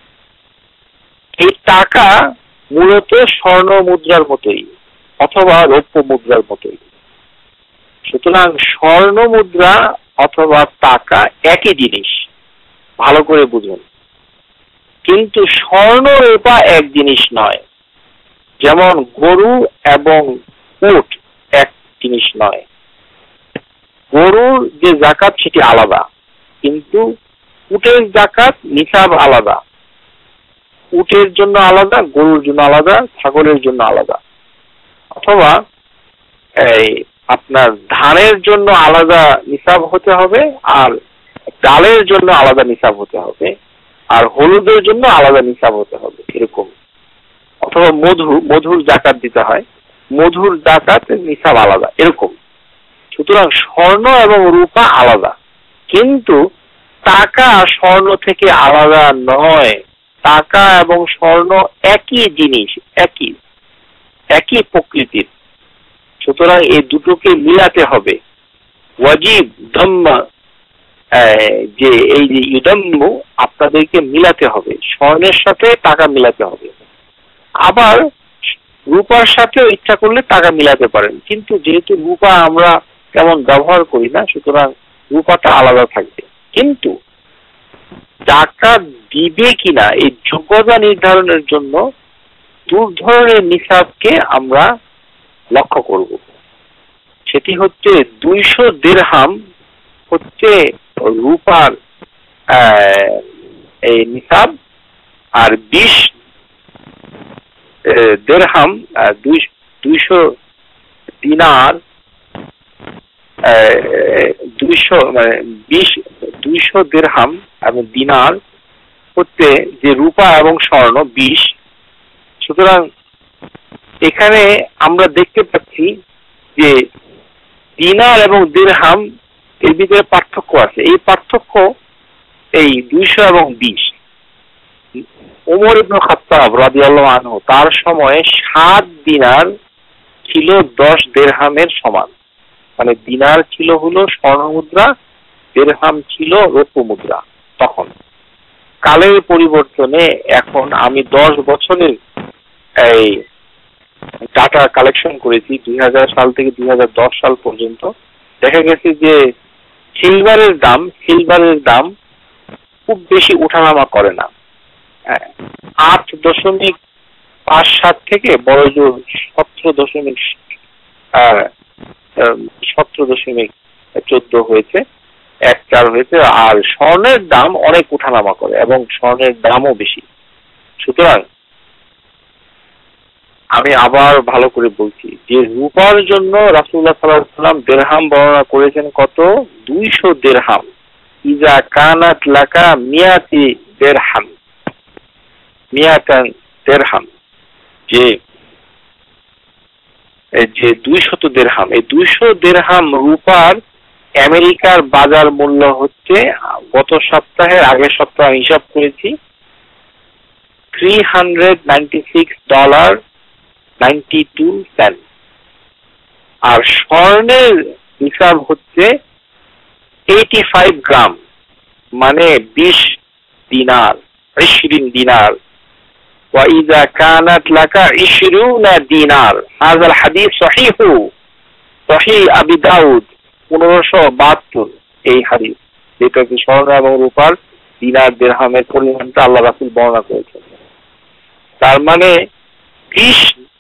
এই টাকা মূলত স্বর্ণ মুদ্রার মতোই অথবা রৌপ্য মুদ্রার মতোই। সুতরাং স্বর্ণ মুদ্রা অথবা টাকা একই জিনিস, ভালো করে বুঝুন। কিন্তু স্বর্ণ রূপা এক জিনিস নয়, যেমন গরু এবং উট এক জিনিস নয়। গরুর যে জাকাত সেটি আলাদা, কিন্তু উটের জাকাত নিসাব আলাদা। উটের জন্য আলাদা, গরুর জন্য আলাদা, ছাগলের জন্য আলাদা। অথবা এই আপনার ধানের জন্য আলাদা নিসাব হতে হবে, আর ডালের জন্য আলাদা নিসাব হতে হবে, আর হলুদের জন্য আলাদা নিসাব হতে হবে, এরকম। অথবা মধু, মধুর জাকাত দিতে হয়, মধুর জাকাত নিসাব আলাদা, এরকম। সুতরাং স্বর্ণ এবং রূপা আলাদা, কিন্তু টাকা স্বর্ণ থেকে আলাদা নয়। টাকা এবং স্বর্ণ একই জিনিস, একই একই প্রকৃতির। সুতরাং এই দুটোকে মিলাতে হবে। ওয়াজিব ধম্ম, যে এই যে ইউদাম্মু আপনাদেরকে মিলাতে হবে, স্বর্ণের সাথে টাকা মিলাতে হবে। আবার রূপার সাথেও ইচ্ছা করলে টাকা মিলাতে পারেন, কিন্তু যেহেতু রূপা আমরা তেমন ব্যবহার করি না, সুতরাং রূপাটা আলাদা থাকবে। কিন্তু টাকা দিবে কিনা এই যোগ্যতা নির্ধারণের জন্য দু ধরনের নিসাবকে আমরা লক্ষ্য করব। সেটি হচ্ছে দুইশো দিরহাম হচ্ছে রূপার এই নিসাব, আর বিশ দিরহাম দুইশো দিনার দুইশো মানে বিশ দুইশো দিরহাম এবং দিনার হচ্ছে যে রূপা এবং স্বর্ণ বিশ। সুতরাং এখানে আমরা দেখতে পাচ্ছি যে দিনার এবং দিরহাম এর ভিতরে পার্থক্য আছে। এই পার্থক্য এই দুইশো এবং বিশ। ওমর ইবনে খাত্তাব রাদিয়াল্লাহু আনহু তার সময়ে সাত দিনার ছিল দশ দিরহামের সমান। মানে দিনার ছিল হলো স্বর্ণ মুদ্রা, দিরহাম ছিল রৌপ্য মুদ্রা। তখন কালের পরিবর্তনে এখন আমি দশ বছরের এই ডাটা কালেকশন করেছি দুই হাজার সাল থেকে দুই হাজার দশ সাল পর্যন্ত। দেখা গেছে যে সিলভারের দাম সিলভারের দাম খুব বেশি উঠানামা করে না। আট দশমিক পাঁচ সাত থেকে বড় জোর সতেরো দশমিক সতেরো দশমিক চোদ্দ হয়েছে, এক চার হয়েছে। আর স্বর্ণের দাম অনেক উঠানামা করে এবং স্বর্ণের দামও বেশি। সুতরাং আমি আবার ভালো করে বলছি যে রূপার জন্য রাসূলুল্লাহ সাল্লাল্লাহু আলাইহি ওয়াসাল্লাম দিরহাম বর্ণনা করেছেন কত? দুইশো দিরহাম। ইজা কানাত লাকা মিয়াতি দিরহাম, মিয়াতান দিরহাম, যে যে দুইশত দিরহাম। এই দুইশো দিরহাম রূপার আমেরিকার বাজার মূল্য হচ্ছে, গত সপ্তাহের আগের সপ্তাহে হিসাব করেছি, three hundred ninety six dollar ninety two cent. আর স্বর্ণের হিসাব হচ্ছে এইটি ফাইভ গ্রাম, মানে বিশ দিনার, ইশরিন দিনার। وإذا كانت لك عشرون دينار هذا الحديث صحيح صحيح أبي داود পনেরোশো বাহাত্তর। এই হাদিস যেটা কি স্বর্ণ এবং রূপার দিনার দিরহামের পরিমাণটা আল্লাহ রাসূল বর্ণনা করেছেন। তার মানে বিশ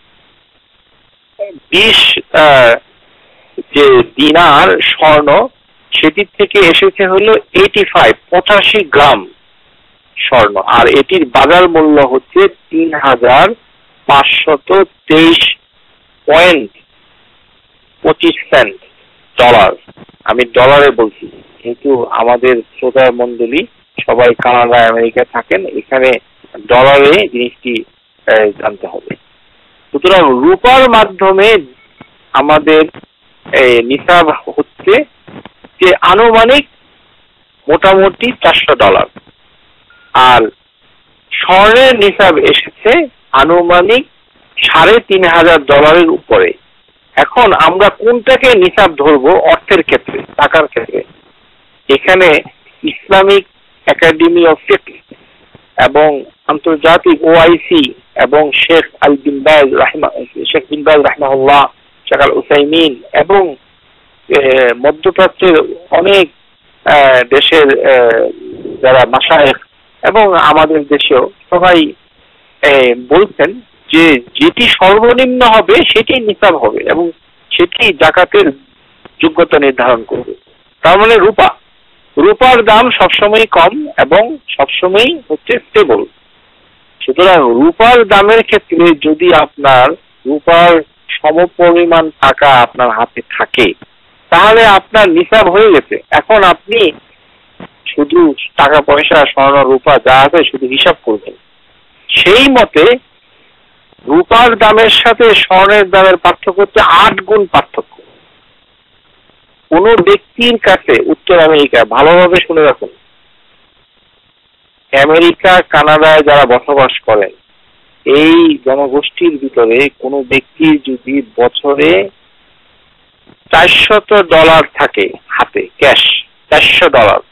বিশ যে দিনার স্বর্ণ সেটির থেকে এসেছে হলো এইটি ফাইভ পঁচাশি গ্রাম স্বর্ণ। আর এটির বাজার মূল্য হচ্ছে তিন হাজার পাঁচশত তেইশ পয়েন্ট পঁচিশ সেন্ট ডলার। আমি ডলারে বলছি, কিন্তু আমাদের শ্রোতা মণ্ডলী সবাই কানাডা আমেরিকা থাকেন, এখানে ডলারে জিনিসটি জানতে হবে। সুতরাং রূপার মাধ্যমে আমাদের নিসাব হচ্ছে যে আনুমানিক মোটামুটি চারশো ডলার, আর স্বর্ণের নিসাব এসেছে আনুমানিক সাড়ে তিন হাজার ডলারের উপরে। এখন আমরা কোনটাকে নিসাব ধরবো অর্থের ক্ষেত্রে, টাকার ক্ষেত্রে? এখানে ইসলামিক একাডেমি অফ ফিকহ এবং আন্তর্জাতিক ওআইসি এবং শেখ আল বিন বাজ রাহিমা শেখ বিন বাজ রাহিমাহুল্লাহ, শেখ আল উসাইমিন এবং মধ্যপ্রাচ্যের অনেক দেশের যারা মাশায়েখ এবং আমাদের দেশেও সবাই বলছেন যে যেটি সর্বনিম্ন হবে সেটি নিসাব হবে এবং সেটি যাকাতের যোগ্যতা নির্ধারণ করবে। তার মানে রূপা রূপার দাম সবসময় কম এবং সবসময় হচ্ছে স্টেবল। সুতরাং রূপার দামের ক্ষেত্রে যদি আপনার রূপার সমপরিমাণ টাকা আপনার হাতে থাকে তাহলে আপনার নিসাব হয়ে গেছে। এখন আপনি শুধু টাকা পয়সা স্বর্ণ রূপা যা আছে শুধু হিসাব করবেন। সেই মতে রূপার দামের সাথে স্বর্ণের দামের পার্থক্য হচ্ছে আট গুণ পার্থক্য। কোন ব্যক্তির কাছে উত্তর আমেরিকা, ভালোভাবে শুনে রাখুন, আমেরিকা কানাডায় যারা বসবাস করেন এই জনগোষ্ঠীর ভিতরে কোন ব্যক্তির যদি বছরে চারশত ডলার থাকে হাতে ক্যাশ, চারশো ডলার,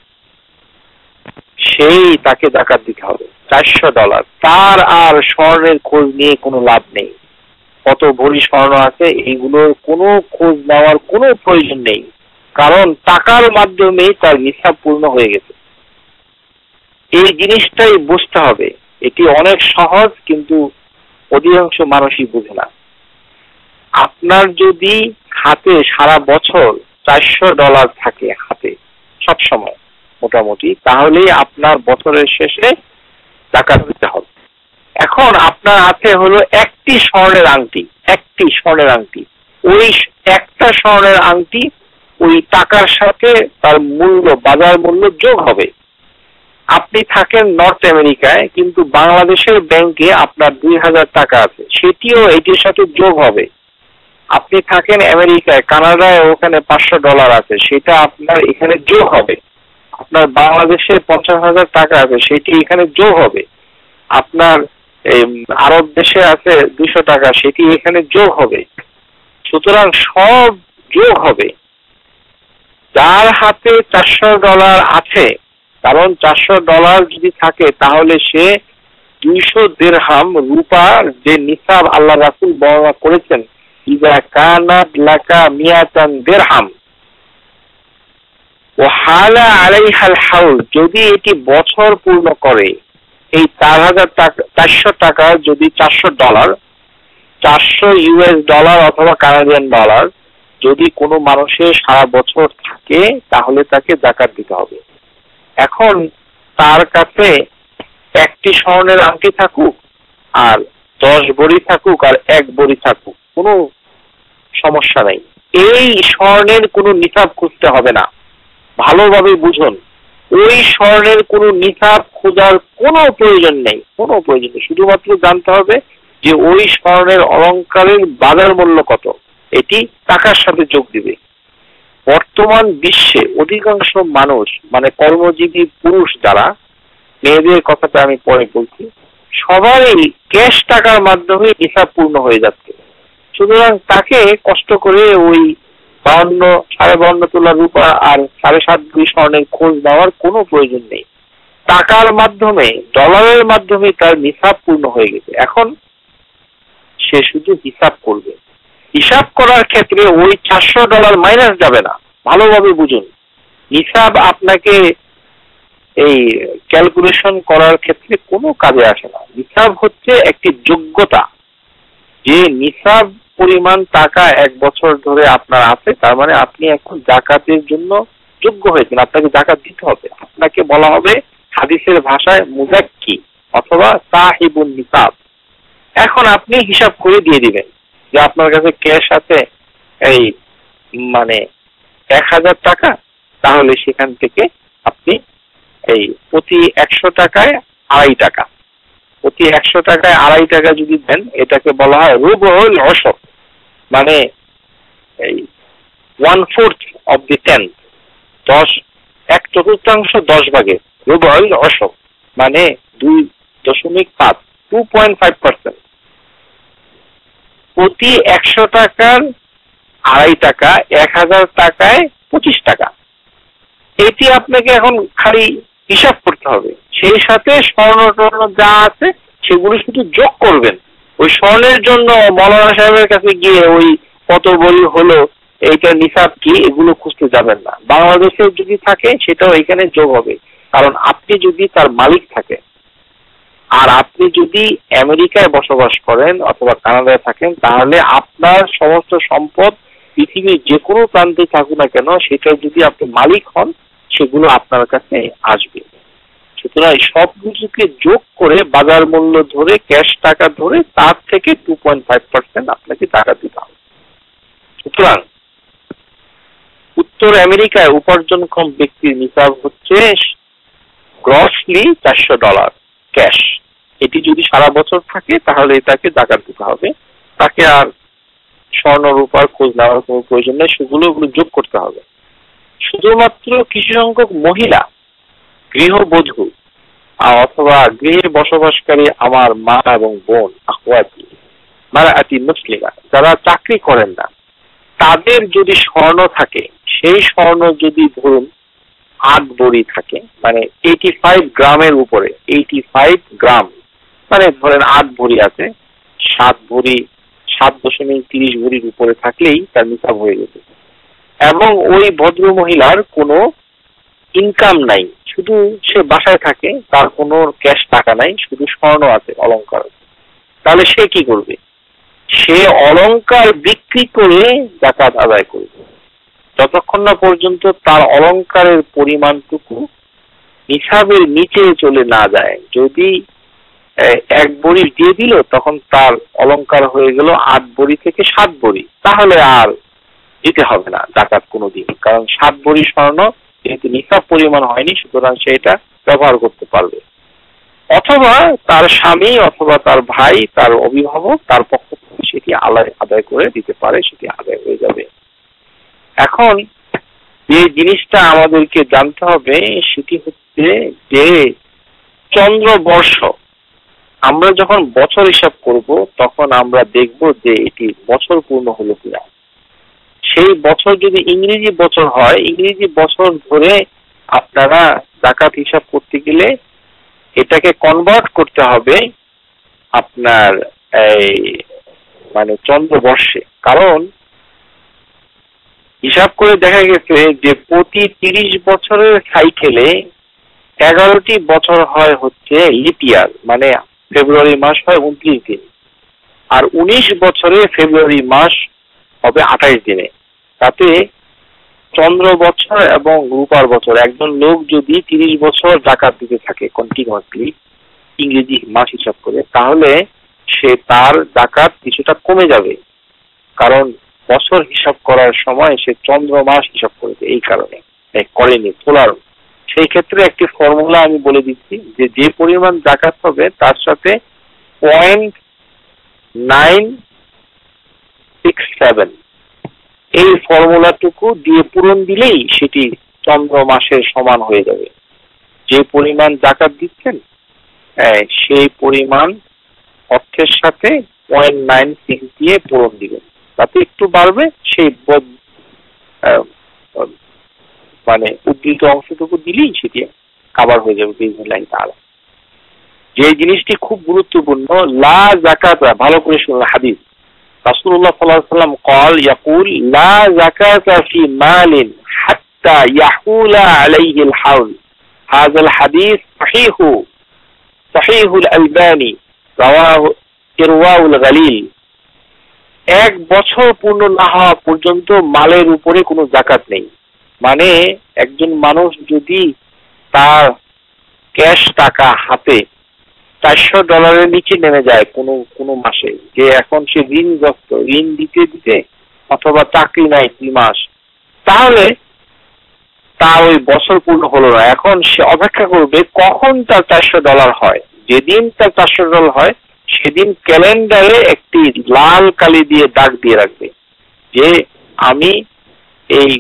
সেই তাকে যাকাত দিতে হবে। চারশো ডলার, তার আর স্বর্ণের খোঁজ নিয়ে কোনো লাভ নেই। কত ভরি স্বর্ণ আছে এইগুলোর কোনো খোঁজ নেওয়ার কোনো প্রয়োজন নেই। কারণ টাকার মাধ্যমেই তার নিসাব পূর্ণ হয়ে গেছে। এই জিনিসটাই বুঝতে হবে। এটি অনেক সহজ, কিন্তু অধিকাংশ মানুষই বুঝে না। আপনার যদি হাতে সারা বছর চারশো ডলার থাকে হাতে সব সময় মোটামুটি, তাহলে আপনার বছরের শেষে জাকাত দিতে হবে। এখন আপনার হাতে হলো একটি স্বর্ণের আংটি, একটি স্বর্ণের আংটি, ওই একটা স্বর্ণের আংটি ওই টাকার সাথে তার মূল্য, বাজার মূল্য যোগ হবে। আপনি থাকেন নর্থ আমেরিকায়, কিন্তু বাংলাদেশের ব্যাংকে আপনার দুই হাজার টাকা আছে, সেটিও এটির সাথে যোগ হবে। আপনি থাকেন আমেরিকায়, কানাডায়, ওখানে পাঁচশো ডলার আছে, সেটা আপনার এখানে যোগ হবে। আপনার বাংলাদেশে পঞ্চাশ হাজার টাকা আছে, সেটি এখানে যোগ হবে। আপনার আরব দেশে আছে দুইশো টাকা, সেটি এখানে যোগ হবে। সুতরাং সব যোগ হবে। যার হাতে চারশো ডলার আছে, কারণ চারশো ডলার যদি থাকে তাহলে সে দুইশো দিরহাম রূপার যে নিসাব আল্লাহ রাসূল বর্ণনা করেছেন, ইযা কানাত লাকা মিয়াতান দিরহাম ওয়া হালা আলাইহাল হাউল, যদি এটি বছর পূর্ণ করে, এই চার হাজার টাকা চারশো টাকা যদি চারশো ডলার, চারশো ইউএস ডলার অথবা কানাডিয়ান ডলার যদি কোনো মানুষের সারা বছর থাকে, তাহলে তাকে যাকাত দিতে হবে। এখন তার কাছে একটি স্বর্ণের আংটি থাকুক, আর দশ ভরি থাকুক, আর এক ভরি থাকুক, কোনো সমস্যা নাই। এই স্বর্ণের কোনো নিসাব খুঁজতে হবে না। ভালোভাবে বুঝুন, ওই স্বর্ণের কোনো নিসাব খোঁজার কোনো প্রয়োজন নেই, কোনো প্রয়োজন নেই। শুধুমাত্র জানতে হবে যে ওই স্বর্ণের অলংকারের বাজার মূল্য কত, এটি টাকার সাথে যোগ দিবে। বর্তমান বিশ্বে অধিকাংশ মানুষ, মানে কর্মজীবী পুরুষ যারা, মেয়েদের কথাটা আমি পরে বলছি, সবাই ক্যাশ টাকার মাধ্যমে হিসাব পূর্ণ হয়ে যাচ্ছে। সুতরাং তাকে কষ্ট করে ওই বাউন্ন সাড়ে বাউন্ন তোলা রূপা আর সাড়ে সাত দুই স্বর্ণের খোঁজ দেওয়ার কোনো প্রয়োজন নেই। টাকার মাধ্যমে, ডলারের মাধ্যমে তার নিসাব পূর্ণ হয়ে গেছে। এখন সে শুধু হিসাব করবে। হিসাব করার ক্ষেত্রে ওই চারশো ডলার মাইনাস যাবে না। ভালোভাবে বুঝুন, হিসাব আপনাকে এই ক্যালকুলেশন করার ক্ষেত্রে কোনো কাজে আসে না। হিসাব হচ্ছে একটি যোগ্যতা, যে নিসাব পরিমাণ টাকা এক বছর ধরে আপনার আছে, তার মানে আপনি এখন যাকাতের জন্য যোগ্য হয়েছেন, আপনাকে যাকাত দিতে হবে। আপনাকে বলা হবে হাদিসের ভাষায় মুজাক্কি অথবা সাহিবুন নিসাব। এখন আপনি হিসাব করে দিয়ে দিবেন যে আপনার কাছে ক্যাশ আছে এই মানে এক হাজার টাকা, তাহলে সেখান থেকে আপনি এই প্রতি একশো টাকায় আড়াই টাকা, প্রতি একশো টাকায় আড়াই টাকা যদি দেন, এটাকে বলা হয় রুবুল উশর, মানে এই one fourth of the ten, দশ এক চতুর্থাংশ দশ ভাগে রুবুল উশর, মানে দুই দশমিক পাঁচ, টু পয়েন্ট ফাইভ পার্সেন্ট। প্রতি একশো টাকার আড়াই টাকা, এক হাজার টাকায় পঁচিশ টাকা। এটি আপনাকে এখন খালি হিসাব করতে হবে। সেই সাথে স্বর্ণ টর্ণ যা আছে সেগুলো শুধু যোগ করবেন। ওই স্বর্ণের জন্য মৌলানা সাহেবের কাছে গিয়ে ওই কত বই হলো, এইটার নিসাব কি, এগুলো খুঁজতে যাবেন না। বাংলাদেশে যদি থাকে সেটাও এখানে যোগ হবে। কারণ আপনি যদি তার মালিক থাকেন, আর আপনি যদি আমেরিকায় বসবাস করেন অথবা কানাডায় থাকেন, তাহলে আপনার সমস্ত সম্পদ পৃথিবীর যে কোনো প্রান্তে থাকুক না কেন, সেটা যদি আপনি মালিক হন, সেগুলো আপনার কাছে আসবে। সুতরাং সব কিছুকে যোগ করে বাজার মূল্য ধরে, ক্যাশ টাকা ধরে, তার থেকে টু পয়েন্ট ফাইভ পার্সেন্ট আপনাকে টাকা দিতে হবে। সুতরাং উত্তর আমেরিকায় উপার্জনক্ষম ব্যক্তির নিসাব হচ্ছে গ্রসলি চারশো ডলার ক্যাশ। এটি যদি সারা বছর থাকে তাহলে তাকে যাকাত দিতে হবে। তাকে আর স্বর্ণ রূপার খোঁজ নেওয়ার কোনো প্রয়োজন নেই, সেগুলো যোগ করতে হবে। শুধুমাত্র কিছু সংখ্যক মহিলা, গৃহবধূ অথবা গৃহে বসবাসকারী আমার মা এবং বোন, আখওয়াতি মারাআতি মুসলিমা, যারা চাকরি করেন না, তাদের যদি স্বর্ণ থাকে, সেই স্বর্ণ যদি ধরুন আট ভরি থাকে, মানে এইটি ফাইভ গ্রামের উপরে, এইটি ফাইভ গ্রাম মানে ধরেন আট ভরি আছে, সাত ভরি সাত দশমিক তিরিশ ভরির উপরে থাকলেই তার নিসাব হয়ে গেছে। এবং ওই ভদ্র মহিলার কোনো ইনকাম নাই, শুধু সে বাসায় থাকে, তার কোনো ক্যাশ টাকা নাই, শুধু স্বর্ণ আছে, অলংকার। তাহলে সে কি করবে? সে অলংকার বিক্রি করে যাকাত আদায় করবে, যতক্ষণ না পর্যন্ত তার অলংকারের পরিমাণটুকু নিসাবের নিচে চলে না যায়। যদি এক বড়ি দিয়ে দিল, তখন তার অলংকার হয়ে গেল আট বড়ি থেকে সাত বড়ি, তাহলে আর দিতে হবে না যাকাত কোনোদিন, কারণ সাত বড়ি স্বর্ণ যেহেতু নিসাব পরিমাণ হয়নি, সুতরাং সে এটা ব্যবহার করতে পারবে। অথবা তার স্বামী অথবা তার ভাই, তার অভিভাবক, তার পক্ষ থেকে সেটি আলাদা আদায় করে দিতে পারে, সেটি আদায় হয়ে যাবে। এখন যে জিনিসটা আমাদেরকে জানতে হবে সেটি হচ্ছে যে চন্দ্রবর্ষ, আমরা যখন বছর হিসাব করব তখন আমরা দেখব যে এটি বছর পূর্ণ হলো কিনা। সেই বছর যদি ইংরেজি বছর হয়, ইংরেজি বছর ধরে আপনারা যাকাত হিসাব করতে গেলে এটাকে কনভার্ট করতে হবে আপনার এই মানে চন্দ্রবর্ষে। কারণ হিসাব করে দেখা গেছে যে প্রতি তিরিশ বছরের সাইকেলে এগারোটি বছর হয় হচ্ছে লিপ ইয়ার, মানে ফেব্রুয়ারি মাস হয় উনত্রিশ দিন, আর উনিশ বছরে ফেব্রুয়ারি মাস হবে আঠাইশ দিনে। তাতে চন্দ্র বছর এবং রূপার বছর, একজন লোক যদি তিরিশ বছর যাকাত দিতে থাকে কন্টিনিউয়াসলি ইংরেজি মাস হিসাব করে, তাহলে সে তার যাকাত কিছুটা কমে যাবে, কারণ বছর হিসাব করার সময় সে চন্দ্র মাস হিসাব করেছে, এই কারণে করেনি সোলার। সেই ক্ষেত্রে একটি ফর্মুলা আমি বলে দিচ্ছি যে যে পরিমাণ যাকাত হবে তার সাথে পয়েন্ট নাইন সিক্স সেভেন এই ফর্মুলাটুকু দিয়ে পূরণ দিলেই সেটি চন্দ্র মাসের সমান হয়ে যাবে। যে পরিমাণ যাকাত দিচ্ছেন সেই পরিমাণ অর্থের সাথে পয়েন্ট নাইন সিক্স দিয়ে পূরণ দিবেন, তাতে একটু বাড়বে, সেই মানে উদ্ধৃত অংশটুকু দিলেই সেটি কাভার হয়ে যাবে বিজনেস তাআলা। যে জিনিসটি খুব গুরুত্বপূর্ণ, লা যাকাত, ভালো করে শুনুন হাদিস। রাসূলুল্লাহ সাল্লাল্লাহু আলাইহি ওয়াসাল্লাম قال يقول لا زكاة في مال حتى يحول عليه الحول। هذا الحديث صحيح صحيح الألباني رواه إرواء الغليل। এক বছর পূর্ণ না হওয়া পর্যন্ত মালের উপরে কোনো যাকাত নেই। মানে একজন মানুষ যদি তার ক্যাশ টাকা হাতে চারশো ডলারের নিচে নেমে যায় কোনো কোনো মাসে, যে এখন সে ঋণগ্রস্ত, ঋণ দিতে দিতে অথবা চাকরি নাই দুই মাস, তাহলে তার ওই বছর পূর্ণ হলো না। এখন সে অপেক্ষা করবে কখন তার চারশো ডলার হয়। যেদিন তার চারশো ডলার হয় সেদিন ক্যালেন্ডারে একটি লাল কালি দিয়ে দাগ দিয়ে রাখবে যে আমি এই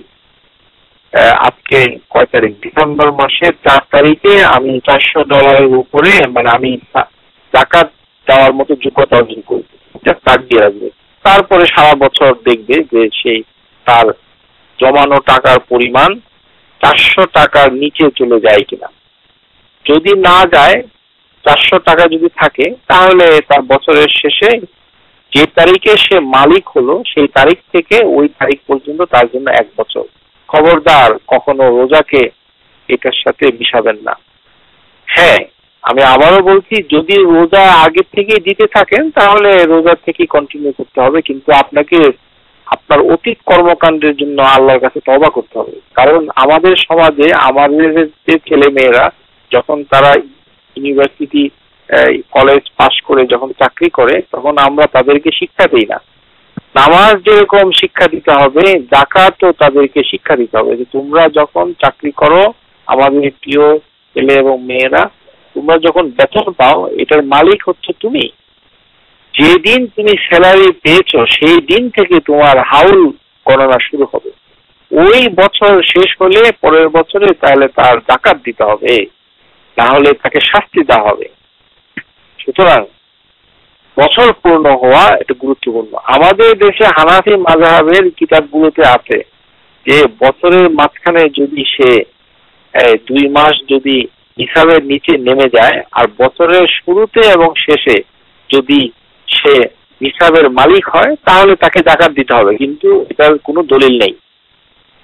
আজকে কয় তারিখ, ডিসেম্বর মাসের চার তারিখে আমি চারশো ডলারের উপরে মানে আমি যাকাত দেওয়ার মতো যোগ্যতা অর্জন করবো, দাগ দিয়ে রাখবে। তারপরে সারা বছর দেখবে যে সেই তার জমানো টাকার পরিমাণ চারশো টাকার নিচে চলে যায় কিনা। যদি না যায়, চারশো টাকা যদি থাকে, তাহলে তার বছরের শেষে যে তারিখে সে মালিক হলো সেই তারিখ থেকে ওই তারিখ পর্যন্ত তার জন্য এক বছর। খবরদার কখনো রোজাকে এটার সাথে মিশাবেন না। হ্যাঁ, আমি আবারও বলছি, যদি রোজা আগে থেকে দিতে থাকেন তাহলে রোজা থেকে কন্টিনিউ করতে হবে, কিন্তু আপনাকে আপনার অতীত কর্মকাণ্ডের জন্য আল্লাহর কাছে তওবা করতে হবে। কারণ আমাদের সমাজে আমাদের যে ছেলে মেয়েরা যখন তারা ইউনিভার্সিটি কলেজ পাশ করে যখন চাকরি করে, তখন আমরা তাদেরকে শিক্ষা দিই না। নামাজ যেরকম শিক্ষা দিতে হবে, যাকাতও তাদেরকে শিক্ষা দিতে হবে যে তোমরা যখন চাকরি করো, আমাদের প্রিয় ছেলে এবং মেয়েরা, তোমরা যখন বেতন পাও এটার মালিক হচ্ছে তুমি। যেদিন তুমি স্যালারি পেয়েছো সেই দিন থেকে তোমার হাউল গণনা শুরু হবে। ওই বছর শেষ হলে পরের বছরে তাহলে তার যাকাত দিতে হবে, না হলে তাকে শাস্তি দেওয়া হবে। সুতরাং বছর পূর্ণ হওয়া এটা গুরুত্বপূর্ণ। আমাদের দেশে হানাফি মাযহাবের কিতাবগুলোতে আছে যে বছরের মাঝখানে যদি সে দুই মাস যদি হিসাবের নিচে নেমে যায়, আর বছরের শুরুতে এবং শেষে যদি সে হিসাবের মালিক হয়, তাহলে তাকে যাকাত দিতে হবে, কিন্তু এটার কোনো দলিল নেই।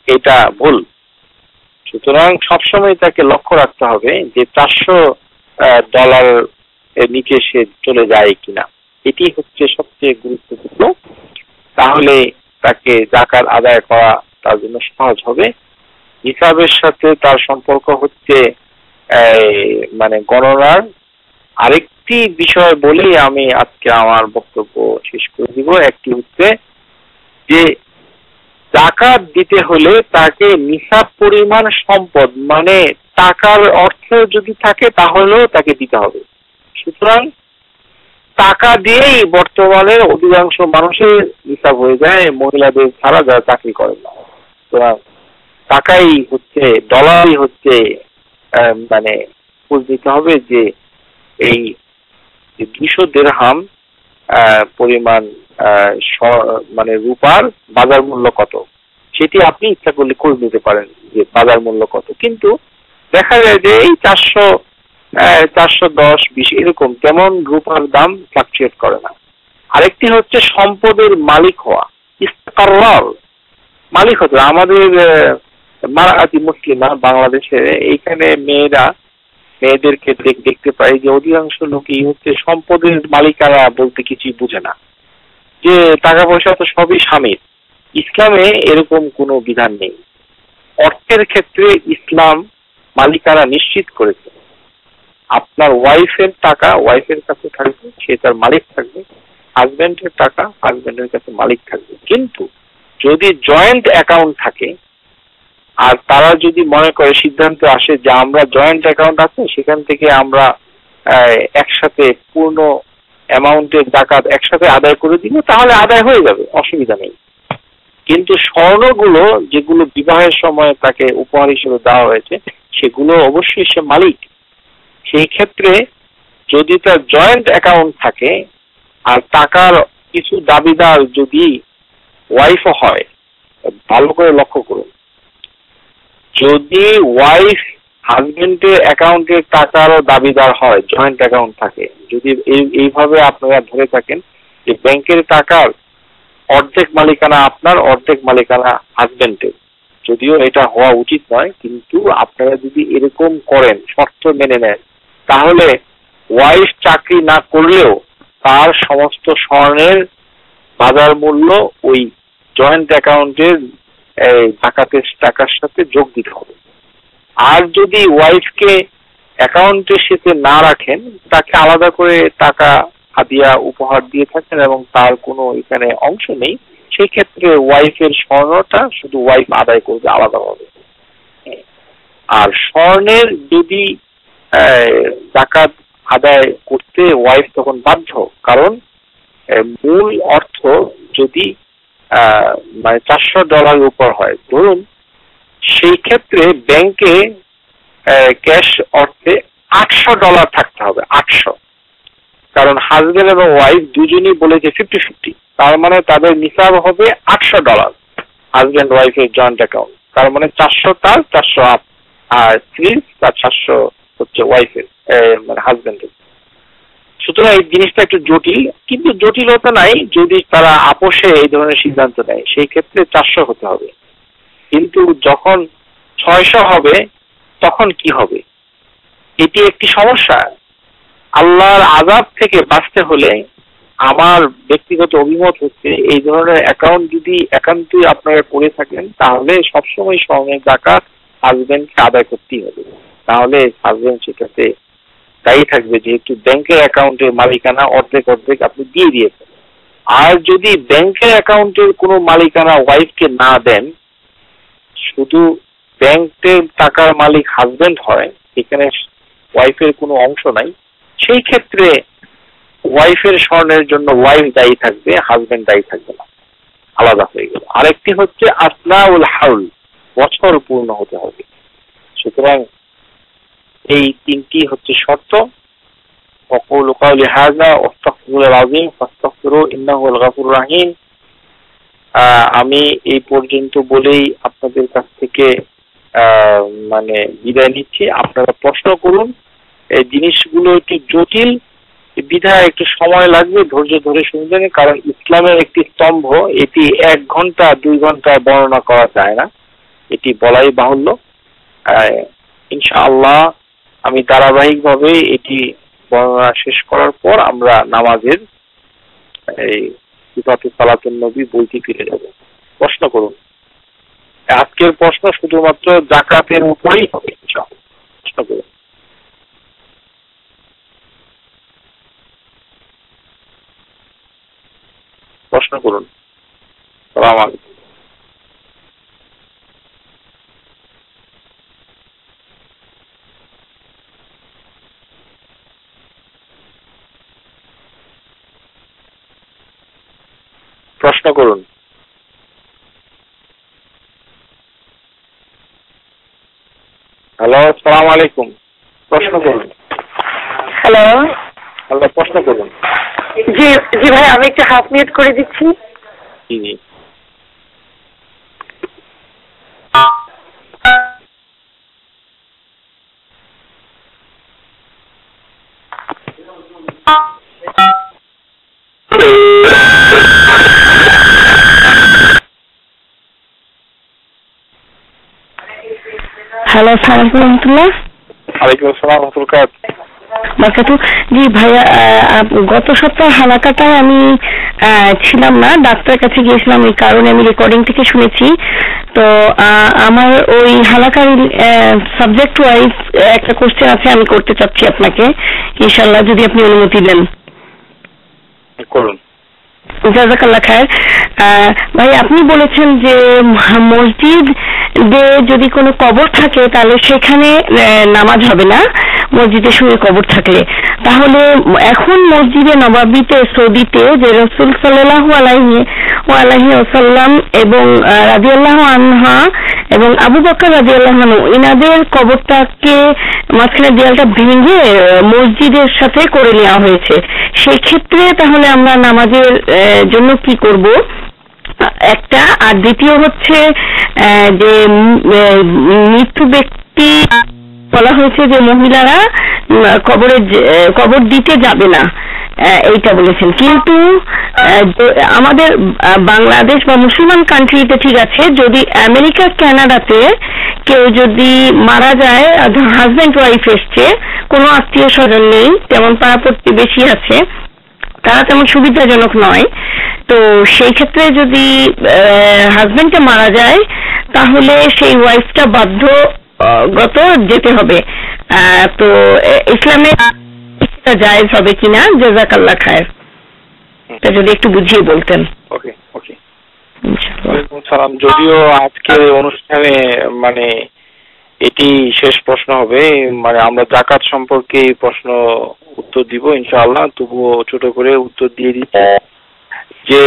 এটা ভুল। সুতরাং সবসময় তাকে লক্ষ্য রাখতে হবে যে চারশো ডলার নিচে সে চলে যায় কিনা, এটি হচ্ছে সবচেয়ে গুরুত্বপূর্ণ। তাহলে তাকে যাকাত আদায় করা তার জন্য সহজ হবে। হিসাবের সাথে তার সম্পর্ক হচ্ছে মানে গণনার। আরেকটি বিষয় বলেই আমি আজকে আমার বক্তব্য শেষ করে দিব। একটি হচ্ছে যে যাকাত দিতে হলে তাকে নিসাব পরিমাণ সম্পদ মানে টাকার অর্থ যদি থাকে তাহলেও তাকে দিতে হবে। সুতরাং টাকা দিয়েই বর্তমানে অধিকাংশ মানুষের নিসাব হয়ে যায়, মহিলাদের ছাড়া যারা চাকরি করে না। সুতরাং টাকাই হচ্ছে, ডলারই হচ্ছে মানে খোঁজ দিতে হবে যে এই দুইশো দিরহাম পরিমাণ মানে রূপার বাজার মূল্য কত, সেটি আপনি ইচ্ছা করলে খোঁজ নিতে পারেন যে বাজার মূল্য কত। কিন্তু দেখা যায় যে এই চারশো চারশো দশ বিশ এরকম, তেমন রূপার দাম ফ্লাকচুয়েট করে না। আরেকটি হচ্ছে সম্পদের মালিক হওয়া, ইস্তাকাররার মালিক হতে। আমাদের মারাতি মুসলিমা বাংলাদেশে এইখানে মেয়েরা মেয়েদেরকে দেখতে পাই যে অধিকাংশ লোকই হচ্ছে সম্পদের মালিকারা বলতে কিছুই বুঝে না, যে টাকা পয়সা তো সবই স্বামীর। ইসলামে এরকম কোনো বিধান নেই। অর্থের ক্ষেত্রে ইসলাম মালিকারা নিশ্চিত করেছে, আপনার ওয়াইফের টাকা ওয়াইফের কাছে থাকবে, সে তার মালিক থাকবে। হাজবেন্ডের টাকা হাজবেন্ডের কাছে মালিক থাকবে। কিন্তু যদি জয়েন্ট অ্যাকাউন্ট থাকে আর তারা যদি মনে করে, সিদ্ধান্ত আসে যে আমরা জয়েন্ট অ্যাকাউন্ট আছে, সেখান থেকে আমরা একসাথে পূর্ণ অ্যামাউন্টের যাকাত একসাথে আদায় করে দিব, তাহলে আদায় হয়ে যাবে, অসুবিধা নেই। কিন্তু স্বর্ণগুলো যেগুলো বিবাহের সময় তাকে উপহার হিসেবে দেওয়া হয়েছে, সেগুলো অবশ্যই সে মালিক। সেই ক্ষেত্রে যদি তার জয়েন্ট অ্যাকাউন্ট থাকে আর টাকার কিছু দাবিদার যদি ওয়াইফও হয়, ভালো করে লক্ষ্য করুন, যদি ওয়াইফ হাজবেন্ডের অ্যাকাউন্টের টাকারও দাবিদার হয়, জয়েন্ট অ্যাকাউন্ট থাকে, যদি এইভাবে আপনারা ধরে থাকেন যে ব্যাংকের টাকার অর্ধেক মালিকানা আপনার, অর্ধেক মালিকানা হাজবেন্ডের, যদিও এটা হওয়া উচিত নয়, কিন্তু আপনারা যদি এরকম করেন, শর্ত মেনে নেন, তাহলে ওয়াইফ চাকরি না করলেও তার সমস্ত স্বর্ণের বাজার মূল্য ওই জয়েন্ট অ্যাকাউন্টের যাকাতের টাকার সাথে যোগ দিতে হবে। আর যদি ওয়াইফকে অ্যাকাউন্টের সাথে না রাখেন, তাকে আলাদা করে টাকা হাদিয়া উপহার দিয়ে থাকেন এবং তার কোনো এখানে অংশ নেই, সেই ক্ষেত্রে ওয়াইফের স্বর্ণটা শুধু ওয়াইফ আদায় করবে আলাদাভাবে। আর স্বর্ণের যদি যাকাত আদায় করতে ওয়াইফ তখন বাধ্য, কারণ মূল অর্থ যদি মানে চারশো ডলারের উপর হয় ধরুন, সেই ক্ষেত্রে ব্যাংকে ক্যাশ অর্থে আটশো ডলার থাকতে হবে, আটশো। কারণ হাজবেন্ড এবং ওয়াইফ দুজনই বলেছে ফিফটি ফিফটি, তার মানে তাদের নিসাব হবে আটশো ডলার হাজবেন্ড ওয়াইফের জয়েন্ট অ্যাকাউন্ট। তার মানে চারশো তার, চারশো আপ, আর স্ত্রীর তার চারশো হচ্ছে ওয়াইফের মানে হাজবেন্ডের। সুতরাং এই জিনিসটা একটু জটিল, কিন্তু জটিলতা নাই যদি তারা আপোষে এই ধরনের সিদ্ধান্ত নেয়, সেই ক্ষেত্রে চারশো হতে হবে। কিন্তু যখন ছয়শো হবে তখন কি হবে? এটি একটি সমস্যা। আল্লাহর আযাব থেকে বাঁচতে হলে আমার ব্যক্তিগত অভিমত হচ্ছে, এই ধরনের অ্যাকাউন্ট যদি একান্তই আপনারা করে থাকেন, তাহলে সবসময় স্বর্ণের যাকাত হাজবেন্ডকে আদায় করতেই হবে। তাহলে হাজবেন্ড সেটাতে দায়ী থাকবে, যেহেতু ব্যাংকের অ্যাকাউন্টের মালিকানা অর্ধেক অর্ধেক আপনি দিয়ে দিয়েছেন। আর যদি ব্যাংকের অ্যাকাউন্টের কোনো মালিকানা ওয়াইফকে না দেন, শুধু ব্যাংকের টাকার মালিক হাজবেন্ড হয়, সেখানে ওয়াইফের কোনো অংশ নাই, সেই ক্ষেত্রে ওয়াইফের স্বর্ণের জন্য ওয়াইফ দায়ী থাকবে, হাজবেন্ড দায়ী থাকবে না, আলাদা হয়ে গেল। আরেকটি হচ্ছে আসনাউল হাউল, বছর পূর্ণ হতে হবে। সুতরাং এই তিনটি হচ্ছে শর্ত। وقولوا قولي هذا واستغفروا العظيم فاستغفروه انه هو الغفور الرحيم। আমি এই পর্যন্ত বলেই আপনাদের কাছ থেকে মানে বিদায় নিচ্ছি। আপনারা প্রশ্ন করুন। এই জিনিসগুলো একটু জটিল, বিধায় একটু সময় লাগবে, ধৈর্য ধরে শুনবেন, কারণ ইসলামের একটি স্তম্ভ, এটি এক ঘন্টা দুই ঘন্টায় বর্ণনা করা যায় না। এটি বলাই বাহুল্য। ইনশাআল্লাহ আমি ধারাবাহিকভাবে এটি বর্ণনা শেষ করার পর আমরা নামাজের এই সিফাতুস সালাতুন নবী বইটি ফিরে যাব। প্রশ্ন করুন। আজকের প্রশ্ন শুধুমাত্র যাকাতের উপরেই হবে ইনশাআল্লাহ। প্রশ্ন করুন। প্রশ্ন করুন। আসসালামু আলাইকুম। প্রশ্ন করুন। হ্যালো, আসসালামু আলাইকুম। প্রশ্ন করুন। হ্যালো হ্যালো, প্রশ্ন করুন। জি জি ভাই, আমি একটা হাফ মিনিট করে দিচ্ছি। জি জি। হ্যালো, আসসালামু আলাইকুম রহমতুল্লাহ। ওয়ালাইকুম আসসালাম রাহমাতুল্লাহ বারাকাতুহু। জি ভাইয়া, গত সপ্তাহ হালাকাটায় আমি ছিলাম না, ডাক্তারের কাছে গিয়েছিলাম, এই কারণে আমি রেকর্ডিং থেকে শুনেছি। তো আমার ওই হালাকার সাবজেক্ট ওয়াইজ একটা কোশ্চেন আছে, আমি করতে চাচ্ছি আপনাকে, ইনশাআল্লাহ যদি আপনি অনুমতি দেন। করুন। জাযাকাল্লাহ খায়ের। ভাই, আপনি বলেছেন যে মসজিদ যদি কোনো কবর থাকে তাহলে সেখানে নামাজ হবে না, মসজিদের সঙ্গে কবর থাকলে। তাহলে এখন মসজিদে নবাবিতে সৌদিতে যে রাসূল সাল্লাল্লাহু আলাইহি ওয়া আলিহি ওয়াসাল্লাম এবং রাদিয়াল্লাহু আনহা এবং আবু বকর রাদিয়াল্লাহু আনহু ইনাদের কবরটাকে মাঝখানে দেয়ালটা ভেঙে মসজিদের সাথে করে নেওয়া হয়েছে। সেই ক্ষেত্রে তাহলে আমরা নামাজের জন্য কি করব একটা, আর দ্বিতীয় হচ্ছে যে মৃত্যু ব্যক্তি বলা হয়েছে যে মহিলারা কবরে কবর দিতে যাবে না, এইটা বলেছেন। কিন্তু আমাদের বাংলাদেশ বা মুসলমান কান্ট্রিতে ঠিক আছে, যদি আমেরিকা কানাডাতে কেউ যদি মারা যায়, হাজব্যান্ড ওয়াইফ এসছে, কোনো আত্মীয় স্বজন নেই, তেমন পাড়া প্রতিবেশী আছে, তারা তেমন সুবিধাজনক নয়, তো সেই ক্ষেত্রে যদি হাজবেন্ডটা মারা যায় তাহলে সেই ওয়াইফটা বাধ্যগত যেতে হবে। তো ইসলামে জায়েজ হবে কিনা? জাযাকাল্লাহ খায়ের, এটা যদি একটু বুঝিয়ে বলতেন। ওকে ওকে ওয়ালাইকুম সালাম। যদিও আজকের অনুষ্ঠানে মানে এটি শেষ প্রশ্ন হবে, মানে আমরা যাকাত সম্পর্কে এই প্রশ্ন উত্তর দিব ইনশাআল্লাহ, তবুও ছোট করে উত্তর দিয়ে দিচ্ছি যে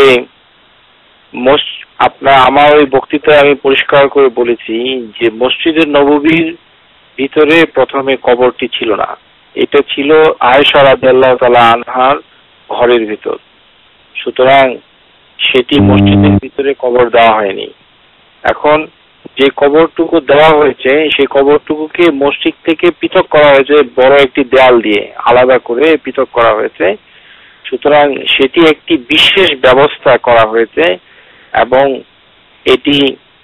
আপনার আমার ওই বক্তৃতায় আমি পরিষ্কার করে বলেছি যে মসজিদে নববীর ভিতরে প্রথমে কবরটি ছিল না, এটা ছিল আয়েশা রাদিয়াল্লাহু তাআলা আনহার ঘরের ভিতর। সুতরাং সেটি মসজিদের ভিতরে কবর দেওয়া হয়নি। এখন যে কবরটুকু দেওয়া হয়েছে সেই কবরটুকুকে মসজিদ থেকে পৃথক করা হয়েছে, বড় একটি দেয়াল দিয়ে আলাদা করে পৃথক করা হয়েছে। সুতরাং সেটি একটি বিশেষ ব্যবস্থা করা হয়েছে এবং এটি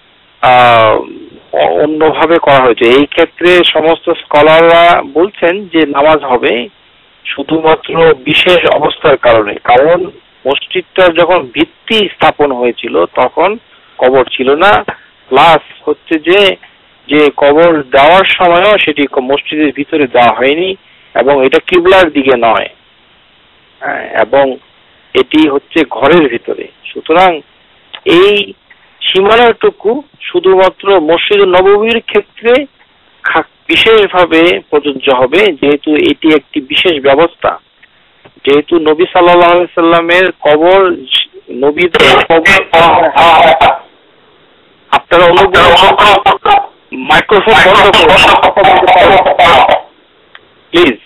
অন্যভাবে করা হয়েছে। এই ক্ষেত্রে সমস্ত স্কলাররা বলছেন যে নামাজ হবে শুধুমাত্র বিশেষ অবস্থার কারণে, কারণ মসজিদটার যখন ভিত্তি স্থাপন হয়েছিল তখন কবর ছিল না, প্লাস হচ্ছে যে যে কবর দেওয়ার সময়ও সেটি মসজিদের ভিতরে দেওয়া হয়নি এবং এটা কিবলার দিকে নয়, এবং এটি হচ্ছে ঘরের ভিতরে। সুতরাং এই সীমানাটুকু শুধুমাত্র মসজিদ নববীর ক্ষেত্রে বিশেষভাবে প্রযোজ্য হবে, যেহেতু এটি একটি বিশেষ ব্যবস্থা। যেহেতু নবী সাল্লাল্লাহু আলাইহি সাল্লামের কবর নবীদের কবর, আপনারা অনুগ্রহ মাইক্রোফোন বন্ধ করুন প্লিজ।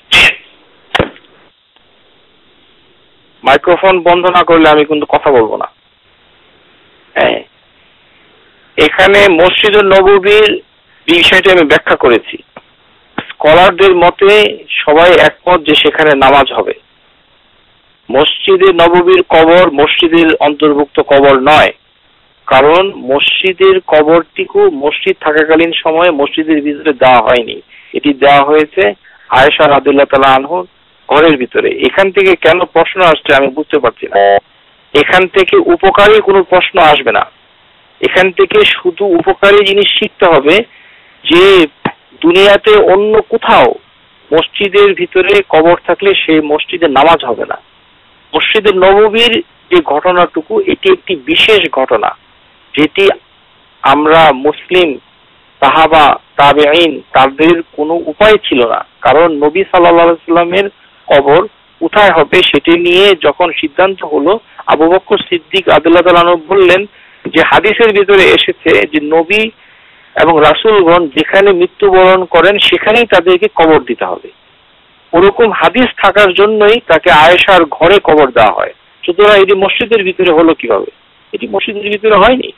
মাইক্রোফোন বন্ধ না করলে আমি কিন্তু কথা বলবো না। হ্যাঁ, এখানে মসজিদুন নববীর বিষয়টি আমি ব্যাখ্যা করেছি। স্কলারদের মতে সবাই একমত যে সেখানে নামাজ হবে। মসজিদে নববীর কবর মসজিদের অন্তর্ভুক্ত কবর নয়, কারণ মসজিদের কবরটিকে মসজিদ থাকাকালীন সময়ে মসজিদের ভিতরে দেওয়া হয়নি, এটি দেওয়া হয়েছে আয়েশা রাদিয়াল্লাহু তাআলা আনহুর ঘরের ভিতরে। এখান থেকে কেন প্রশ্ন আসছে আমি বুঝতে পারছি না। এখান থেকে উপকারী কোনো প্রশ্ন আসবে না। এখান থেকে শুধু উপকারী জিনিস শিখতে হবে যে দুনিয়াতে অন্য কোথাও মসজিদের ভিতরে কবর থাকলে সেই মসজিদে নামাজ হবে না। মসজিদে নববীর যে ঘটনাটুকু এটি একটি বিশেষ ঘটনা, যেটি আমরা মুসলিম সাহাবা তাবেঈন তাদের কোনো উপায় ছিল না। কারণ নবী সাল্লাল্লাহু আলাইহি ওয়াসাল্লামের কবর কোথায় হবে সেটি নিয়ে যখন সিদ্ধান্ত হলো, আবু বকর সিদ্দিক রাদিয়াল্লাহু তাআলা আনহু বললেন যে হাদিসের ভিতরে এসেছে যে নবী এবং রাসূলগণ যেখানে মৃত্যুবরণ করেন সেখানেই তাদেরকে কবর দিতে হবে। ওরকম হাদিস থাকার জন্যই তাকে আয়েশার ঘরে কবর দেওয়া হয়। সুতরাং এটি মসজিদের ভিতরে হলো কিভাবে? এটি মসজিদের ভিতরে হয়নি।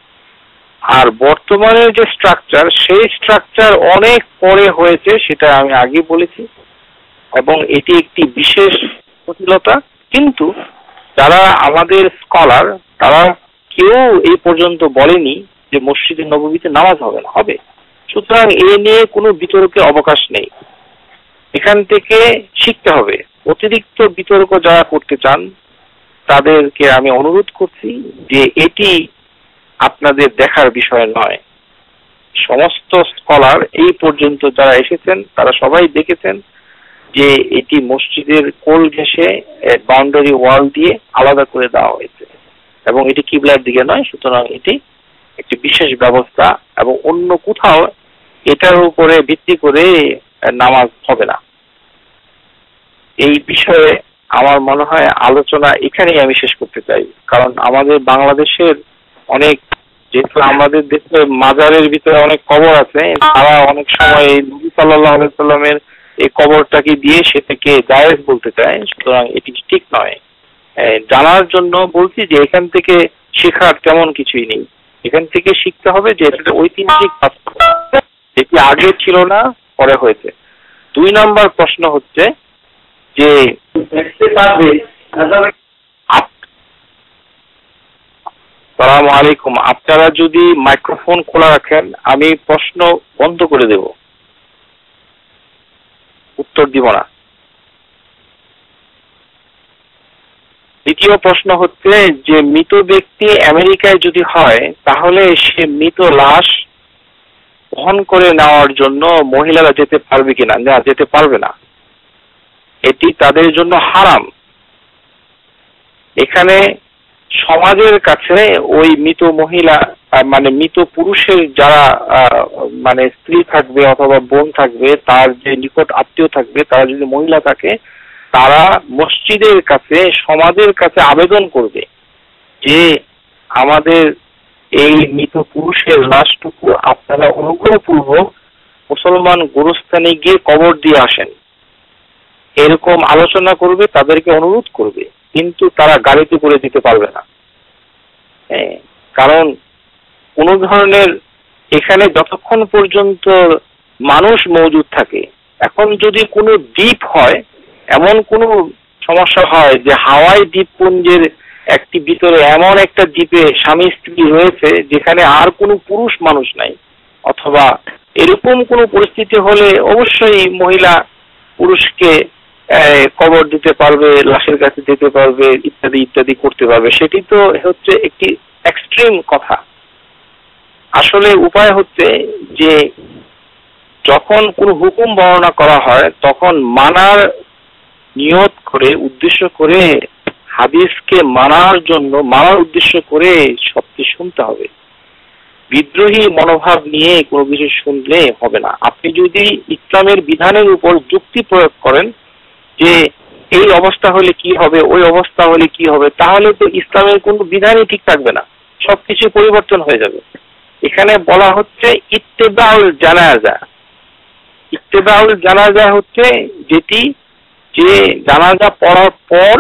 আর বর্তমানে যে স্ট্রাকচার, সেই স্ট্রাকচার অনেক পরে হয়েছে, সেটা আমি আগে বলেছি, এবং এটি একটি বিশেষ জটিলতা। কিন্তু যারা আমাদের স্কলার তারা কেউ এই পর্যন্ত বলেনি যে মসজিদে নববীতে নামাজ হবে না, হবে। সুতরাং এ নিয়ে কোনো বিতর্কের অবকাশ নেই। এখান থেকে শিখতে হবে। অতিরিক্ত বিতর্ক যারা করতে চান তাদেরকে আমি অনুরোধ করছি যে এটি আপনাদের দেখার বিষয় নয়। সমস্ত স্কলার এই পর্যন্ত যারা এসেছেন তারা সবাই দেখেছেন যে এটি মসজিদের কোল ঘেঁষে বাউন্ডারি ওয়াল দিয়ে আলাদা করে দেওয়া হয়েছে এবং এটি কিবলার দিকে নয়। সুতরাং এটি একটি বিশেষ ব্যবস্থা এবং অন্য কোথাও এটার উপরে ভিত্তি করে নামাজ হবে না। এই বিষয়ে আমার মনে হয় আলোচনা এখানেই আমি শেষ করতে চাই। কারণ আমাদের বাংলাদেশের অনেক, যেহেতু আমাদের দেশে মাজারের ভিতরে অনেক কবর আছে, তারা অনেক সময় নবী সাল্লাল্লাহু আলাইহি ওয়াসাল্লামের এই কবরটাকে দিয়ে সেটাকে জায়েজ বলতে চায়। সুতরাং এটি ঠিক নয়। জানার জন্য বলছি যে এখান থেকে শেখার তেমন কিছুই নেই। এখান থেকে শিখতে হবে যে এটা ঐতিহাসিক যেটি আগে ছিল না, পরে হয়েছে। দুই নম্বর প্রশ্ন হচ্ছে যে আসসালামু আলাইকুম, আপনারা যদি মাইক্রোফোন খোলা রাখেন আমি প্রশ্ন বন্ধ করে দেব, উত্তর দিব না। দ্বিতীয় প্রশ্ন হচ্ছে যে মৃত ব্যক্তি আমেরিকায় যদি হয় তাহলে সে মৃত লাশ বহন করে নেওয়ার জন্য মহিলারা যেতে পারবে কিনা? না, যেতে পারবে না, এটি তাদের জন্য হারাম। এখানে সমাজের কাছে ওই মৃত মহিলা মানে মৃত পুরুষের যারা মানে স্ত্রী থাকবে অথবা বোন থাকবে, তার যে নিকট আত্মীয় থাকবে, তারা যদি মহিলা থাকে, তারা মসজিদের কাছে সমাজের কাছে আবেদন করবে যে আমাদের এই মৃত পুরুষের লাশটুকু আপনারা অনুগ্রহপূর্বক মুসলমান গোরস্থানে গিয়ে কবর দিয়ে আসেন। এরকম আলোচনা করবে, তাদেরকে অনুরোধ করবে, কিন্তু তারা গাড়িতে করে দিতে পারবে না। হ্যাঁ, কারণ কোন ধরনের এখানে যতক্ষণ পর্যন্ত মানুষ মজুদ থাকে, এখন যদি কোনো দ্বীপ হয়, এমন কোনো সমস্যা হয় যে হাওয়াই দ্বীপপুঞ্জের একটি ভিতরে এমন একটা দ্বীপে স্বামী স্ত্রী রয়েছে যেখানে আর কোনো পুরুষ মানুষ নাই, অথবা এরকম কোনো পরিস্থিতি হলে অবশ্যই মহিলা পুরুষকে কবর দিতে পারবে, লাশের কাছে যেতে পারবে, ইত্যাদি ইত্যাদি করতে পারবে। সেটি তো হচ্ছে একটি এক্সট্রিম কথা। আসলে উপায় হচ্ছে যে যখন কোনো হুকুম বর্ণনা করা হয় তখন মানার নিয়ত করে, উদ্দেশ্য করে, হাদিসকে মানার জন্য মানার উদ্দেশ্য করে সবটি শুনতে হবে। বিদ্রোহী মনোভাব নিয়ে কোনো কিছু শুনলে হবে না। আপনি যদি ইসলামের বিধানের উপর যুক্তি প্রয়োগ করেন যে এই অবস্থা হলে কি হবে, ওই অবস্থা হলে কি হবে, তাহলে তো ইসলামের কোনো বিধানই ঠিক থাকবে না, সবকিছু পরিবর্তন হয়ে যাবে। এখানে বলা হচ্ছে ইত্তেবাউল জানাজা। ইত্তেবাউল জানাজা হচ্ছে যেটি যে জানাজা পড়ার পর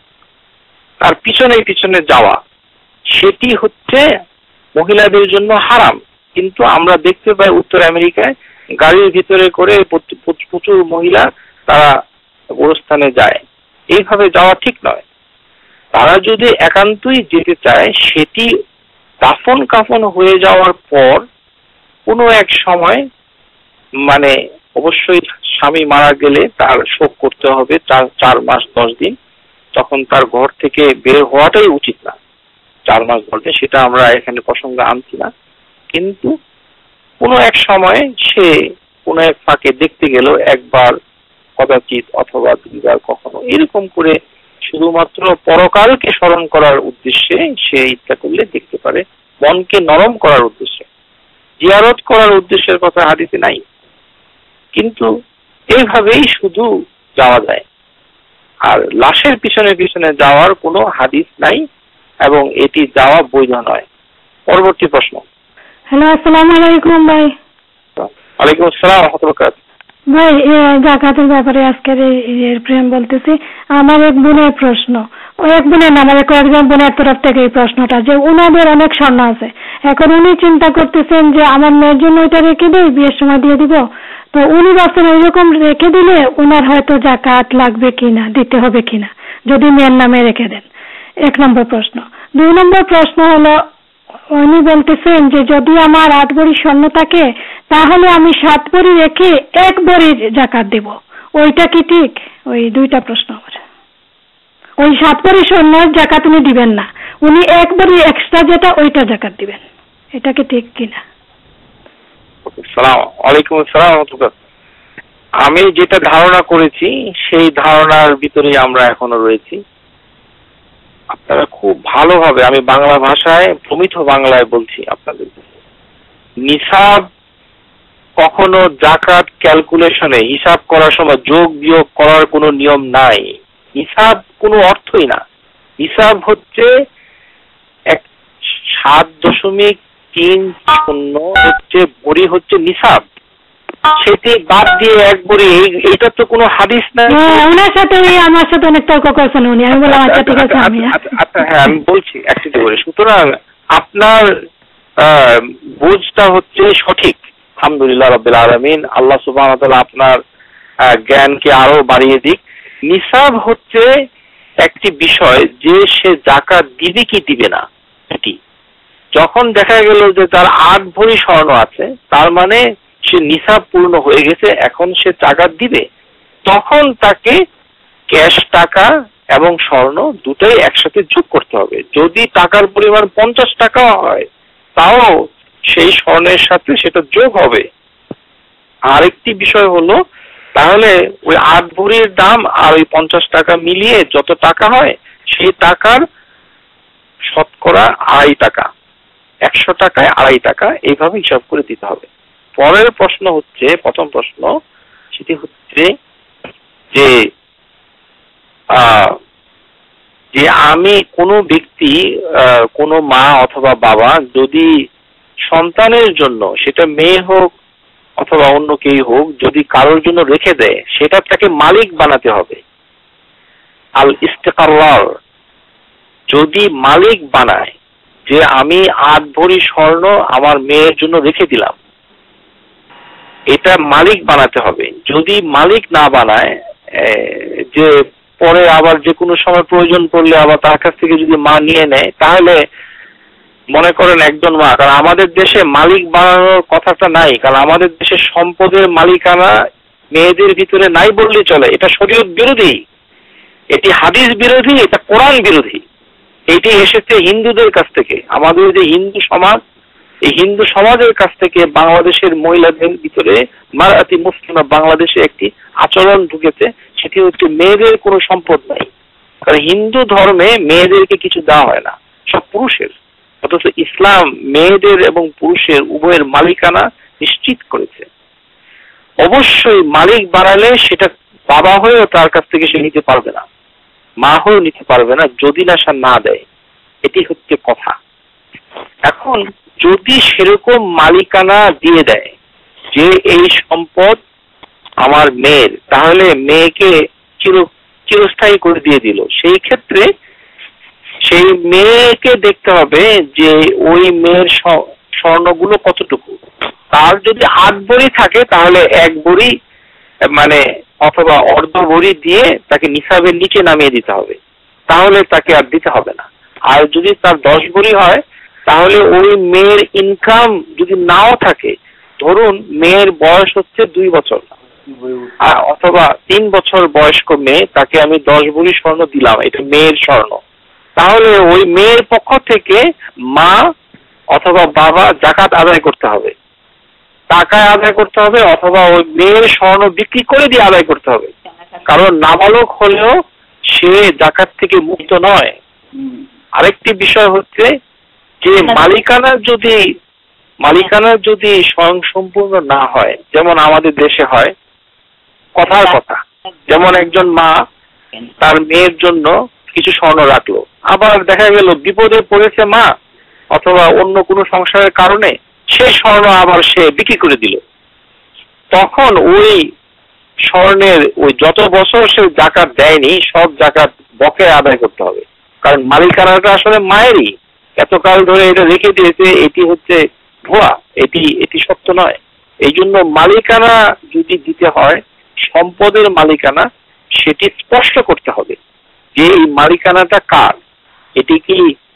তার পিছনে পিছনে যাওয়া, সেটি হচ্ছে মহিলাদের জন্য হারাম। কিন্তু আমরা দেখতে পাই উত্তর আমেরিকায় গাড়ির ভিতরে করে প্রচুর মহিলা তারা গোরস্থানে যায়। এইভাবে যাওয়া ঠিক নয়। তারা যদি একান্তই যেতে চায় সেটি দাফন কাফন হয়ে যাওয়ার পর কোনো এক সময়, মানে অবশ্যই স্বামী মারা গেলে তার শোক করতে হবে চার চার মাস দশ দিন, তখন তার ঘর থেকে বের হওয়াটাই উচিত না চার মাস দশ দিন, সেটা আমরা এখানে প্রসঙ্গে আনছি না। কিন্তু কোনো এক সময় সে কোনো এক ফাঁকে দেখতে গেল, একবার কদাচিৎ অথবা দুইবার কখনো, এরকম করে শুধুমাত্র পরকালকে স্মরণ করার উদ্দেশ্যে সে ইচ্ছা করলে দেখতে পারে, মনকে নরম করার উদ্দেশ্যে। জিয়ারত করার উদ্দেশ্যের কথা হাদিসে নাই, কিন্তু এইভাবেই শুধু যাওয়া যায়। আর লাশের পিছনে পিছনে যাওয়ার কোনো হাদিস নাই এবং এটি যাওয়া বৈধ নয়। পরবর্তী প্রশ্ন। হ্যালো, আসসালামু আলাইকুম ভাই। ওয়ালাইকুম আসসালাম ওয়া রাহমাতুল্লাহ। ভাই, জাকাতের ব্যাপারে আজকের এর প্রেম বলতেছি। আমার এক বোনের প্রশ্ন, ও এক বোনের না, আমার কয়েকজন বোনের তরফ থেকে এই প্রশ্নটা, যে উনাদের অনেক স্বর্ণ আছে, এখন উনি চিন্তা করতেছেন যে আমার মেয়ের জন্য ওইটা রেখে দেই, বিয়ের সময় দিয়ে দিব। তো উনি ভাবছেন ওইরকম রেখে দিলে উনার হয়তো জাকাত লাগবে কিনা, দিতে হবে কিনা যদি মেয়ের নামে রেখে দেন। এক নম্বর প্রশ্ন। দুই নম্বর প্রশ্ন হলো, উনি বলতেছেন যে যদি আমার আট ভরি স্বর্ণ থাকে তাহলে আমি সাত ভরি রেখে এক ভরি জাকাত দেব, ওইটা কি ঠিক? ওই দুইটা প্রশ্ন আমার। ওই সাত ভরি স্বর্ণের জাকাত উনি দিবেন না, উনি এক ভরি এক্সট্রা যেটা ওইটা জাকাত দিবেন, এটা কি ঠিক কিনা? ওয়ালাইকুম আসসালাম। আমি যেটা ধারণা করেছি সেই ধারণার ভিতরেই আমরা এখনো রয়েছি। আপনারা খুব ভালোভাবে, আমি বাংলা ভাষায় প্রমিত বাংলায় বলছি আপনাদের, নিসাব কখনো জাকাত ক্যালকুলেশনে হিসাব করার সময় যোগ বিয়োগ করার কোনো নিয়ম নাই। হিসাব কোনো অর্থই না। হিসাব হচ্ছে এক সাত দশমিক তিন শূন্য হচ্ছে ভরি, হচ্ছে নিসাব, সেটি বাদ দিয়ে এক ভরি, এইটা তো কোনো হাদিস নাই। ওনার সাথে আমার সাথে অনেক তর্ক করছেন উনি, আমি বললাম আচ্ছা ঠিক আছে। আমি আচ্ছা হ্যাঁ আমি বলছি একটি করে। সুতরাং আপনার বুঝটা হচ্ছে সঠিক, আলহামদুলিল্লাহ রাব্বিল আলামিন, আল্লাহ সুবহানাহু ওয়া তাআলা আপনার জ্ঞানকে আরো বাড়িয়ে দিক। নিসাব হচ্ছে একটি বিষয় যে সে জাকাত দিবে কি দিবে না। এটি যখন দেখা গেল যে তার আট ভরি স্বর্ণ আছে, তার মানে সে নিসাব পূর্ণ হয়ে গেছে, এখন সে জাকাত দিবে, তখন তাকে ক্যাশ টাকা এবং স্বর্ণ দুটাই একসাথে যোগ করতে হবে। যদি টাকার পরিমাণ পঞ্চাশ টাকা হয় তাও সেই স্বর্ণের সাথে সেটা যোগ হবে। আরেকটি বিষয় হলো, তাহলে ওই আট ভরির দাম আর ওই পঞ্চাশ টাকা মিলিয়ে যত টাকা হয় সেই টাকার শতকরা আড়াই টাকা, একশো টাকায় আড়াই টাকা, এইভাবে হিসাব করে দিতে হবে। পরের প্রশ্ন হচ্ছে, প্রথম প্রশ্ন সেটি হচ্ছে যে যে আমি কোনো ব্যক্তি, কোনো মা অথবা বাবা যদি সন্তানের জন্য, সেটা মেয়ে হোক অথবা অন্য কেউ হোক, যদি কারোর জন্য রেখে দেয় সেটা তাকে মালিক বানাতে হবে। আল ইস্তেকাররার, যদি মালিক বানায় যে আমি আট ভরি স্বর্ণ আমার মেয়ের জন্য রেখে দিলাম, এটা মালিক বানাতে হবে। যদি মালিক না বানায়, যে পরে আবার যে কোনো সময় প্রয়োজন পড়লে আবার তার কাছ থেকে যদি মা নিয়ে নেয়, তাহলে মনে করেন একজন মা, কারণ আমাদের দেশে মালিক বানানোর কথাটা নাই, কারণ আমাদের দেশে সম্পদের মালিকানা মেয়েদের ভিতরে নাই বললেই চলে। এটা শরীয়ত বিরোধী, এটি হাদিস বিরোধী, এটা কোরআন বিরোধী। এটি এসেছে হিন্দুদের কাছ থেকে। আমাদের যে হিন্দু সমাজ, এই হিন্দু সমাজের কাছ থেকে বাংলাদেশের মহিলাদের ভিতরে মারাতি মুসলিমা বাংলাদেশে একটি আচরণ ঢুকেছে, সেটি হচ্ছে মেয়েদের কোনো সম্পদ নাই। কারণ হিন্দু ধর্মে মেয়েদেরকে কিছু দেওয়া হয় না, সব পুরুষের। অথচ ইসলাম মেয়েদের এবং পুরুষের উভয়ের মালিকানা নিশ্চিত করেছে। অবশ্যই মালিক বানালে সেটা বাবা হয়েও তার কাছ থেকে সে নিতে পারবে না, মা হয়েও নিতে পারবে না, যদি না সে না দেয়। এটি হচ্ছে কথা। এখন যদি সেরকম মালিকানা দিয়ে দেয় যে এই সম্পদ আমার মেয়ের, তাহলে মেয়েকে চির চিরস্থায়ী করে দিয়ে দিল। সেই ক্ষেত্রে সেই মেয়েকে দেখতে হবে যে ওই মেয়ের স্বর্ণগুলো কতটুকু। তার যদি আট ভরি থাকে তাহলে এক ভরি মানে অথবা অর্ধ ভরি দিয়ে তাকে নিসাবের নিচে নামিয়ে দিতে হবে, তাহলে তাকে আর দিতে হবে না। আর যদি তার দশ ভরি হয় তাহলে ওই মেয়ের ইনকাম যদি নাও থাকে, ধরুন মেয়ের বয়স হচ্ছে দুই বছর অথবা তিন বছর বয়স্ক মেয়ে, তাকে আমি দশ ভরি স্বর্ণ দিলাম, এটা মেয়ের স্বর্ণ, তাহলে ওই মেয়ের পক্ষ থেকে মা অথবা বাবা জাকাত আদায় করতে হবে, টাকায় আদায় করতে হবে, অথবা ওই মেয়ের স্বর্ণ বিক্রি করে দিয়ে আদায় করতে হবে। কারণ নাবালক হলেও সে জাকাত থেকে মুক্ত নয়। আরেকটি বিষয় হচ্ছে যে মালিকানা যদি মালিকানা যদি স্বয়ং সম্পূর্ণ না হয়, যেমন আমাদের দেশে হয় কথার কথা, যেমন একজন মা তার মেয়ের জন্য কিছু স্বর্ণ রাখলো, আবার দেখা গেল বিপদে পড়েছে মা অথবা অন্য কোনো সংসারের কারণে সেই স্বর্ণ আবার সে বিক্রি করে দিল, তখন ওই স্বর্ণের ওই যত বছর সে জাকাত দেয়নি সব জাকাত বকেয়া আদায় করতে হবে। কারণ মালিকানাটা আসলে মায়েরই, এতকাল ধরে এটা রেখে দিয়েছে, এটি হচ্ছে ভুয়া, এটি এটি সত্য নয়। এই জন্য মালিকানা যদি দিতে হয়, সম্পদের মালিকানা সেটি স্পষ্ট করতে হবে যে এই মালিকানাটা কার, এটি কি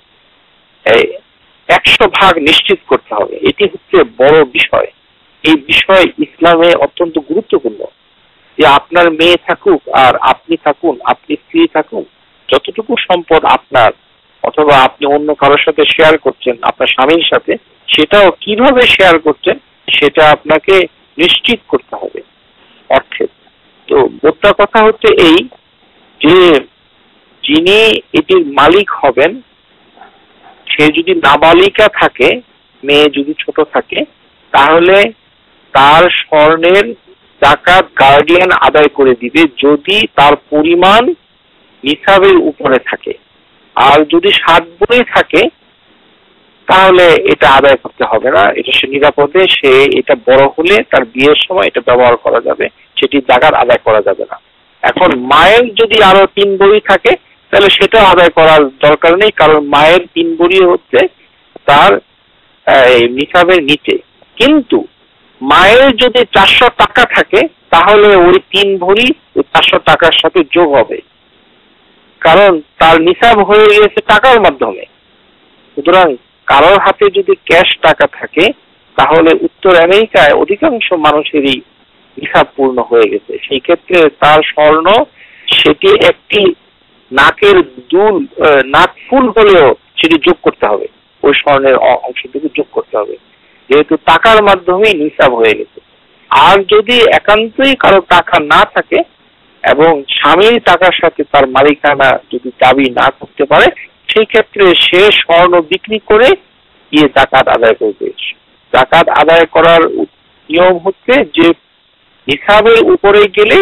একশো ভাগ নিশ্চিত করতে হবে। এটি হচ্ছে বড় বিষয়। এই বিষয় ইসলামে অত্যন্ত গুরুত্বপূর্ণ যে আপনার মেয়ে থাকুক আর আপনি থাকুন, আপনি স্ত্রী থাকুন, যতটুকু সম্পদ আপনার অথবা আপনি অন্য কারোর সাথে শেয়ার করছেন আপনার স্বামীর সাথে, সেটাও কিভাবে শেয়ার করছেন সেটা আপনাকে নিশ্চিত করতে হবে অর্থের। তো মোদ্দা কথা হচ্ছে এই যে যিনি এটির মালিক হবেন সে যদি নাবালিকা থাকে, মেয়ে যদি ছোট থাকে, তাহলে তার স্বর্ণের জাকাত গার্ডিয়ান আদায় করে দিবে যদি তার পরিমাণ নিসাবের উপরে থাকে। আর যদি সাত ভরি থাকে তাহলে এটা আদায় করতে হবে না, এটা সে নিরাপদে, সে এটা বড় হলে তার বিয়ের সময় এটা ব্যবহার করা যাবে, সেটি জাকাত আদায় করা যাবে না। এখন মায়ের যদি আরো তিন ভরি থাকে তাহলে সেটা আদায় করার দরকার নেই, কারণ মায়ের তিন ভরি হচ্ছে তার নিসাবের নিচে। কিন্তু মায়ের যদি চারশো টাকা থাকে তাহলে ওই তিন ভরি ওই চারশো টাকার সাথে যোগ হবে, কারণ তার নিসাব হয়ে গেছে টাকার মাধ্যমে। সুতরাং কারোর হাতে যদি ক্যাশ টাকা থাকে তাহলে উত্তর আমেরিকায় অধিকাংশ মানুষেরই নিসাব পূর্ণ হয়ে গেছে। সেই ক্ষেত্রে তার স্বর্ণ সেটি একটি নাকের দুল নাক ফুল হলেও সেটি যোগ করতে হবে, ওই স্বর্ণের অংশটুকু যোগ করতে হবে, যেহেতু টাকার মাধ্যমে নিসাব হয়ে গেছে। আর যদি একান্তই কারো টাকা না থাকে এবং স্বামীর টাকার সাথে তার মালিকানা যদি দাবি না করতে পারে, সেই ক্ষেত্রে সে স্বর্ণ বিক্রি করে গিয়ে জাকাত আদায় করবে। জাকাত আদায় করার নিয়ম হচ্ছে যে নিসাবের উপরে গেলে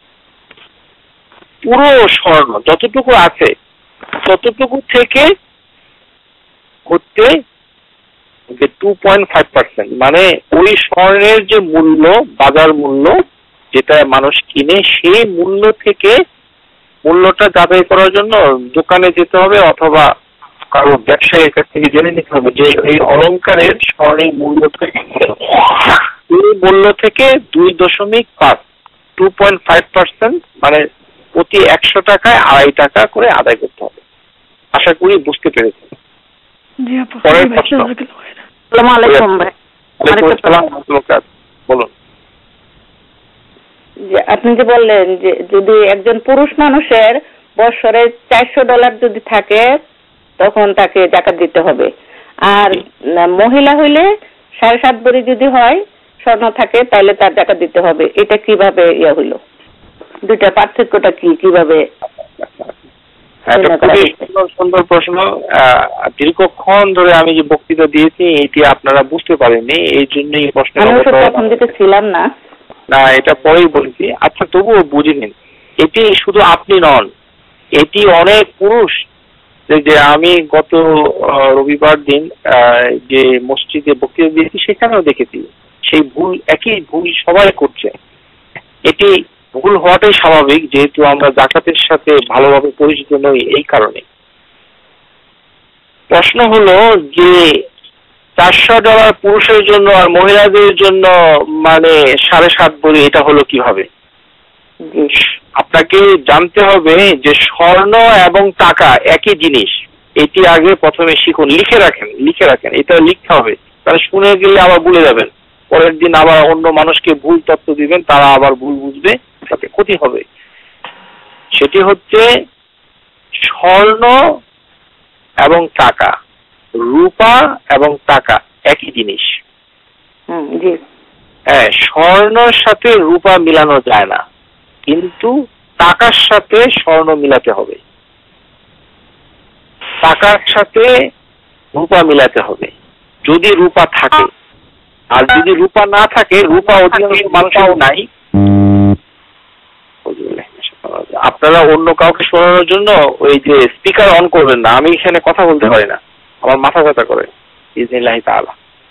পুরো স্বর্ণ যতটুকু আছে ততটুকু থেকে হচ্ছে যে টু পয়েন্ট ফাইভ পার্সেন্ট, মানে ওই স্বর্ণের যে মূল্য, বাজার মূল্য যেটা মানুষ কিনে, সেই মূল্য থেকে মূল্যটা যাচাই করার জন্য দোকানে যেতে হবে অথবা কারো ব্যবসায়ীর কাছ থেকে জেনে নিতে হবে যে এই অলংকারের স্বর্ণের মূল্য থেকে এই মূল্য থেকে দুই দশমিক পাঁচ টু পয়েন্ট ফাইভ পার্সেন্ট মানে প্রতি একশো টাকায় আড়াই টাকা করে আদায় করতে হবে। আশা করি বুঝতে পেরেছেন। বলুন। আপনি যে বললেন যে যদি একজন পুরুষ মানুষের বছরে চারশো ডলার যদি থাকে তখন তাকে জাকাত দিতে হবে, আর মহিলা হইলে সাড়ে সাত ভরি যদি হয় স্বর্ণ থাকে তাহলে তার জাকাত দিতে হবে। এটা কিভাবে ইয়া হইলো, দুইটা পার্থক্যটা কি, কিভাবে? সুন্দর প্রশ্ন। দীর্ঘক্ষণ ধরে আমি যে বক্তৃতা দিয়েছি এটি আপনারা বুঝতে পারেননি, এই জন্যই প্রশ্ন ছিলাম না না এটা পরেই বলেছি। আচ্ছা তবুও বুঝে নিন, এটি শুধু আপনি নন, এটি অনেক পুরুষ। যে আমি গত রবিবার দিন যে মসজিদে বক্তৃতা দিয়েছি সেখানেও দেখেছি সেই ভুল, একই ভুল সবাই করছে। এটি ভুল হওয়াটাই স্বাভাবিক, যেহেতু আমরা জাকাতের সাথে ভালোভাবে পরিচিত নই। এই কারণে প্রশ্ন হলো যে চারশো ডলার পুরুষের জন্য আর মহিলাদের জন্য মানে সাড়ে সাত ভরি, এটা হলো কিভাবে? আপনাকে জানতে হবে যে স্বর্ণ এবং টাকা একই জিনিস, এটি আগে প্রথমে শিখুন, লিখে রাখেন, লিখে রাখেন, এটা লিখতে হবে, তাহলে শুনে গেলে আবার ভুলে যাবেন, পরের দিন আবার অন্য মানুষকে ভুল তথ্য দিবেন, তারা আবার ভুল বুঝবে, তাতে ক্ষতি হবে। সেটি হচ্ছে স্বর্ণ এবং টাকা, রূপা এবং টাকা একই জিনিস। হ্যাঁ, স্বর্ণের সাথে রূপা মিলানো যায় না, কিন্তু টাকার সাথে স্বর্ণ মিলাতে হবে, টাকার সাথে রূপা মিলাতে হবে যদি রূপা থাকে। আর যদি রূপা না থাকে, রূপা অধিকাংশ মানুষের নাই। আপনারা অন্য কাউকে শোনানোর জন্য ওই যে স্পিকার অন করবেন না, আমি এখানে কথা বলতে পারি না, আমার মাথা ব্যথা করে। ইজনিল্লাহি তাআলা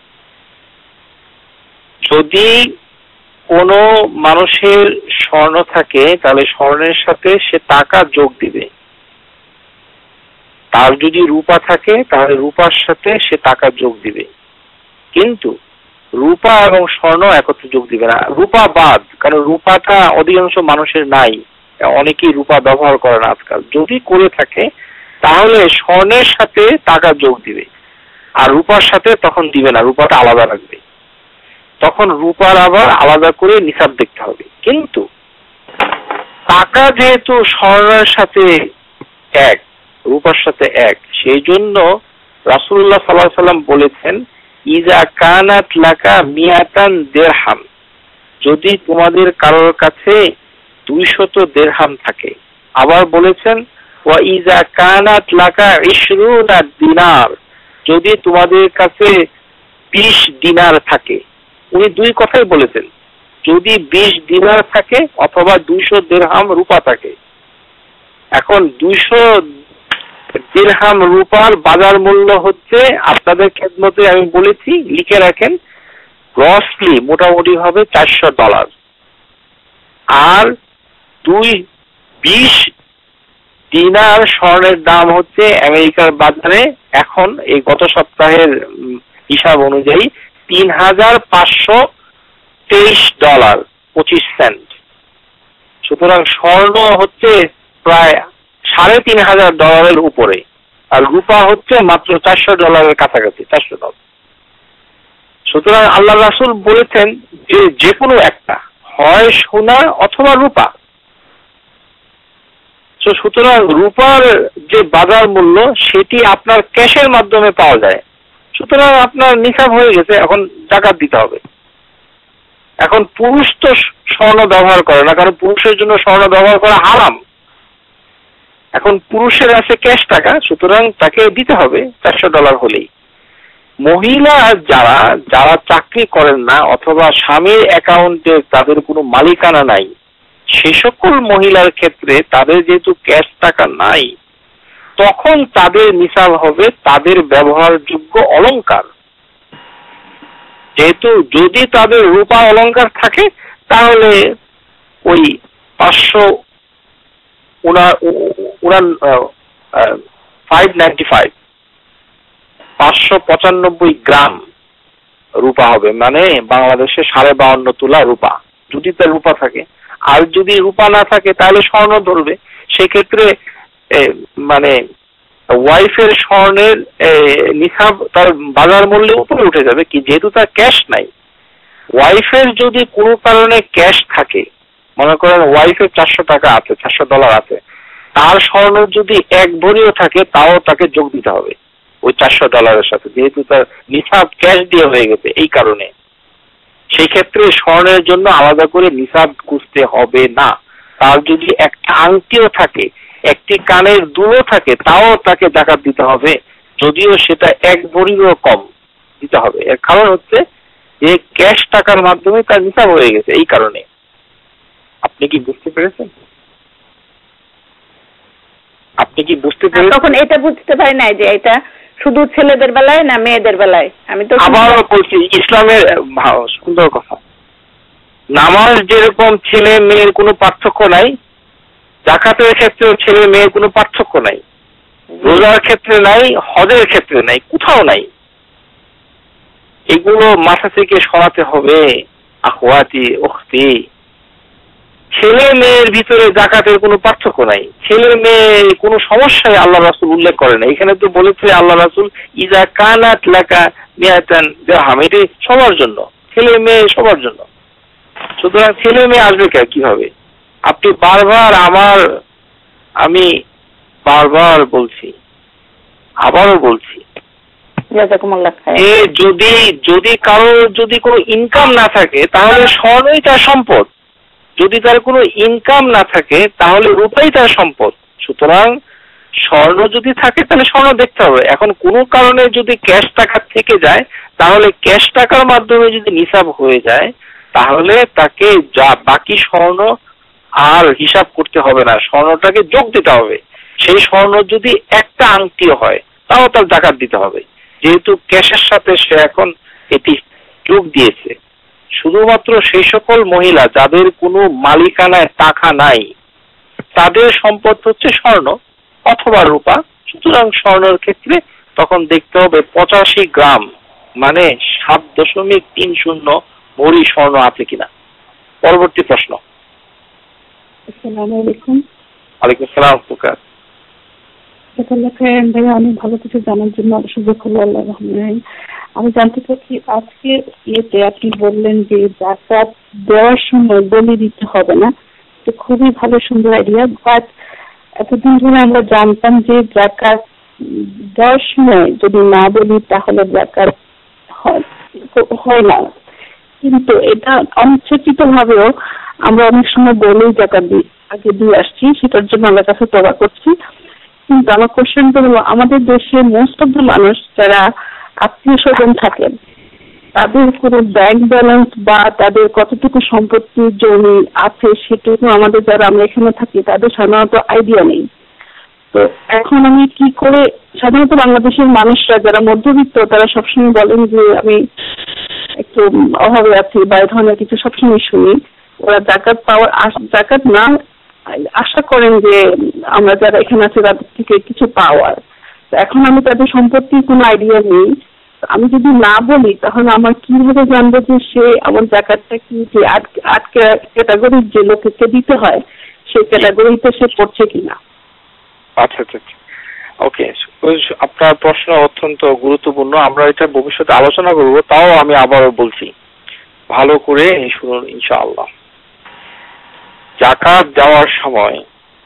যদি কোনো মানুষের স্বর্ণ থাকে, তাহলে স্বর্ণের সাথে সে টাকা যোগ দিবে। তার যদি রূপা থাকে, তাহলে রূপার সাথে সে টাকা যোগ দিবে, কিন্তু রূপা এবং স্বর্ণ একত্রে যোগ দিবে না। রূপা বাদ, কারণ রূপাটা অধিকাংশ মানুষের নাই, অনেকেই রূপা ব্যবহার করে না আজকাল। যদি করে থাকে তাহলে স্বর্ণের সাথে টাকা যোগ দিবে, আর রূপার সাথে তখন দিবে না, রূপাটা আলাদা রাখবে। তখন রূপার আবার আলাদা করে নিসাব দেখতে হবে। কিন্তু টাকা যেহেতু স্বর্ণের সাথে এক, রূপার সাথে এক, সেই জন্য রাসূলুল্লাহ সাল্লাল্লাহু আলাইহি ওয়াসাল্লাম বলেছেন, ইজা কানাত লাকা মিয়াতান দিরহাম, যদি তোমাদের কারোর কাছে দুইশত দিরহাম থাকে। আবার বলেছেন, ওয়া ইজা কানাত লাকা ইশরুনা দিনার, যদি তোমাদের কাছে বিশ দিনার থাকে। উনি দুই কথাই বলেছেন, যদি বিশ দিনার থাকে অথবা দুইশো দিরহাম রূপা থাকে। এখন দুইশো দিরহাম রূপার বাজার মূল্য হচ্ছে, আপনাদের খেদমতে আমি বলেছি, লিখে রাখেন, গ্রসলি মোটামুটি হবে চারশো ডলার। আর দুই বিশ দিনার স্বর্ণের দাম হচ্ছে আমেরিকার বাজারে এখন এই গত সপ্তাহের হিসাব অনুযায়ী তিন হাজার পাঁচশো তেইশ ডলার পঁচিশ সেন্ট। সুতরাং স্বর্ণ হচ্ছে প্রায় সাড়ে তিন হাজার ডলারের উপরে, আর রূপা হচ্ছে মাত্র চারশো ডলারের কাছাকাছি, চারশো ডলার। সুতরাং আল্লাহ রাসূল বলেছেন যে যে কোনো একটা, হয় সোনা অথবা রূপা। সুতরাং রূপার যে বাজার মূল্য সেটি আপনার ক্যাশের মাধ্যমে পাওয়া যায়। সুতরাং আপনার নিসাব হয়ে গেছে, এখন জাকাত দিতে হবে। এখন পুরুষ তো স্বর্ণ ব্যবহার করে না, কারণ পুরুষের জন্য স্বর্ণ ব্যবহার করা হারাম। এখন পুরুষের আছে ক্যাশ টাকা, সুতরাং তাকে দিতে হবে চারশো ডলার হলেই। মহিলা যারা যারা চাকরি করেন না অথবা স্বামীর অ্যাকাউন্টে তাদের কোনো মালিকানা নাই, সে সকল মহিলার ক্ষেত্রে তাদের যেহেতু ক্যাশ টাকা নাই, তখন তাদের নিসাব হবে তাদের ব্যবহারযোগ্য অলংকার। যেহেতু যদি তাদের রূপা অলংকার থাকে, তাহলে ওই পাঁচশো ফাইভ নাইনটি ফাইভ পাঁচশো পঁচানব্বই গ্রাম রূপা হবে, মানে বাংলাদেশে সাড়ে বাউন্ন তোলা রূপা, যদি তার রূপা থাকে। আর যদি রূপা না থাকে তাহলে স্বর্ণ ধরবে। সেক্ষেত্রে মানে ওয়াইফের স্বর্ণের নিসাব তার বাজার মূল্যের উপরে উঠে যাবে, কি যেহেতু তার ক্যাশ নাই। ওয়াইফের যদি কোনো কারণে ক্যাশ থাকে, মনে করেন ওয়াইফের চারশো টাকা আছে, চারশো ডলার আছে, তার স্বর্ণ যদি এক ভরিও থাকে, তাও তাকে যোগ দিতে হবে ওই চারশো ডলারের সাথে, যেহেতু তার নিসাব ক্যাশ দিয়ে হয়ে গেছে। এই কারণে সেই ক্ষেত্রে স্বর্ণের জন্য আলাদা করে নিসাব খুঁজতে হবে না। তার যদি একটা আংটিও থাকে, একটি কানের দুলও থাকে, তাও তাকে জাকাত দিতে হবে, যদিও সেটা এক ভরিরও কম দিতে হবে। এর কারণ হচ্ছে যে ক্যাশ টাকার মাধ্যমে তার নিসাব হয়ে গেছে। এই কারণে আপনি কি বুঝতে পেরেছেন? আপনি কি বুঝতে পেরেছেন? তখন এটা বুঝতে পারি না যে এটা শুধু ছেলেদের বেলায় না মেয়েদের বেলায়। আমি তো আবারও বলছি, ইসলামের সুন্দর কথা, নামাজ যেরকম ছেলে মেয়ের কোনো পার্থক্য নাই, জাকাতের ক্ষেত্রে ছেলে মেয়ের কোনো পার্থক্য নাই, রোজার ক্ষেত্রে নাই, হজের ক্ষেত্রে নাই, কোথাও নাই। এগুলো মাথা থেকে সরাতে হবে। আখওয়াতি উখতি, ছেলে মেয়ের ভিতরে জাকাতের কোনো পার্থক্য নাই, ছেলে মেয়ে কোনো সমস্যায় আল্লাহ রাসূল উল্লেখ করে না। এখানে তো বলেছে আল্লাহ রাসূল ইজা কানাত লাকা মিয়াতান দিরহাম, এটা সবার জন্য, ছেলে মেয়ে সবার জন্য। সুতরাং ছেলে মেয়ে আসবে কিভাবে? আপনি বারবার আমার আমি বারবার বলছি, আবারও বলছি, যদি যদি কারো যদি কোনো ইনকাম না থাকে তাহলে স্বর্ণই তার সম্পদ, যদি তার কোনো ইনকাম না থাকে তাহলে রূপাই তার সম্পদ। সুতরাং স্বর্ণ যদি থাকে তাহলে স্বর্ণ দেখতে হবে। এখন কোনো কারণে যদি ক্যাশ টাকা থেকে যায় তাহলে ক্যাশ টাকার মাধ্যমে যদি নিসাব হয়ে যায় তাহলে তাকে যা বাকি স্বর্ণ আর হিসাব করতে হবে না, স্বর্ণটাকে যোগ দিতে হবে। সেই স্বর্ণ যদি একটা আংটিও হয় তাও তার জাকাত দিতে হবে, যেহেতু ক্যাশের সাথে সে এখন এটি যোগ দিয়েছে। শুধুমাত্র সেই সকল মহিলা যাদের কোনো মালিকানায় টাকা নাই তাদের সম্পদ হচ্ছে স্বর্ণ অথবা রূপা। সুতরাং স্বর্ণের ক্ষেত্রে তখন দেখতে হবে পঁচাশি গ্রাম মানে সাত দশমিক তিন শূন্য ভরি স্বর্ণ আছে কিনা। পরবর্তী প্রশ্ন। আসসালামু আলাইকুম। ওয়ালাইকুম আসসালাম। ফুকার ভাইয়া, অনেক ভালো কিছু জানার জন্য সুযোগ হলো, আল্লাহ রহমান। আমি জানতে চাচ্ছি আজকে ইয়েতে আপনি বললেন যে জাকাত দেওয়ার সময় বলি দিতে হবে না, তো খুবই ভালো সুন্দর আইডিয়া। বাট এতদিন ধরে আমরা জানতাম যে জাকাত দেওয়ার সময় যদি না বলি তাহলে জাকাত হয় না, কিন্তু এটা অনিচ্ছাকৃত ভাবেও আমরা অনেক সময় বলেই জাকাত দিই আগে দিয়ে আসছি, সেটার জন্য আমার কাছে তোবা করছি। কিন্তু আমার কোশ্চেনটা হলো, আমাদের দেশে মোস্ট অফ দ্য মানুষ যারা আত্মীয় স্বজন থাকেন তাদের কোনো ব্যাংক ব্যালেন্স বা তাদের কতটুকু সম্পত্তি জমি আছে সেটুকু আমাদের যারা আমরা এখানে থাকি তাদের সাধারণত আইডিয়া নেই। তো এখন আমি কি করে, সাধারণত বাংলাদেশের মানুষরা যারা মধ্যবিত্ত তারা সবসময় বলেন যে আমি একটু অভাবে আছি বা এই ধরনের কিছু সবসময় শুনি। ওরা জাকাত পাওয়ার জাকাত না আশা করেন যে আমরা যারা এখানে আছি তাদের থেকে কিছু পাওয়ার। এখন আমি তাদের সম্পত্তির কোনো আইডিয়া নেই, আমি যদি না বলি তাহলে আমার কিভাবে জানবো যে সে আমার জাকাতটা কি যে আট ক্যাটাগরির যে লোককে দিতে হয় সেই ক্যাটাগরিতে সে পড়ছে কিনা। আচ্ছা আচ্ছা ওকে, আপনার প্রশ্ন অত্যন্ত গুরুত্বপূর্ণ। আমরা এটা ভবিষ্যতে আলোচনা করব, তাও আমি আবারও বলছি, ভালো করে শুনুন ইনশাআল্লাহ। জাকাত দেওয়ার সময়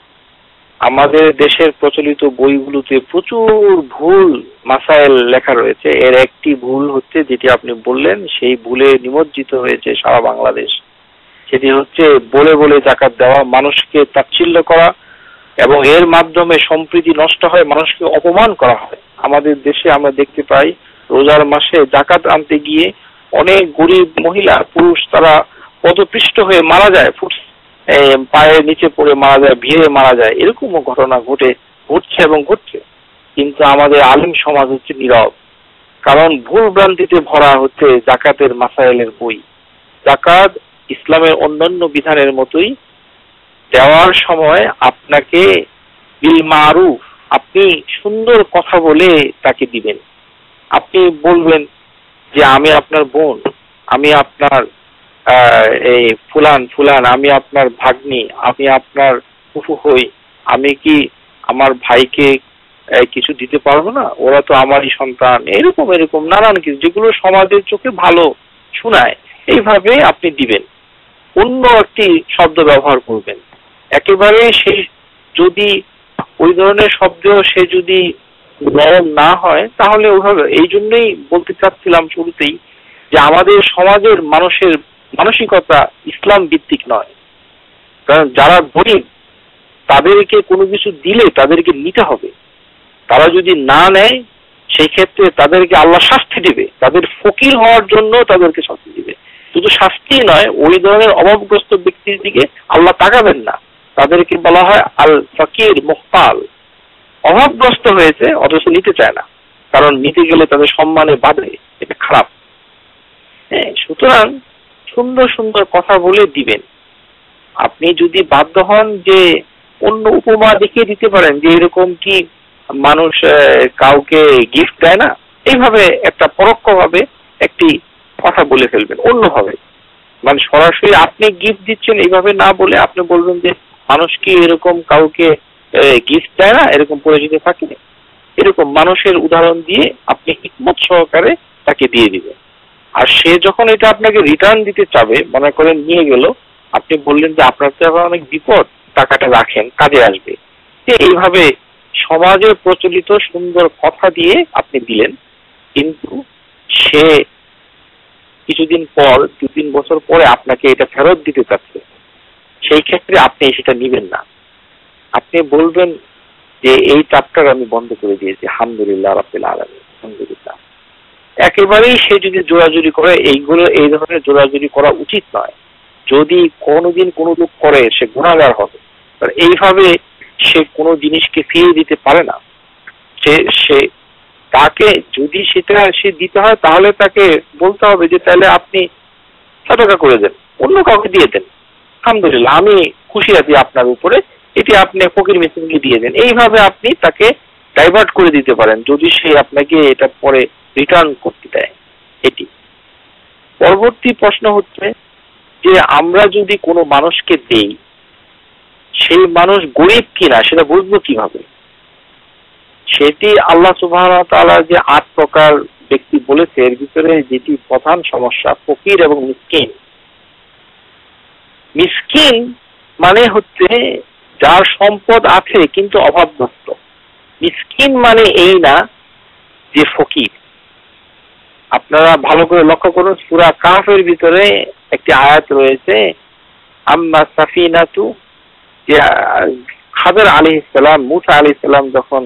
আমাদের দেশের প্রচলিত বইগুলোতে প্রচুর ভুল মাসাইল লেখা রয়েছে। এর একটি ভুল হচ্ছে যেটি আপনি বললেন, সেই ভুলে নিমজ্জিত হয়েছে সারা বাংলাদেশ। সেটি হচ্ছে বলে বলে জাকাত দেওয়া, মানুষকে তাচ্ছিল্য করা এবং এর মাধ্যমে সম্প্রীতি নষ্ট হয়, মানুষকে অপমান করা হয়। আমাদের দেশে আমরা দেখতে পাই রোজার মাসে জাকাত আনতে গিয়ে অনেক গরিব মহিলা পুরুষ তারা পদপৃষ্ট হয়ে মারা যায়, পায়ের নিচে পড়ে মারা যায়, ভিড়ে মারা যায়, এরকমও ঘটনা ঘটে ঘটছে এবং ঘটছে। কিন্তু আমাদের আলিম সমাজ হচ্ছে নীরব, কারণ ভুল ভ্রান্তিতে ভরা হচ্ছে জাকাতের মাসাইলের বই। জাকাত ইসলামের অন্যান্য বিধানের মতোই দেওয়ার সময় আপনাকে বিল মারুফ, আপনি সুন্দর কথা বলে তাকে দিবেন। আপনি বলবেন যে আমি আপনার বোন, আমি আপনার এই ফুলান ফুলান, আমি আপনার ভাগ্নি, আমি আপনার ফুফু হই, আমি কি আমার ভাইকে কিছু দিতে পারবো না, ওরা তো আমারই সন্তান, এরকম এরকম নানান কিছু যেগুলো সমাজের চোখে ভালো শোনায়, এইভাবে আপনি দিবেন। অন্য একটি শব্দ ব্যবহার করবেন একেবারে, সেই যদি ওই ধরনের শব্দ সে যদি নরম না হয় তাহলে ওইভাবে। এই জন্যই বলতে চাচ্ছিলাম শুরুতেই যে আমাদের সমাজের মানুষের মানসিকতা ইসলাম ভিত্তিক নয়। কারণ যারা গরিব তাদেরকে কোনো কিছু দিলে তাদেরকে নিতে হবে, তারা যদি না নেয় সেই ক্ষেত্রে তাদেরকে আল্লাহ শাস্তি দিবে, তাদের ফকির হওয়ার জন্য তাদেরকে শাস্তি দিবে। শুধু শাস্তি নয়, ওই ধরনের অভাবগ্রস্ত ব্যক্তির দিকে আল্লাহ তাকাবেন না, তাদেরকে বলা হয় আল ফকির মুখতাল, অভাবগ্রস্ত হয়েছে অথচ নিতে চায় না, কারণ নিতে গেলে তাদের সম্মানে বাধে, এটা খারাপ। হ্যাঁ, সুতরাং সুন্দর সুন্দর কথা বলে দিবেন। আপনি যদি বাধ্য হন যে অন্য উপমা দেখিয়ে দিতে পারেন যে এরকম কি মানুষ কাউকে গিফট দেয় না, এইভাবে একটা পরোক্ষভাবে একটি কথা বলে ফেলবেন অন্যভাবে, মানে সরাসরি আপনি গিফট দিচ্ছেন এইভাবে না বলে আপনি বলবেন যে মানুষ কি এরকম কাউকে গিফট দেয় না, এরকম পরিচিত থাকে, এরকম মানুষের উদাহরণ দিয়ে আপনি হিকমত সহকারে তাকে দিয়ে দিবেন। আর সে যখন এটা আপনাকে রিটার্ন দিতে চাবে, মনে করেন নিয়ে গেল, আপনি বললেন যে আপনার তো এখন অনেক বিপদ, টাকাটা রাখেন, কাজে আসবে। এইভাবে সমাজে প্রচলিত সুন্দর কথা দিয়ে আপনি দিলেন, কিন্তু সে কিছুদিন পর, দু তিন বছর পরে আপনাকে এটা ফেরত দিতে চাচ্ছে, সেই ক্ষেত্রে আপনি সেটা নিবেন না। আপনি বলবেন যে এই চাপটার আমি বন্ধ করে দিয়েছি, আলহামদুলিল্লাহ রাব্বিল আলামিন, আলহামদুলিল্লাহ। একেবারেই সে যদি জোরাজুরি করে, এইগুলো এই ধরনের জোরাজুরি করা উচিত নয়। যদি কোনোদিন কোনো লোক করে সে গুনাহগার হবে। এইভাবে সে কোনো জিনিসকে ফিরিয়ে দিতে পারে না। সে সে তাকে যদি সেটা সে দিতে হয় তাহলে তাকে বলতে হবে যে তাহলে আপনি সাদাকা করে দেন, অন্য কাউকে দিয়ে দেন, আলহামদুলিল্লাহ আমি খুশি আছি আপনার উপরে, এটি আপনি ফকির মিসকিনকে দিয়ে দেন। এইভাবে আপনি তাকে ডাইভার্ট করে দিতে পারেন যদি সে আপনাকে এটা পরে রিটার্ন করতে দেয়। এটি পরবর্তী প্রশ্ন হচ্ছে যে আমরা যদি কোনো মানুষকে দেই, সেই মানুষ গরিব কিনা সেটা বুঝবো কিভাবে? সেটি আল্লাহ সুবহানাহু ওয়া তাআলা যে আট প্রকার ব্যক্তি বলেছে, এর ভিতরে যেটি প্রধান সমস্যা ফকির এবং মিসকিন। মিসকিন মানে হচ্ছে যার সম্পদ আছে কিন্তু অভাবগ্রস্ত। মিসকিন মানে এই না যে ফকির। আপনারা ভালো করে লক্ষ্য করুন, সূরা কাহফের ভিতরে একটি আয়াত রয়েছে, আম্মা সাফিনাতু, যে খাদর আলাইহিস সালাম, মুসা আলাইহিস সালাম যখন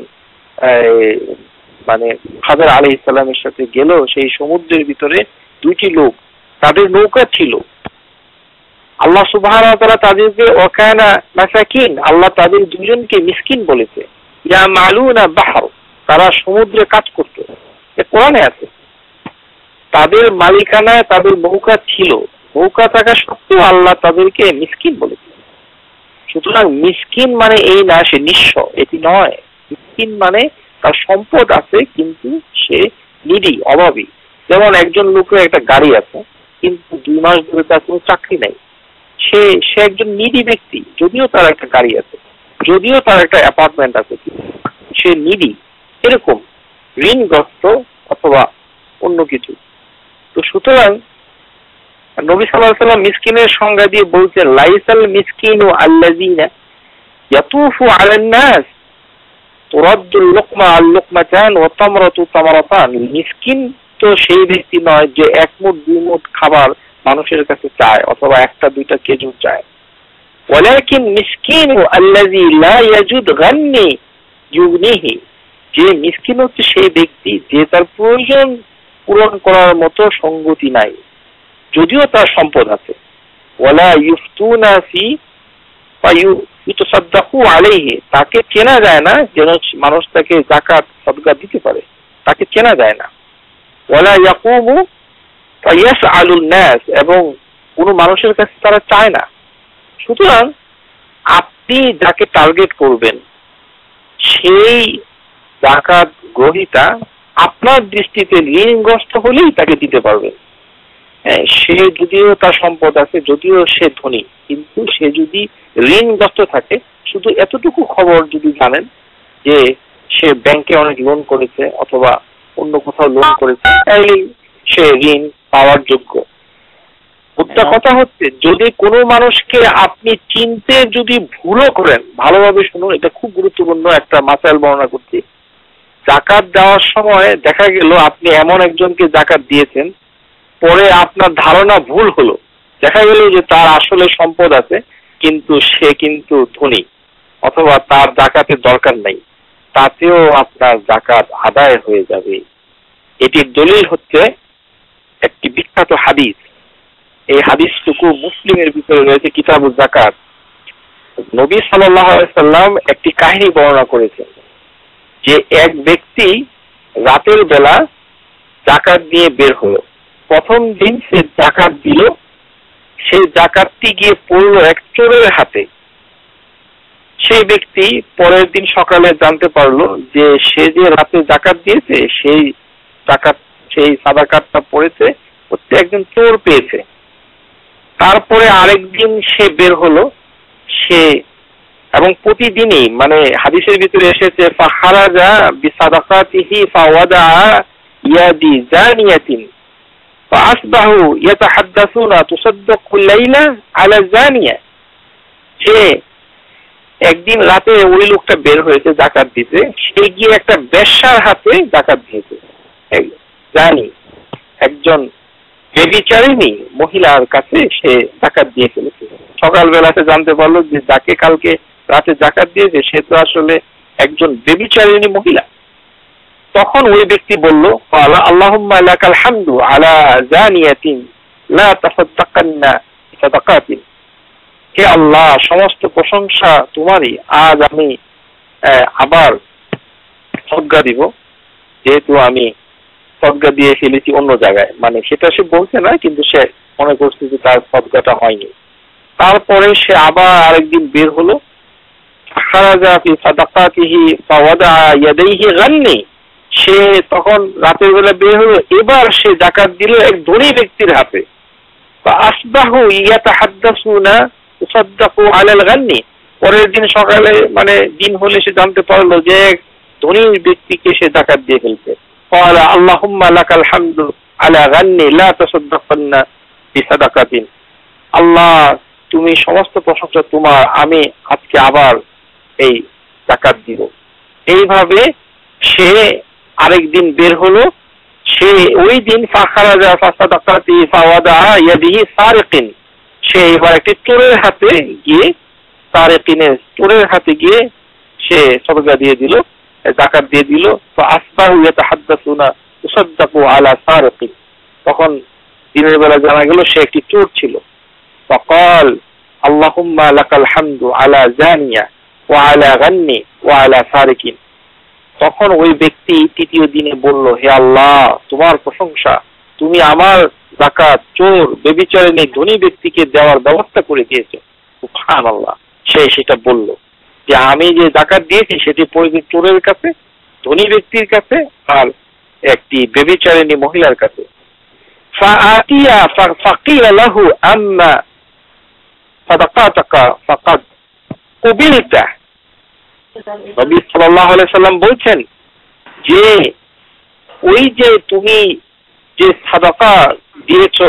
মানে খাদর আলাইহিস সালামের সাথে গেল সেই সমুদ্রের ভিতরে, দুইটি লোক, তাদের নৌকা ছিল। আল্লাহ সুবহানাহু ওয়া তাআলা তাদেরকে ওয়াকানা মাসাকিন, আল্লাহ তাদের দুজনকে মিসকিন বলেছে। ইয়া মালুনা বাহর, তারা সমুদ্রে কাজ করত, এ কোরআনে আছে। তাদের মালিকানায় তাদের নৌকা ছিল, নৌকা থাকা সত্ত্বেও আল্লাহ তাদেরকে মিসকিন বলেছে। সুতরাং মিসকিন মানে এই না সে নিঃস্ব, এটি নয়। মিসকিন মানে তার সম্পদ আছে কিন্তু সে নিডি, অভাবী। যেমন একজন লোকের একটা গাড়ি আছে কিন্তু দুই মাস ধরে তার কোনো চাকরি নাই, সে সে একজন নিডি ব্যক্তি। যদিও তার একটা গাড়ি আছে, যদিও তার একটা অ্যাপার্টমেন্ট আছে, সে নিডি, এরকম ঋণগ্রস্ত অথবা অন্য কিছু। তো সুতরাং নবী সাল্লাল্লাহু আলাইহি ওয়াসাল্লাম মিসকিনের সংজ্ঞা দিয়ে বলছেন, লাইসাল মিসকিনু আল্লাযিনা ইয়াতুফু আলান নাস তুরাদ্দুল লুকমা আল লুকমাতান ওয়া তামরাতু তামরাতান। মিসকিন তো সেই ব্যক্তি নয় যে এক মুঠ দুই মুঠ খাবার মানুষের কাছে চায় অথবা একটা দুইটা খেজুর চায়। ওয়ালাকিন মিসকিনু আল্লাযী লা ইয়াজুদ গান্নি ইউগনিহি, যে মিসকিন হচ্ছে সেই ব্যক্তি যে তার প্রয়োজন পূরণ করার মতো সঙ্গতি নাই, যদিও তার সম্পদ আছে। ওয়ালা ইউফতুনা ফি ফায়ুতাসাদ্দাকু আলাইহি, তাকে চেনা যায় না যেন মানুষ তাকে যাকাত সদকা দিতে পারে, তাকে চেনা যায় না। ওয়ালা ইয়াকুমু ফায়াসআলুন নাস, এবং কোন মানুষের কাছে তারা চায় না। সুতরাং আপনি যাকে টার্গেট করবেন সেই যাকাত গ্রহীতা আপনার দৃষ্টিতে ঋণগ্রস্ত হলেই তাকে দিতে পারবেন। সে যদিও তার সম্পদ আছে, যদিও সে ধনী, কিন্তু সে যদি ঋণগ্রস্ত থাকে, শুধু এতটুকু খবর যদি জানেন যে সে ব্যাংকে অনেক লোন করেছে অথবা অন্য কোথাও লোন করেছে, তাহলে সে ঋণ পাওয়ার যোগ্য। একটা কথা হচ্ছে, যদি কোনো মানুষকে আপনি চিনতে যদি ভুলও করেন, ভালোভাবে শুনুন, এটা খুব গুরুত্বপূর্ণ একটা মাসাইল বর্ণনা করছি। যাকাত দেওয়ার সময় দেখা গেল আপনি এমন একজনকে যাকাত দিয়েছেন, পরে আপনার ধারণা ভুল হলো, দেখা গেল যে তার আসলে সম্পদ আছে কিন্তু সে কিন্তু ধনী অথবা তার যাকাতের দরকার নাই, তাতেও আপনার যাকাত আদায় হয়ে যাবে। এটির দলিল হচ্ছে একটি বিখ্যাত হাদিস। এই হাদিসটুকু মুসলিমের ভিতরে রয়েছে, কিতাবুজ যাকাত। নবী সাল্লাল্লাহু আলাইহি সাল্লাম একটি কাহিনী বর্ণনা করেছেন যে এক ব্যক্তি রাতের বেলা যাকাত দিয়ে বের হলো। প্রথম দিন সে যাকাত দিল, সেই যাকাতটি গিয়ে পড়লো এক চোরের হাতে। সেই ব্যক্তি পরের দিন সকালে জানতে পারলো যে সে যে রাতে যাকাত দিয়েছে সেই যাকাত, সেই সাদাকাতটা পড়েছে হচ্ছে একজন চোর পেয়েছে। তারপরে আরেকদিন সে বের হলো, সে এবং প্রতিদিনই মানে হাদিসের ভিতরে এসেছে ফাখারাজা বিসাদাকাতিহি ফাওয়াদা ইয়াদি জানিয়াতিন ফাআসবাহু ইয়াতাহাদ্দাসুনা তুসাদ্দাকু লাইলা আলা জানিয়া। সে একদিন রাতে ওই লোকটা বের হয়েছে যাকাত দিতে, সে গিয়ে একটা বেশ্যার হাতে যাকাত দিয়েছে। জানি একজন বেবিচারিণী মহিলার কাছে সে যাকাত দিয়ে ফেলেছে। সকালবেলাতে জানতে পারলো যে যাকে কালকে রাতে যাকাত দিয়েছে সে তো আসলে একজন বেবিচারিণী মহিলা। তখন ওই ব্যক্তি বলল, আল্লাহুম্মা লাকাল হামদু আলা জানিয়াতিন লা তাসাদ্দাকান্না সাদাকাতিন। হে আল্লাহ, সমস্ত প্রশংসা তোমারই, আজ আমি আবার সদকা দিব, যেহেতু আমি সদকা দিয়ে ফেলেছি অন্য জায়গায়। মানে সেটা সে বলছে না, কিন্তু সে মনে করছে যে তার সদকাটা হয়নি। তারপরে সে আবার আরেকদিন বের হলো, সে তখন রাতের বেলা বের হলো, এবার সে যাকাত দিল এক ধনী ব্যক্তির হাতে। আসবাহু ইয়াতাহাদ্দাসুনা তুসাদ্দাকু আলাল গান্নি। পরের দিন সকালে মানে দিন হলে সে জানতে পারলো যে এক ধনী ব্যক্তিকে সে যাকাত দিয়ে ফেলছে। ক্বালা আল্লাহুম্মা লাকাল হামদু আলা গান্নি লা তাসাদ্দাকান্না বিসাদাকাতিন। আল্লাহ, তুমি সমস্ত প্রশংসা তোমার, আমি আজকে আবার এই যাকাত দিব। এইভাবে সে আরেকদিন বের হলো, সে ওই দিন ফাখারাজা ফাসাদাকাতি ফাওয়াদা ইয়াদিহি সারিকিন। সে এবার একটি চোরের হাতে গিয়ে সারিকিনের চোরের হাতে গিয়ে সে সদকা দিয়ে দিল, যাকাত দিয়ে দিল। ফাআসবাহু ইয়াতাহাদ্দাসুনা তুসাদ্দাকু আলা সারিকিন। তখন দিনের বেলা জানা গেল সে একটি চোর ছিল। ফাকাল আল্লাহুম্মা লাকাল হামদু আলা জানিয়া ওয়া আলা গান্নি ওয়া আলা সারিকিন। তখন ওই ব্যক্তি তৃতীয় দিনে বলল, হে আল্লাহ, তোমার প্রশংসা, তুমি আমার যাকাত চোর বেবিচারিণী ধনী ব্যক্তিকে দেওয়ার ব্যবস্থা করে দিয়েছো। সুবহানাল্লাহ। সে সেটা বলল যে আমি যে যাকাত দিয়েছি সেটি পড়েছে চোরের কাছে, ধনী ব্যক্তির কাছে, আর একটি বেবিচারিণী মহিলার কাছে। ফাআতিয়া ফাকিলা লাহু আম্মা সাদাকাতাকা ফাকাদ কুবিলতা। নবী সাল্লাল্লাহু আলাইহি সাল্লাম বলছেন যে ওই যে তুমি যে সাদাকা দিয়েছো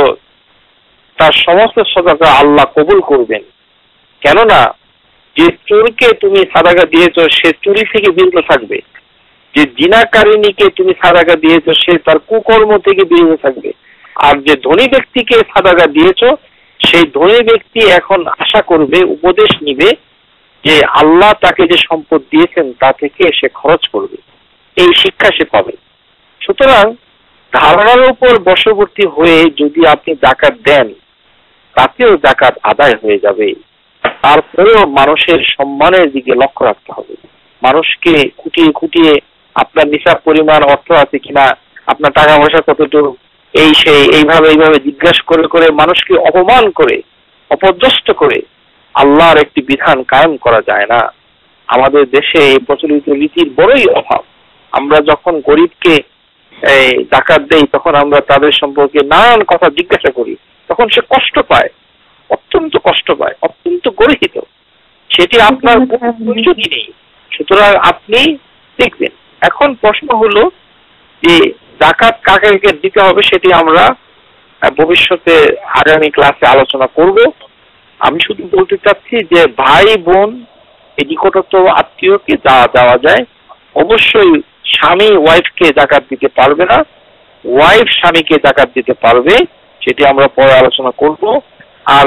তার সমস্ত সাদাকা আল্লাহ কবুল করবেন। কেননা যে চোরকে তুমি সাদাকা দিয়েছো সে চুরি থেকে বিরত থাকবে, যে জিনাকারিনীকে তুমি সাদাকা দিয়েছো সে তার কুকর্ম থেকে বিরত থাকবে, আর যে ধনী ব্যক্তিকে সাদাকা দিয়েছো সেই ধনী ব্যক্তি এখন আশা করবে, উপদেশ নিবে যে আল্লাহ তাকে যে সম্পদ দিয়েছেন তা থেকে সে খরচ করবে, এই শিক্ষা সে পাবে। সুতরাং ধারণার উপর বশবর্তী হয়ে যদি আপনি যাকাত দেন তাতেও যাকাত আদায় হয়ে যাবে। তারপরেও মানুষের সম্মানের দিকে লক্ষ্য রাখতে হবে। মানুষকে খুঁটিয়ে খুঁটিয়ে আপনার নিসাব পরিমাণ অর্থ আছে কিনা, আপনার টাকা পয়সা কতটুকু, এই সেই এইভাবে এইভাবে জিজ্ঞাসা করে করে মানুষকে অপমান করে অপদস্থ করে আল্লাহর একটি বিধান কায়েম করা যায় না। আমাদের দেশে এই প্রচলিত রীতির বড়ই অভাব। আমরা যখন গরিবকে যাকাত দেই তখন আমরা তাদের সম্পর্কে নানান কথা জিজ্ঞাসা করি, তখন সে কষ্ট পায়, অত্যন্ত কষ্ট পায়, অত্যন্ত গর্হিত। সেটি আপনার সুযোগই নেই। সুতরাং আপনি দেখবেন। এখন প্রশ্ন হলো যে যাকাত কাকে কাকে দিতে হবে সেটি আমরা ভবিষ্যতে আগামী ক্লাসে আলোচনা করব। আমি শুধু বলতে চাচ্ছি যে ভাই বোন এই নিকটতম আত্মীয়কে যা দেওয়া যায়, অবশ্যই স্বামী ওয়াইফকে যাকাত দিতে পারবে না, ওয়াইফ স্বামীকে যাকাত দিতে পারবে, সেটি আমরা পরে আলোচনা করব। আর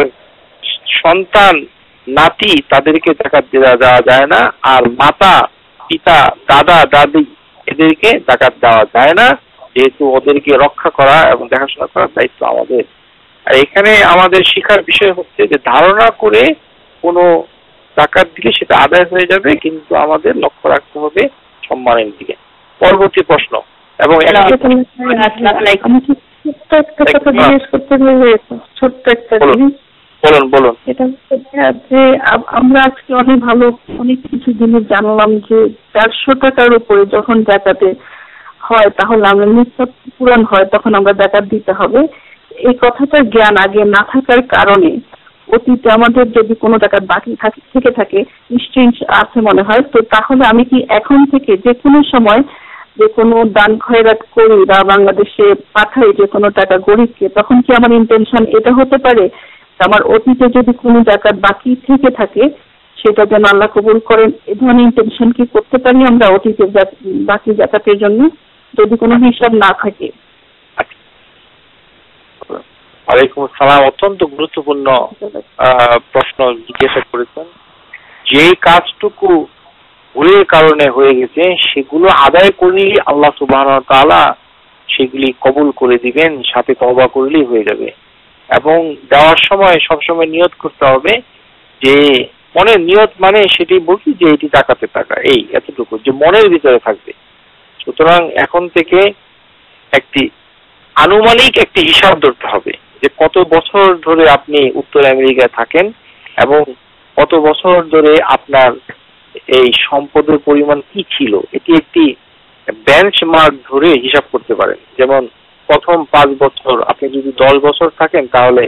সন্তান নাতি তাদেরকে যাকাত দেওয়া যায় না, আর মাতা পিতা দাদা দাদি এদেরকে যাকাত দেওয়া যায় না, যেহেতু ওদেরকে রক্ষা করা এবং দেখাশোনা করার দায়িত্ব আমাদের। আর এখানে আমাদের শিক্ষার বিষয় হচ্ছে যে ধারণা করে কোনো যাকাত দিলে সেটা আদায় হয়ে যাবে, কিন্তু আমাদের লক্ষ্য রাখতে হবে সম্মানের দিকে। পরবর্তী প্রশ্ন এবং ছোট্ট একটা জিনিস বলুন বলুন এটা যে আমরা আজকে অনেক ভালো অনেক কিছু জিনিস জানলাম যে চারশো টাকার উপরে যখন যাকাতে হয় তাহলে আমরা নিঃস্ব পূরণ হয় তখন আমরা যাকাত দিতে হবে। এই কথাটার জ্ঞান আগে না থাকার কারণে অতীতে আমাদের যদি কোনো টাকা বাকি থেকে থাকে, নিশ্চয়ই আছে মনে হয়, তো তাহলে আমি কি এখন থেকে যে কোনো সময় যে কোনো দান খয়রাত করি বা বাংলাদেশে পাঠাই যে কোনো টাকা গরিবকে, তখন কি আমার ইন্টেনশন এটা হতে পারে আমার অতীতে যদি কোনো টাকা বাকি থেকে থাকে সেটা যেন আল্লাহ কবুল করেন, এ ধরনের ইন্টেনশন কি করতে পারি আমরা অতীতের বাকি জাকাতের জন্য যদি কোনো হিসাব না থাকে? ওয়ালাইকুম আসসালাম। অত্যন্ত গুরুত্বপূর্ণ প্রশ্ন জিজ্ঞাসা করেছেন। যে কাজটুকু ভুলের কারণে হয়ে গেছে সেগুলো আদায় করলেই আল্লাহ সুবহানাহু ওয়া তাআলা সেগুলি কবুল করে দিবেন, সাথে তওবা করলেই হয়ে যাবে। এবং দেওয়ার সময় সবসময় নিয়ত করতে হবে যে মনের নিয়ত মানে সেটি বলছি যে এটি জাকাতের টাকা, এই এতটুকু যে মনের ভিতরে থাকবে। সুতরাং এখন থেকে একটি আনুমানিক একটি হিসাব ধরতে হবে যে কত বছর ধরে আপনি উত্তর আমেরিকায় থাকেন এবং কত বছর ধরে আপনার এই সম্পদের পরিমাণ কি ছিল, এটি একটি বেঞ্চমার্ক ধরে হিসাব করতে পারেন। যেমন প্রথম পাঁচ বছর আপনি যদি দশ বছর থাকেন তাহলে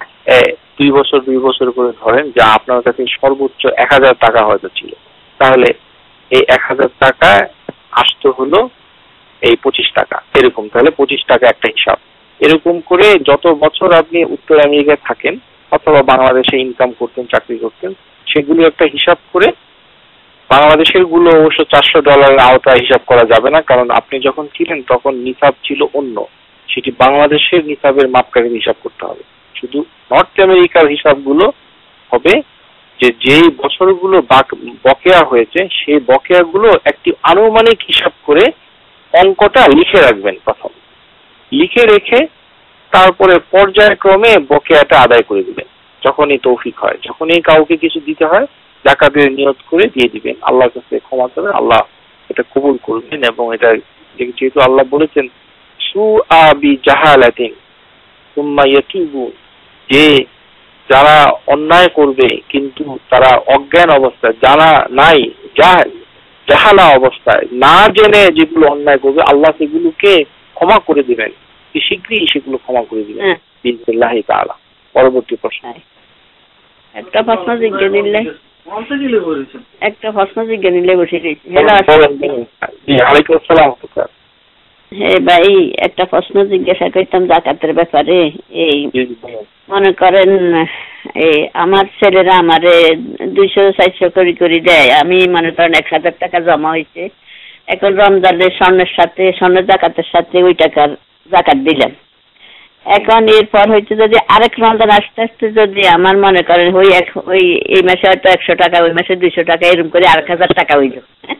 দুই বছর দুই বছর করে ধরেন যা আপনার কাছে সর্বোচ্চ এক হাজার টাকা হয়তো ছিল, তাহলে এই এক হাজার টাকা আসতে হলো এই পঁচিশ টাকা, এরকম তাহলে পঁচিশ টাকা একটা হিসাব। এরকম করে যত বছর আপনি উত্তর আমেরিকায় থাকেন অথবা বাংলাদেশে ইনকাম করতেন, চাকরি করতেন, সেগুলো একটা হিসাব করে, বাংলাদেশের গুলো অবশ্য চারশো ডলারের আওতায় হিসাব করা যাবে না, কারণ আপনি যখন ছিলেন তখন নিসাব ছিল অন্য, সেটি বাংলাদেশের নিসাবের মাপকাঠির হিসাব করতে হবে। শুধু নর্থ আমেরিকার হিসাবগুলো হবে যে যেই বছরগুলো বকেয়া হয়েছে সেই বকেয়াগুলো একটি আনুমানিক হিসাব করে অঙ্কটা লিখে রাখবেন। প্রথম লিখে রেখে তারপরে পর্যায়ক্রমে বকেয়াটা আদায় করে দিবেন। যখনই তৌফিক হয়, যখনই কাউকে কিছু দিতে হয় জাকাতের নিয়ত করে দিয়ে দিবেন, আল্লাহর কাছে ক্ষমা করবেন, আল্লাহ এটা কবুল করবেন। এবং এটা যেহেতু আল্লাহ বলেছেন সুআ বি জাহালাতিন সুম্মা ইয়াতুবু, যে যারা অন্যায় করবে কিন্তু তারা অজ্ঞান অবস্থায়, জানা নাই, জাহালা অবস্থায়, না জেনে যেগুলো অন্যায় করবে আল্লাহ সেগুলোকে ক্ষমা করে দিবেন, শীঘ্রই সেগুলো ক্ষমা করে দিবেন বিইজনিল্লাহি তাআলা। পরবর্তী প্রশ্ন। একটা প্রশ্ন জিজ্ঞেস দিলে একটা প্রশ্ন জিজ্ঞেস দিলে বসে রয়েছে। ওয়ালাইকুম আসসালাম। হ্যাঁ ভাই, একটা প্রশ্ন জিজ্ঞাসা করতাম জাকাতের ব্যাপারে। এই মনে করেন এই আমার ছেলেরা আমারে দুইশো চারশো করে করে দেয়, আমি মনে করেন এক হাজার টাকা জমা হয়েছে, এখন রমজানের স্বর্ণের সাথে স্বর্ণের জাকাতের সাথে ওই টাকার জাকাত দিলাম। এখন এরপর হচ্ছে যদি আরেক রমজান আস্তে আস্তে যদি আমার মনে করেন ওই এক ওই এই মাসে হয়তো একশো টাকা, ওই মাসে দুইশো টাকা, এরকম করে আরেক হাজার টাকা হইল,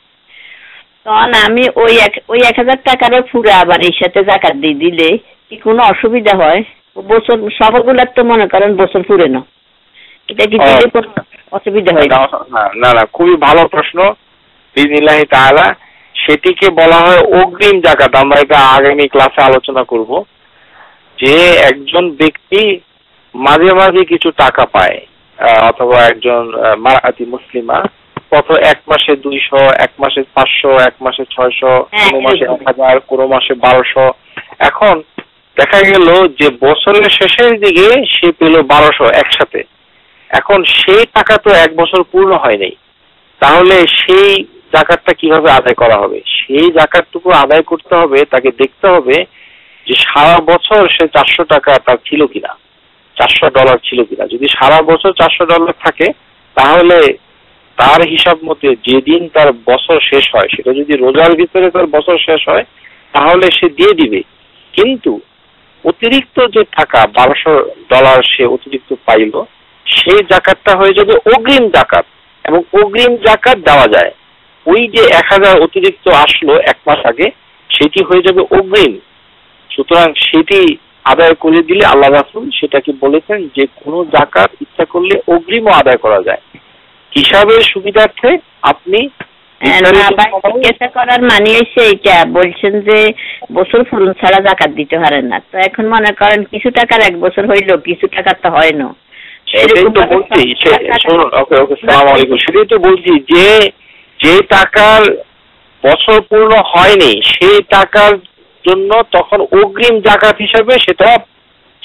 তখন আমি ওই এক ওই এক হাজার টাকারও পুরো আবার এই সাথে জাকাত দিয়ে দিলে কি কোনো অসুবিধা হয়? বছর সবগুলার তো মনে করেন বছর পুরে না, এটা কি দিলে কোনো অসুবিধা হয়? না না, খুবই ভালো প্রশ্ন বিইজনিল্লাহি তাআলা। সেটিকে বলা হয় অগ্রিম জাকাত। আমরা এটা আগামী ক্লাসে আলোচনা করব যে একজন ব্যক্তি মাঝে মাঝে কিছু টাকা পায়, অথবা একজন মারআতি মুসলিমা প্রথম এক মাসে দুইশো, এক মাসে পাঁচশো, এক মাসে ছয়শো, কোনো মাসে এক হাজার, কোনো মাসে বারোশো। এখন দেখা গেল যে বছরের শেষের দিকে সে পেল বারোশো একসাথে। এখন সেই টাকা তো এক বছর পূর্ণ হয়নি, তাহলে সেই জাকাতটা কিভাবে আদায় করা হবে? সেই জাকাতটুকু আদায় করতে হবে, তাকে দেখতে হবে যে সারা বছর সে চারশো টাকা তার ছিল কিনা, চারশো ডলার ছিল কিনা। যদি সারা বছর চারশো ডলার থাকে তাহলে তার হিসাব মতে যেদিন তার বছর শেষ হয়, সেটা যদি রোজার ভিতরে তার বছর শেষ হয় তাহলে সে দিয়ে দিবে। কিন্তু অতিরিক্ত যে টাকা বারোশো ডলার সে অতিরিক্ত পাইল, সেই জাকাতটা হয়ে যাবে অগ্রিম জাকাত। এবং অগ্রিম জাকাত দেওয়া যায়, ওই যে এক হাজার অতিরিক্ত আসলো এক মাস আগে, সেটি হয়ে যাবে অগ্রিম। সুতরাং সেটি আদায় করে দিলে আল্লাহ রাসূল সেটাকে বলেছেন যে কোনো জাকাত ইচ্ছা করলে অগ্রিমও আদায় করা যায়। হিসাবের সুবিধার্থে আপনি জিজ্ঞাসা করার মানে হচ্ছে এইটা বলছেন যে বছর ফুল ছাড়া জাকাত দিতে পারেন না, তো এখন মনে করেন কিছু টাকার এক বছর হইলো, কিছু টাকার তো হয় না। সেটাই তো বলছি, ওকে ওকে সালাম আলাইকুম। সেটাই তো বলছি যে যে টাকার বছর পূর্ণ হয়নি সেই টাকার জন্য তখন অগ্রিম জাকাত হিসাবে সেটা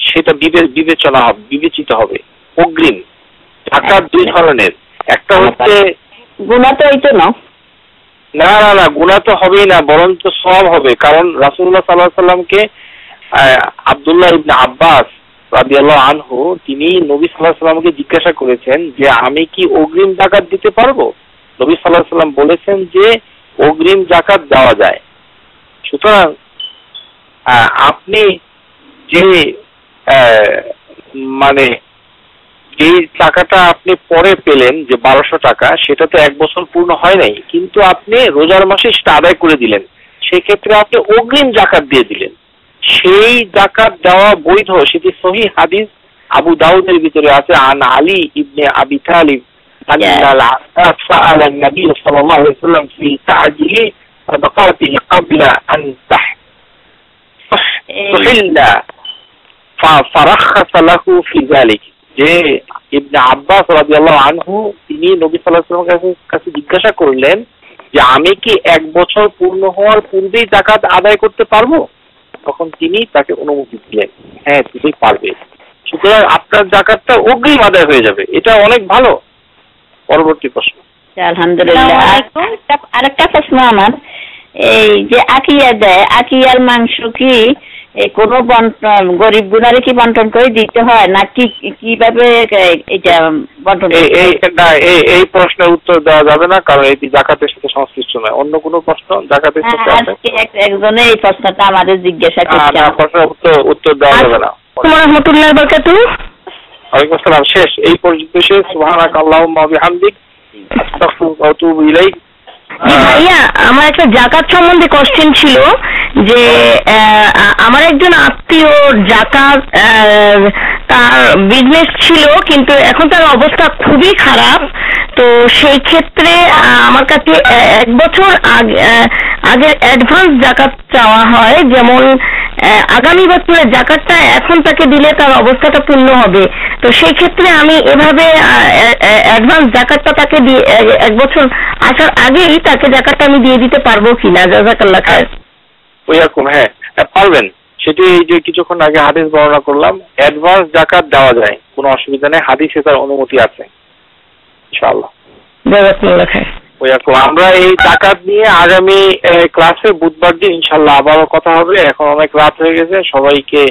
সেটা বিবেচনা হবে, বিবেচিত হবে। অগ্রিম জাকাত দুই ধরনের, একটা হচ্ছে গুনাহ তো এইটা না না না না গুনাহ তো হবেই না, বরঞ্চ সওয়াব হবে। কারণ রাসূলুল্লাহ সাল্লাল্লাহু আলাইহি সাল্লামকে আব্দুল্লাহ ইবনে আব্বাস রাদিয়াল্লাহু আনহু তিনি নবী সাল্লাল্লাহু আলাইহি সাল্লামকে জিজ্ঞাসা করেছেন যে আমি কি অগ্রিম যাকাত দিতে পারবো? নবী সাল্লাল্লাহু আলাইহি সাল্লাম বলেছেন যে অগ্রিম যাকাত দেওয়া যায়। সুতরাং আপনি যে মানে যে টাকাটা আপনি পরে পেলেন যে বারোশো টাকা, সেটা তো এক বছর পূর্ণ হয় নাই, কিন্তু আপনি রোজার মাসে সেটা আদায় করে দিলেন, সেক্ষেত্রে আপনি অগ্রিম যাকাত দিয়ে দিলেন। সেই যাকাত দেওয়া বৈধ, সেটি সহিহ হাদিস আবু দাউদের ভিতরে আছে। আন আলী ইবনে আবি তালিব আন্নাল আব্বাস সাআলা নবী সাল্লাল্লাহু আলাইহি ওয়াসাল্লাম ফি তা'জিলি সাদাকাতিহি ক্বাবলা আন তাহইল্লা ফারাখাসা লাহু ফি যালিক। যে ইবনে আব্বাস রাদিয়াল্লাহু আনহু তিনি নবী সাল্লাল্লাহু আলাইহি ওয়াসাল্লামের কাছে জিজ্ঞাসা করলেন যে আমি কি এক বছর পূর্ণ হওয়ার পূর্বেই যাকাত আদায় করতে পারবো? তখন তিনি তাকে অনুমতি দিলেন, হ্যাঁ তুমি পারবে। সুতরাং আপনার যাকাতটা অগ্রিম আদায় হয়ে যাবে, এটা অনেক ভালো। পরবর্তী প্রশ্ন। আলহামদুলিল্লাহ। আরেকটা প্রশ্ন আমার, এই যে আকিয়া দেয়, আকিয়ার মাংস কি কোনো বন্টন গরিব গুনারে কি বন্টন করে দিতে হয় না কি, কিভাবে এটা বন্টন? এই প্রশ্নের উত্তর দেওয়া যাবে না, কারণ এটি যাকাতের সাথে সংশ্লিষ্ট নয়। অন্য কোনো প্রশ্ন যাকাতের সাথে আছে? একজনে এই প্রশ্নটা আমাদের জিজ্ঞাসা করছে। না, প্রশ্নের উত্তর উত্তর দেওয়া যাবে না। ওয়া রাহমাতুল্লাহি ওয়া বারাকাতুহু। ওয়ালাইকুম আসসালাম। শেষ, এই পর্যন্ত শেষ। সুবহানাকা আল্লাহুম্মা ওয়া বিহামদিক আস্তাগফিরুকা ওয়া আতুবু ইলাইক। ভাইয়া আমার একটা যাকাত সম্বন্ধে কোশ্চেন ছিল যে আমার একজন আত্মীয় যাকাত তার বিজনেস ছিল, কিন্তু এখন তার অবস্থা খুবই খারাপ। তো সেই ক্ষেত্রে আমার কাছে এক বছর আগে আগে অ্যাডভান্স যাকাত চাওয়া হয়, যেমন আগামী বছরের যাকাতটা এখন তাকে দিলে তার অবস্থাটা পূর্ণ হবে। তো সেই ক্ষেত্রে আমি এভাবে অ্যাডভান্স যাকাতটা তাকে দিয়ে এক বছর আসার আগেই তাকে যাকাতটা আমি দিয়ে দিতে পারবো কিনা? জাযাকাল্লাহ খায়ের। ওইরকম হ্যাঁ পারবেন। সেটি এই যে কিছুক্ষণ আগে হাদিস বর্ণনা করলাম, অ্যাডভান্স যাকাত দেওয়া যায়, কোনো অসুবিধা নেই, হাদিসে তার অনুমতি আছে ইনশাআল্লাহ। জাযাকাল্লাহ খায়ের। ওইরকম আমরা এই যাকাত নিয়ে আগামী ক্লাসে বুধবার দিন ইনশাআল্লাহ আবারও কথা হবে। এখন অনেক রাত হয়ে গেছে, সবাইকে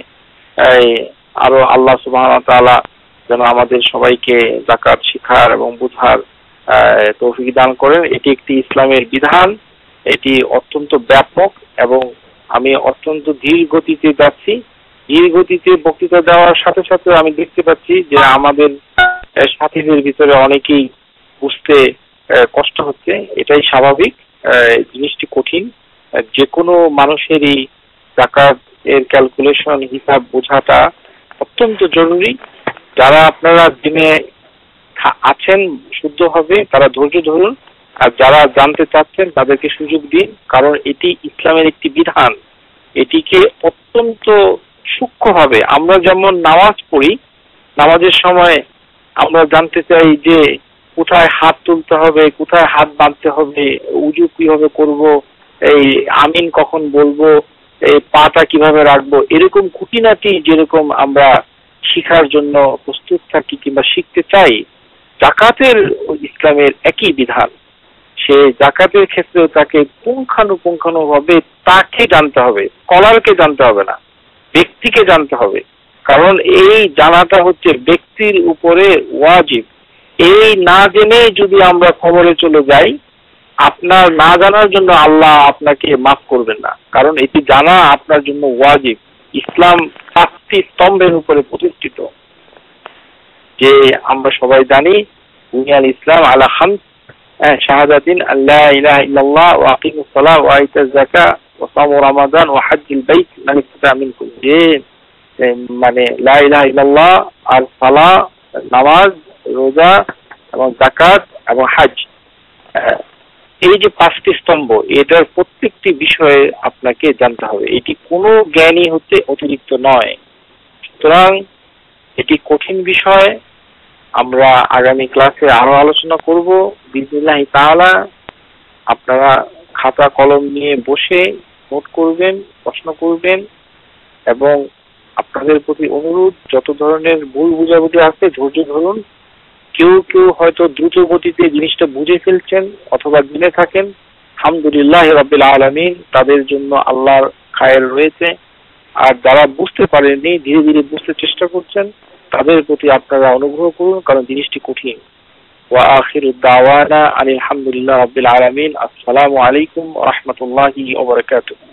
আরো আল্লাহ সুবহানাহু ওয়া তাআলা যেন আমাদের সবাইকে যাকাত শিখার এবং বুঝার তৌফিক দান করেন। এটি একটি ইসলামের বিধান, এটি অত্যন্ত ব্যাপক এবং আমি অত্যন্ত ধীর গতিতে যাচ্ছি। ধীর গতিতে বক্তৃতা দেওয়ার সাথে সাথে আমি দেখতে পাচ্ছি যে আমাদের সাথীদের ভিতরে অনেকেই বুঝতে কষ্ট হচ্ছে। এটাই স্বাভাবিক, জিনিসটি কঠিন। যে কোনো মানুষেরই যাকাত এর ক্যালকুলেশন হিসাব বোঝাটা অত্যন্ত জরুরি। যারা আপনারা জেনে আছেন শুদ্ধভাবে তারা ধৈর্য ধরুন, আর যারা জানতে চাচ্ছেন তাদেরকে সুযোগ দিন, কারণ এটি ইসলামের একটি বিধান। এটিকে অত্যন্ত সূক্ষ্মভাবে, আমরা যেমন নামাজ পড়ি, নামাজের সময় আমরা জানতে চাই যে কোথায় হাত তুলতে হবে, কোথায় হাত বাঁধতে হবে, উজু কিভাবে করব, এই আমিন কখন বলবো, এই পাটা কিভাবে রাখবো, এরকম খুঁটিনাটি যেরকম আমরা শিখার জন্য প্রস্তুত থাকি কিংবা শিখতে চাই, যাকাতের ইসলামের একই বিধান। সে যাকাতের ক্ষেত্রেও তাকে পুঙ্খানুপুঙ্খানুভাবে তাকে জানতে হবে, স্কলারকে জানতে হবে না, ব্যক্তিকে জানতে হবে। কারণ এই জানাটা হচ্ছে ব্যক্তির উপরে ওয়াজিব। এই না জেনে যদি আমরা খবরে চলে যাই, আপনার না জানার জন্য আল্লাহ আপনাকে মাফ করবেন না, কারণ এটি জানা আপনার জন্য ওয়াজিব। ইসলাম পাঁচটি স্তম্ভের উপরে প্রতিষ্ঠিত, যে আমরা সবাই জানি বুনিয়াল ইসলাম আলা খামস শাহাদাতিন আল্লা ইলাহা ইল্লাল্লাহ ওয়া আকিমুস সালাহ ওয়া ইতাজ যাকাত ওয়া সাওম রমাদান ওয়া হজ্জুল বাইত মান ইসতাতা মিনকুম। যে মানে লা ইলাহা ইল্লাল্লাহ আর সালাহ, নামাজ, রোজা এবং যাকাত এবং হজ, এই যে পাঁচটি স্তম্ভ, এটার প্রত্যেকটি বিষয়ে আপনাকে জানতে হবে। এটি কোনো জ্ঞানী হতে অতিরিক্ত নয়। সুতরাং এটি কঠিন বিষয়। আমরা আগামী ক্লাসে আরো আলোচনা করব বিসমিল্লাহি তাআলা। আপনারা খাতা কলম নিয়ে বসে নোট করবেন, প্রশ্ন করবেন এবং আপনাদের প্রতি অনুরোধ, যত ধরনের ভুল বুঝাবুঝি আছে ধৈর্য ধরুন। কেউ কেউ হয়তো দ্রুত গতিতে জিনিসটা বুঝে ফেলছেন অথবা জেনে থাকেন, আলহামদুলিল্লাহ রাব্বিল আলামিন, তাদের জন্য আল্লাহর খায়ের রয়েছে। আর যারা বুঝতে পারেননি, ধীরে ধীরে বুঝতে চেষ্টা করছেন, তাদের প্রতি আপনারা অনুগ্রহ করুন, কারণ জিনিসটি কঠিন। ওয়া আখিরু দাওয়ানা আলহামদুলিল্লাহ রাব্বিল আলামিন। আসসালামু আলাইকুম ওয়া রাহমাতুল্লাহি ওয়া বারাকাতুহু।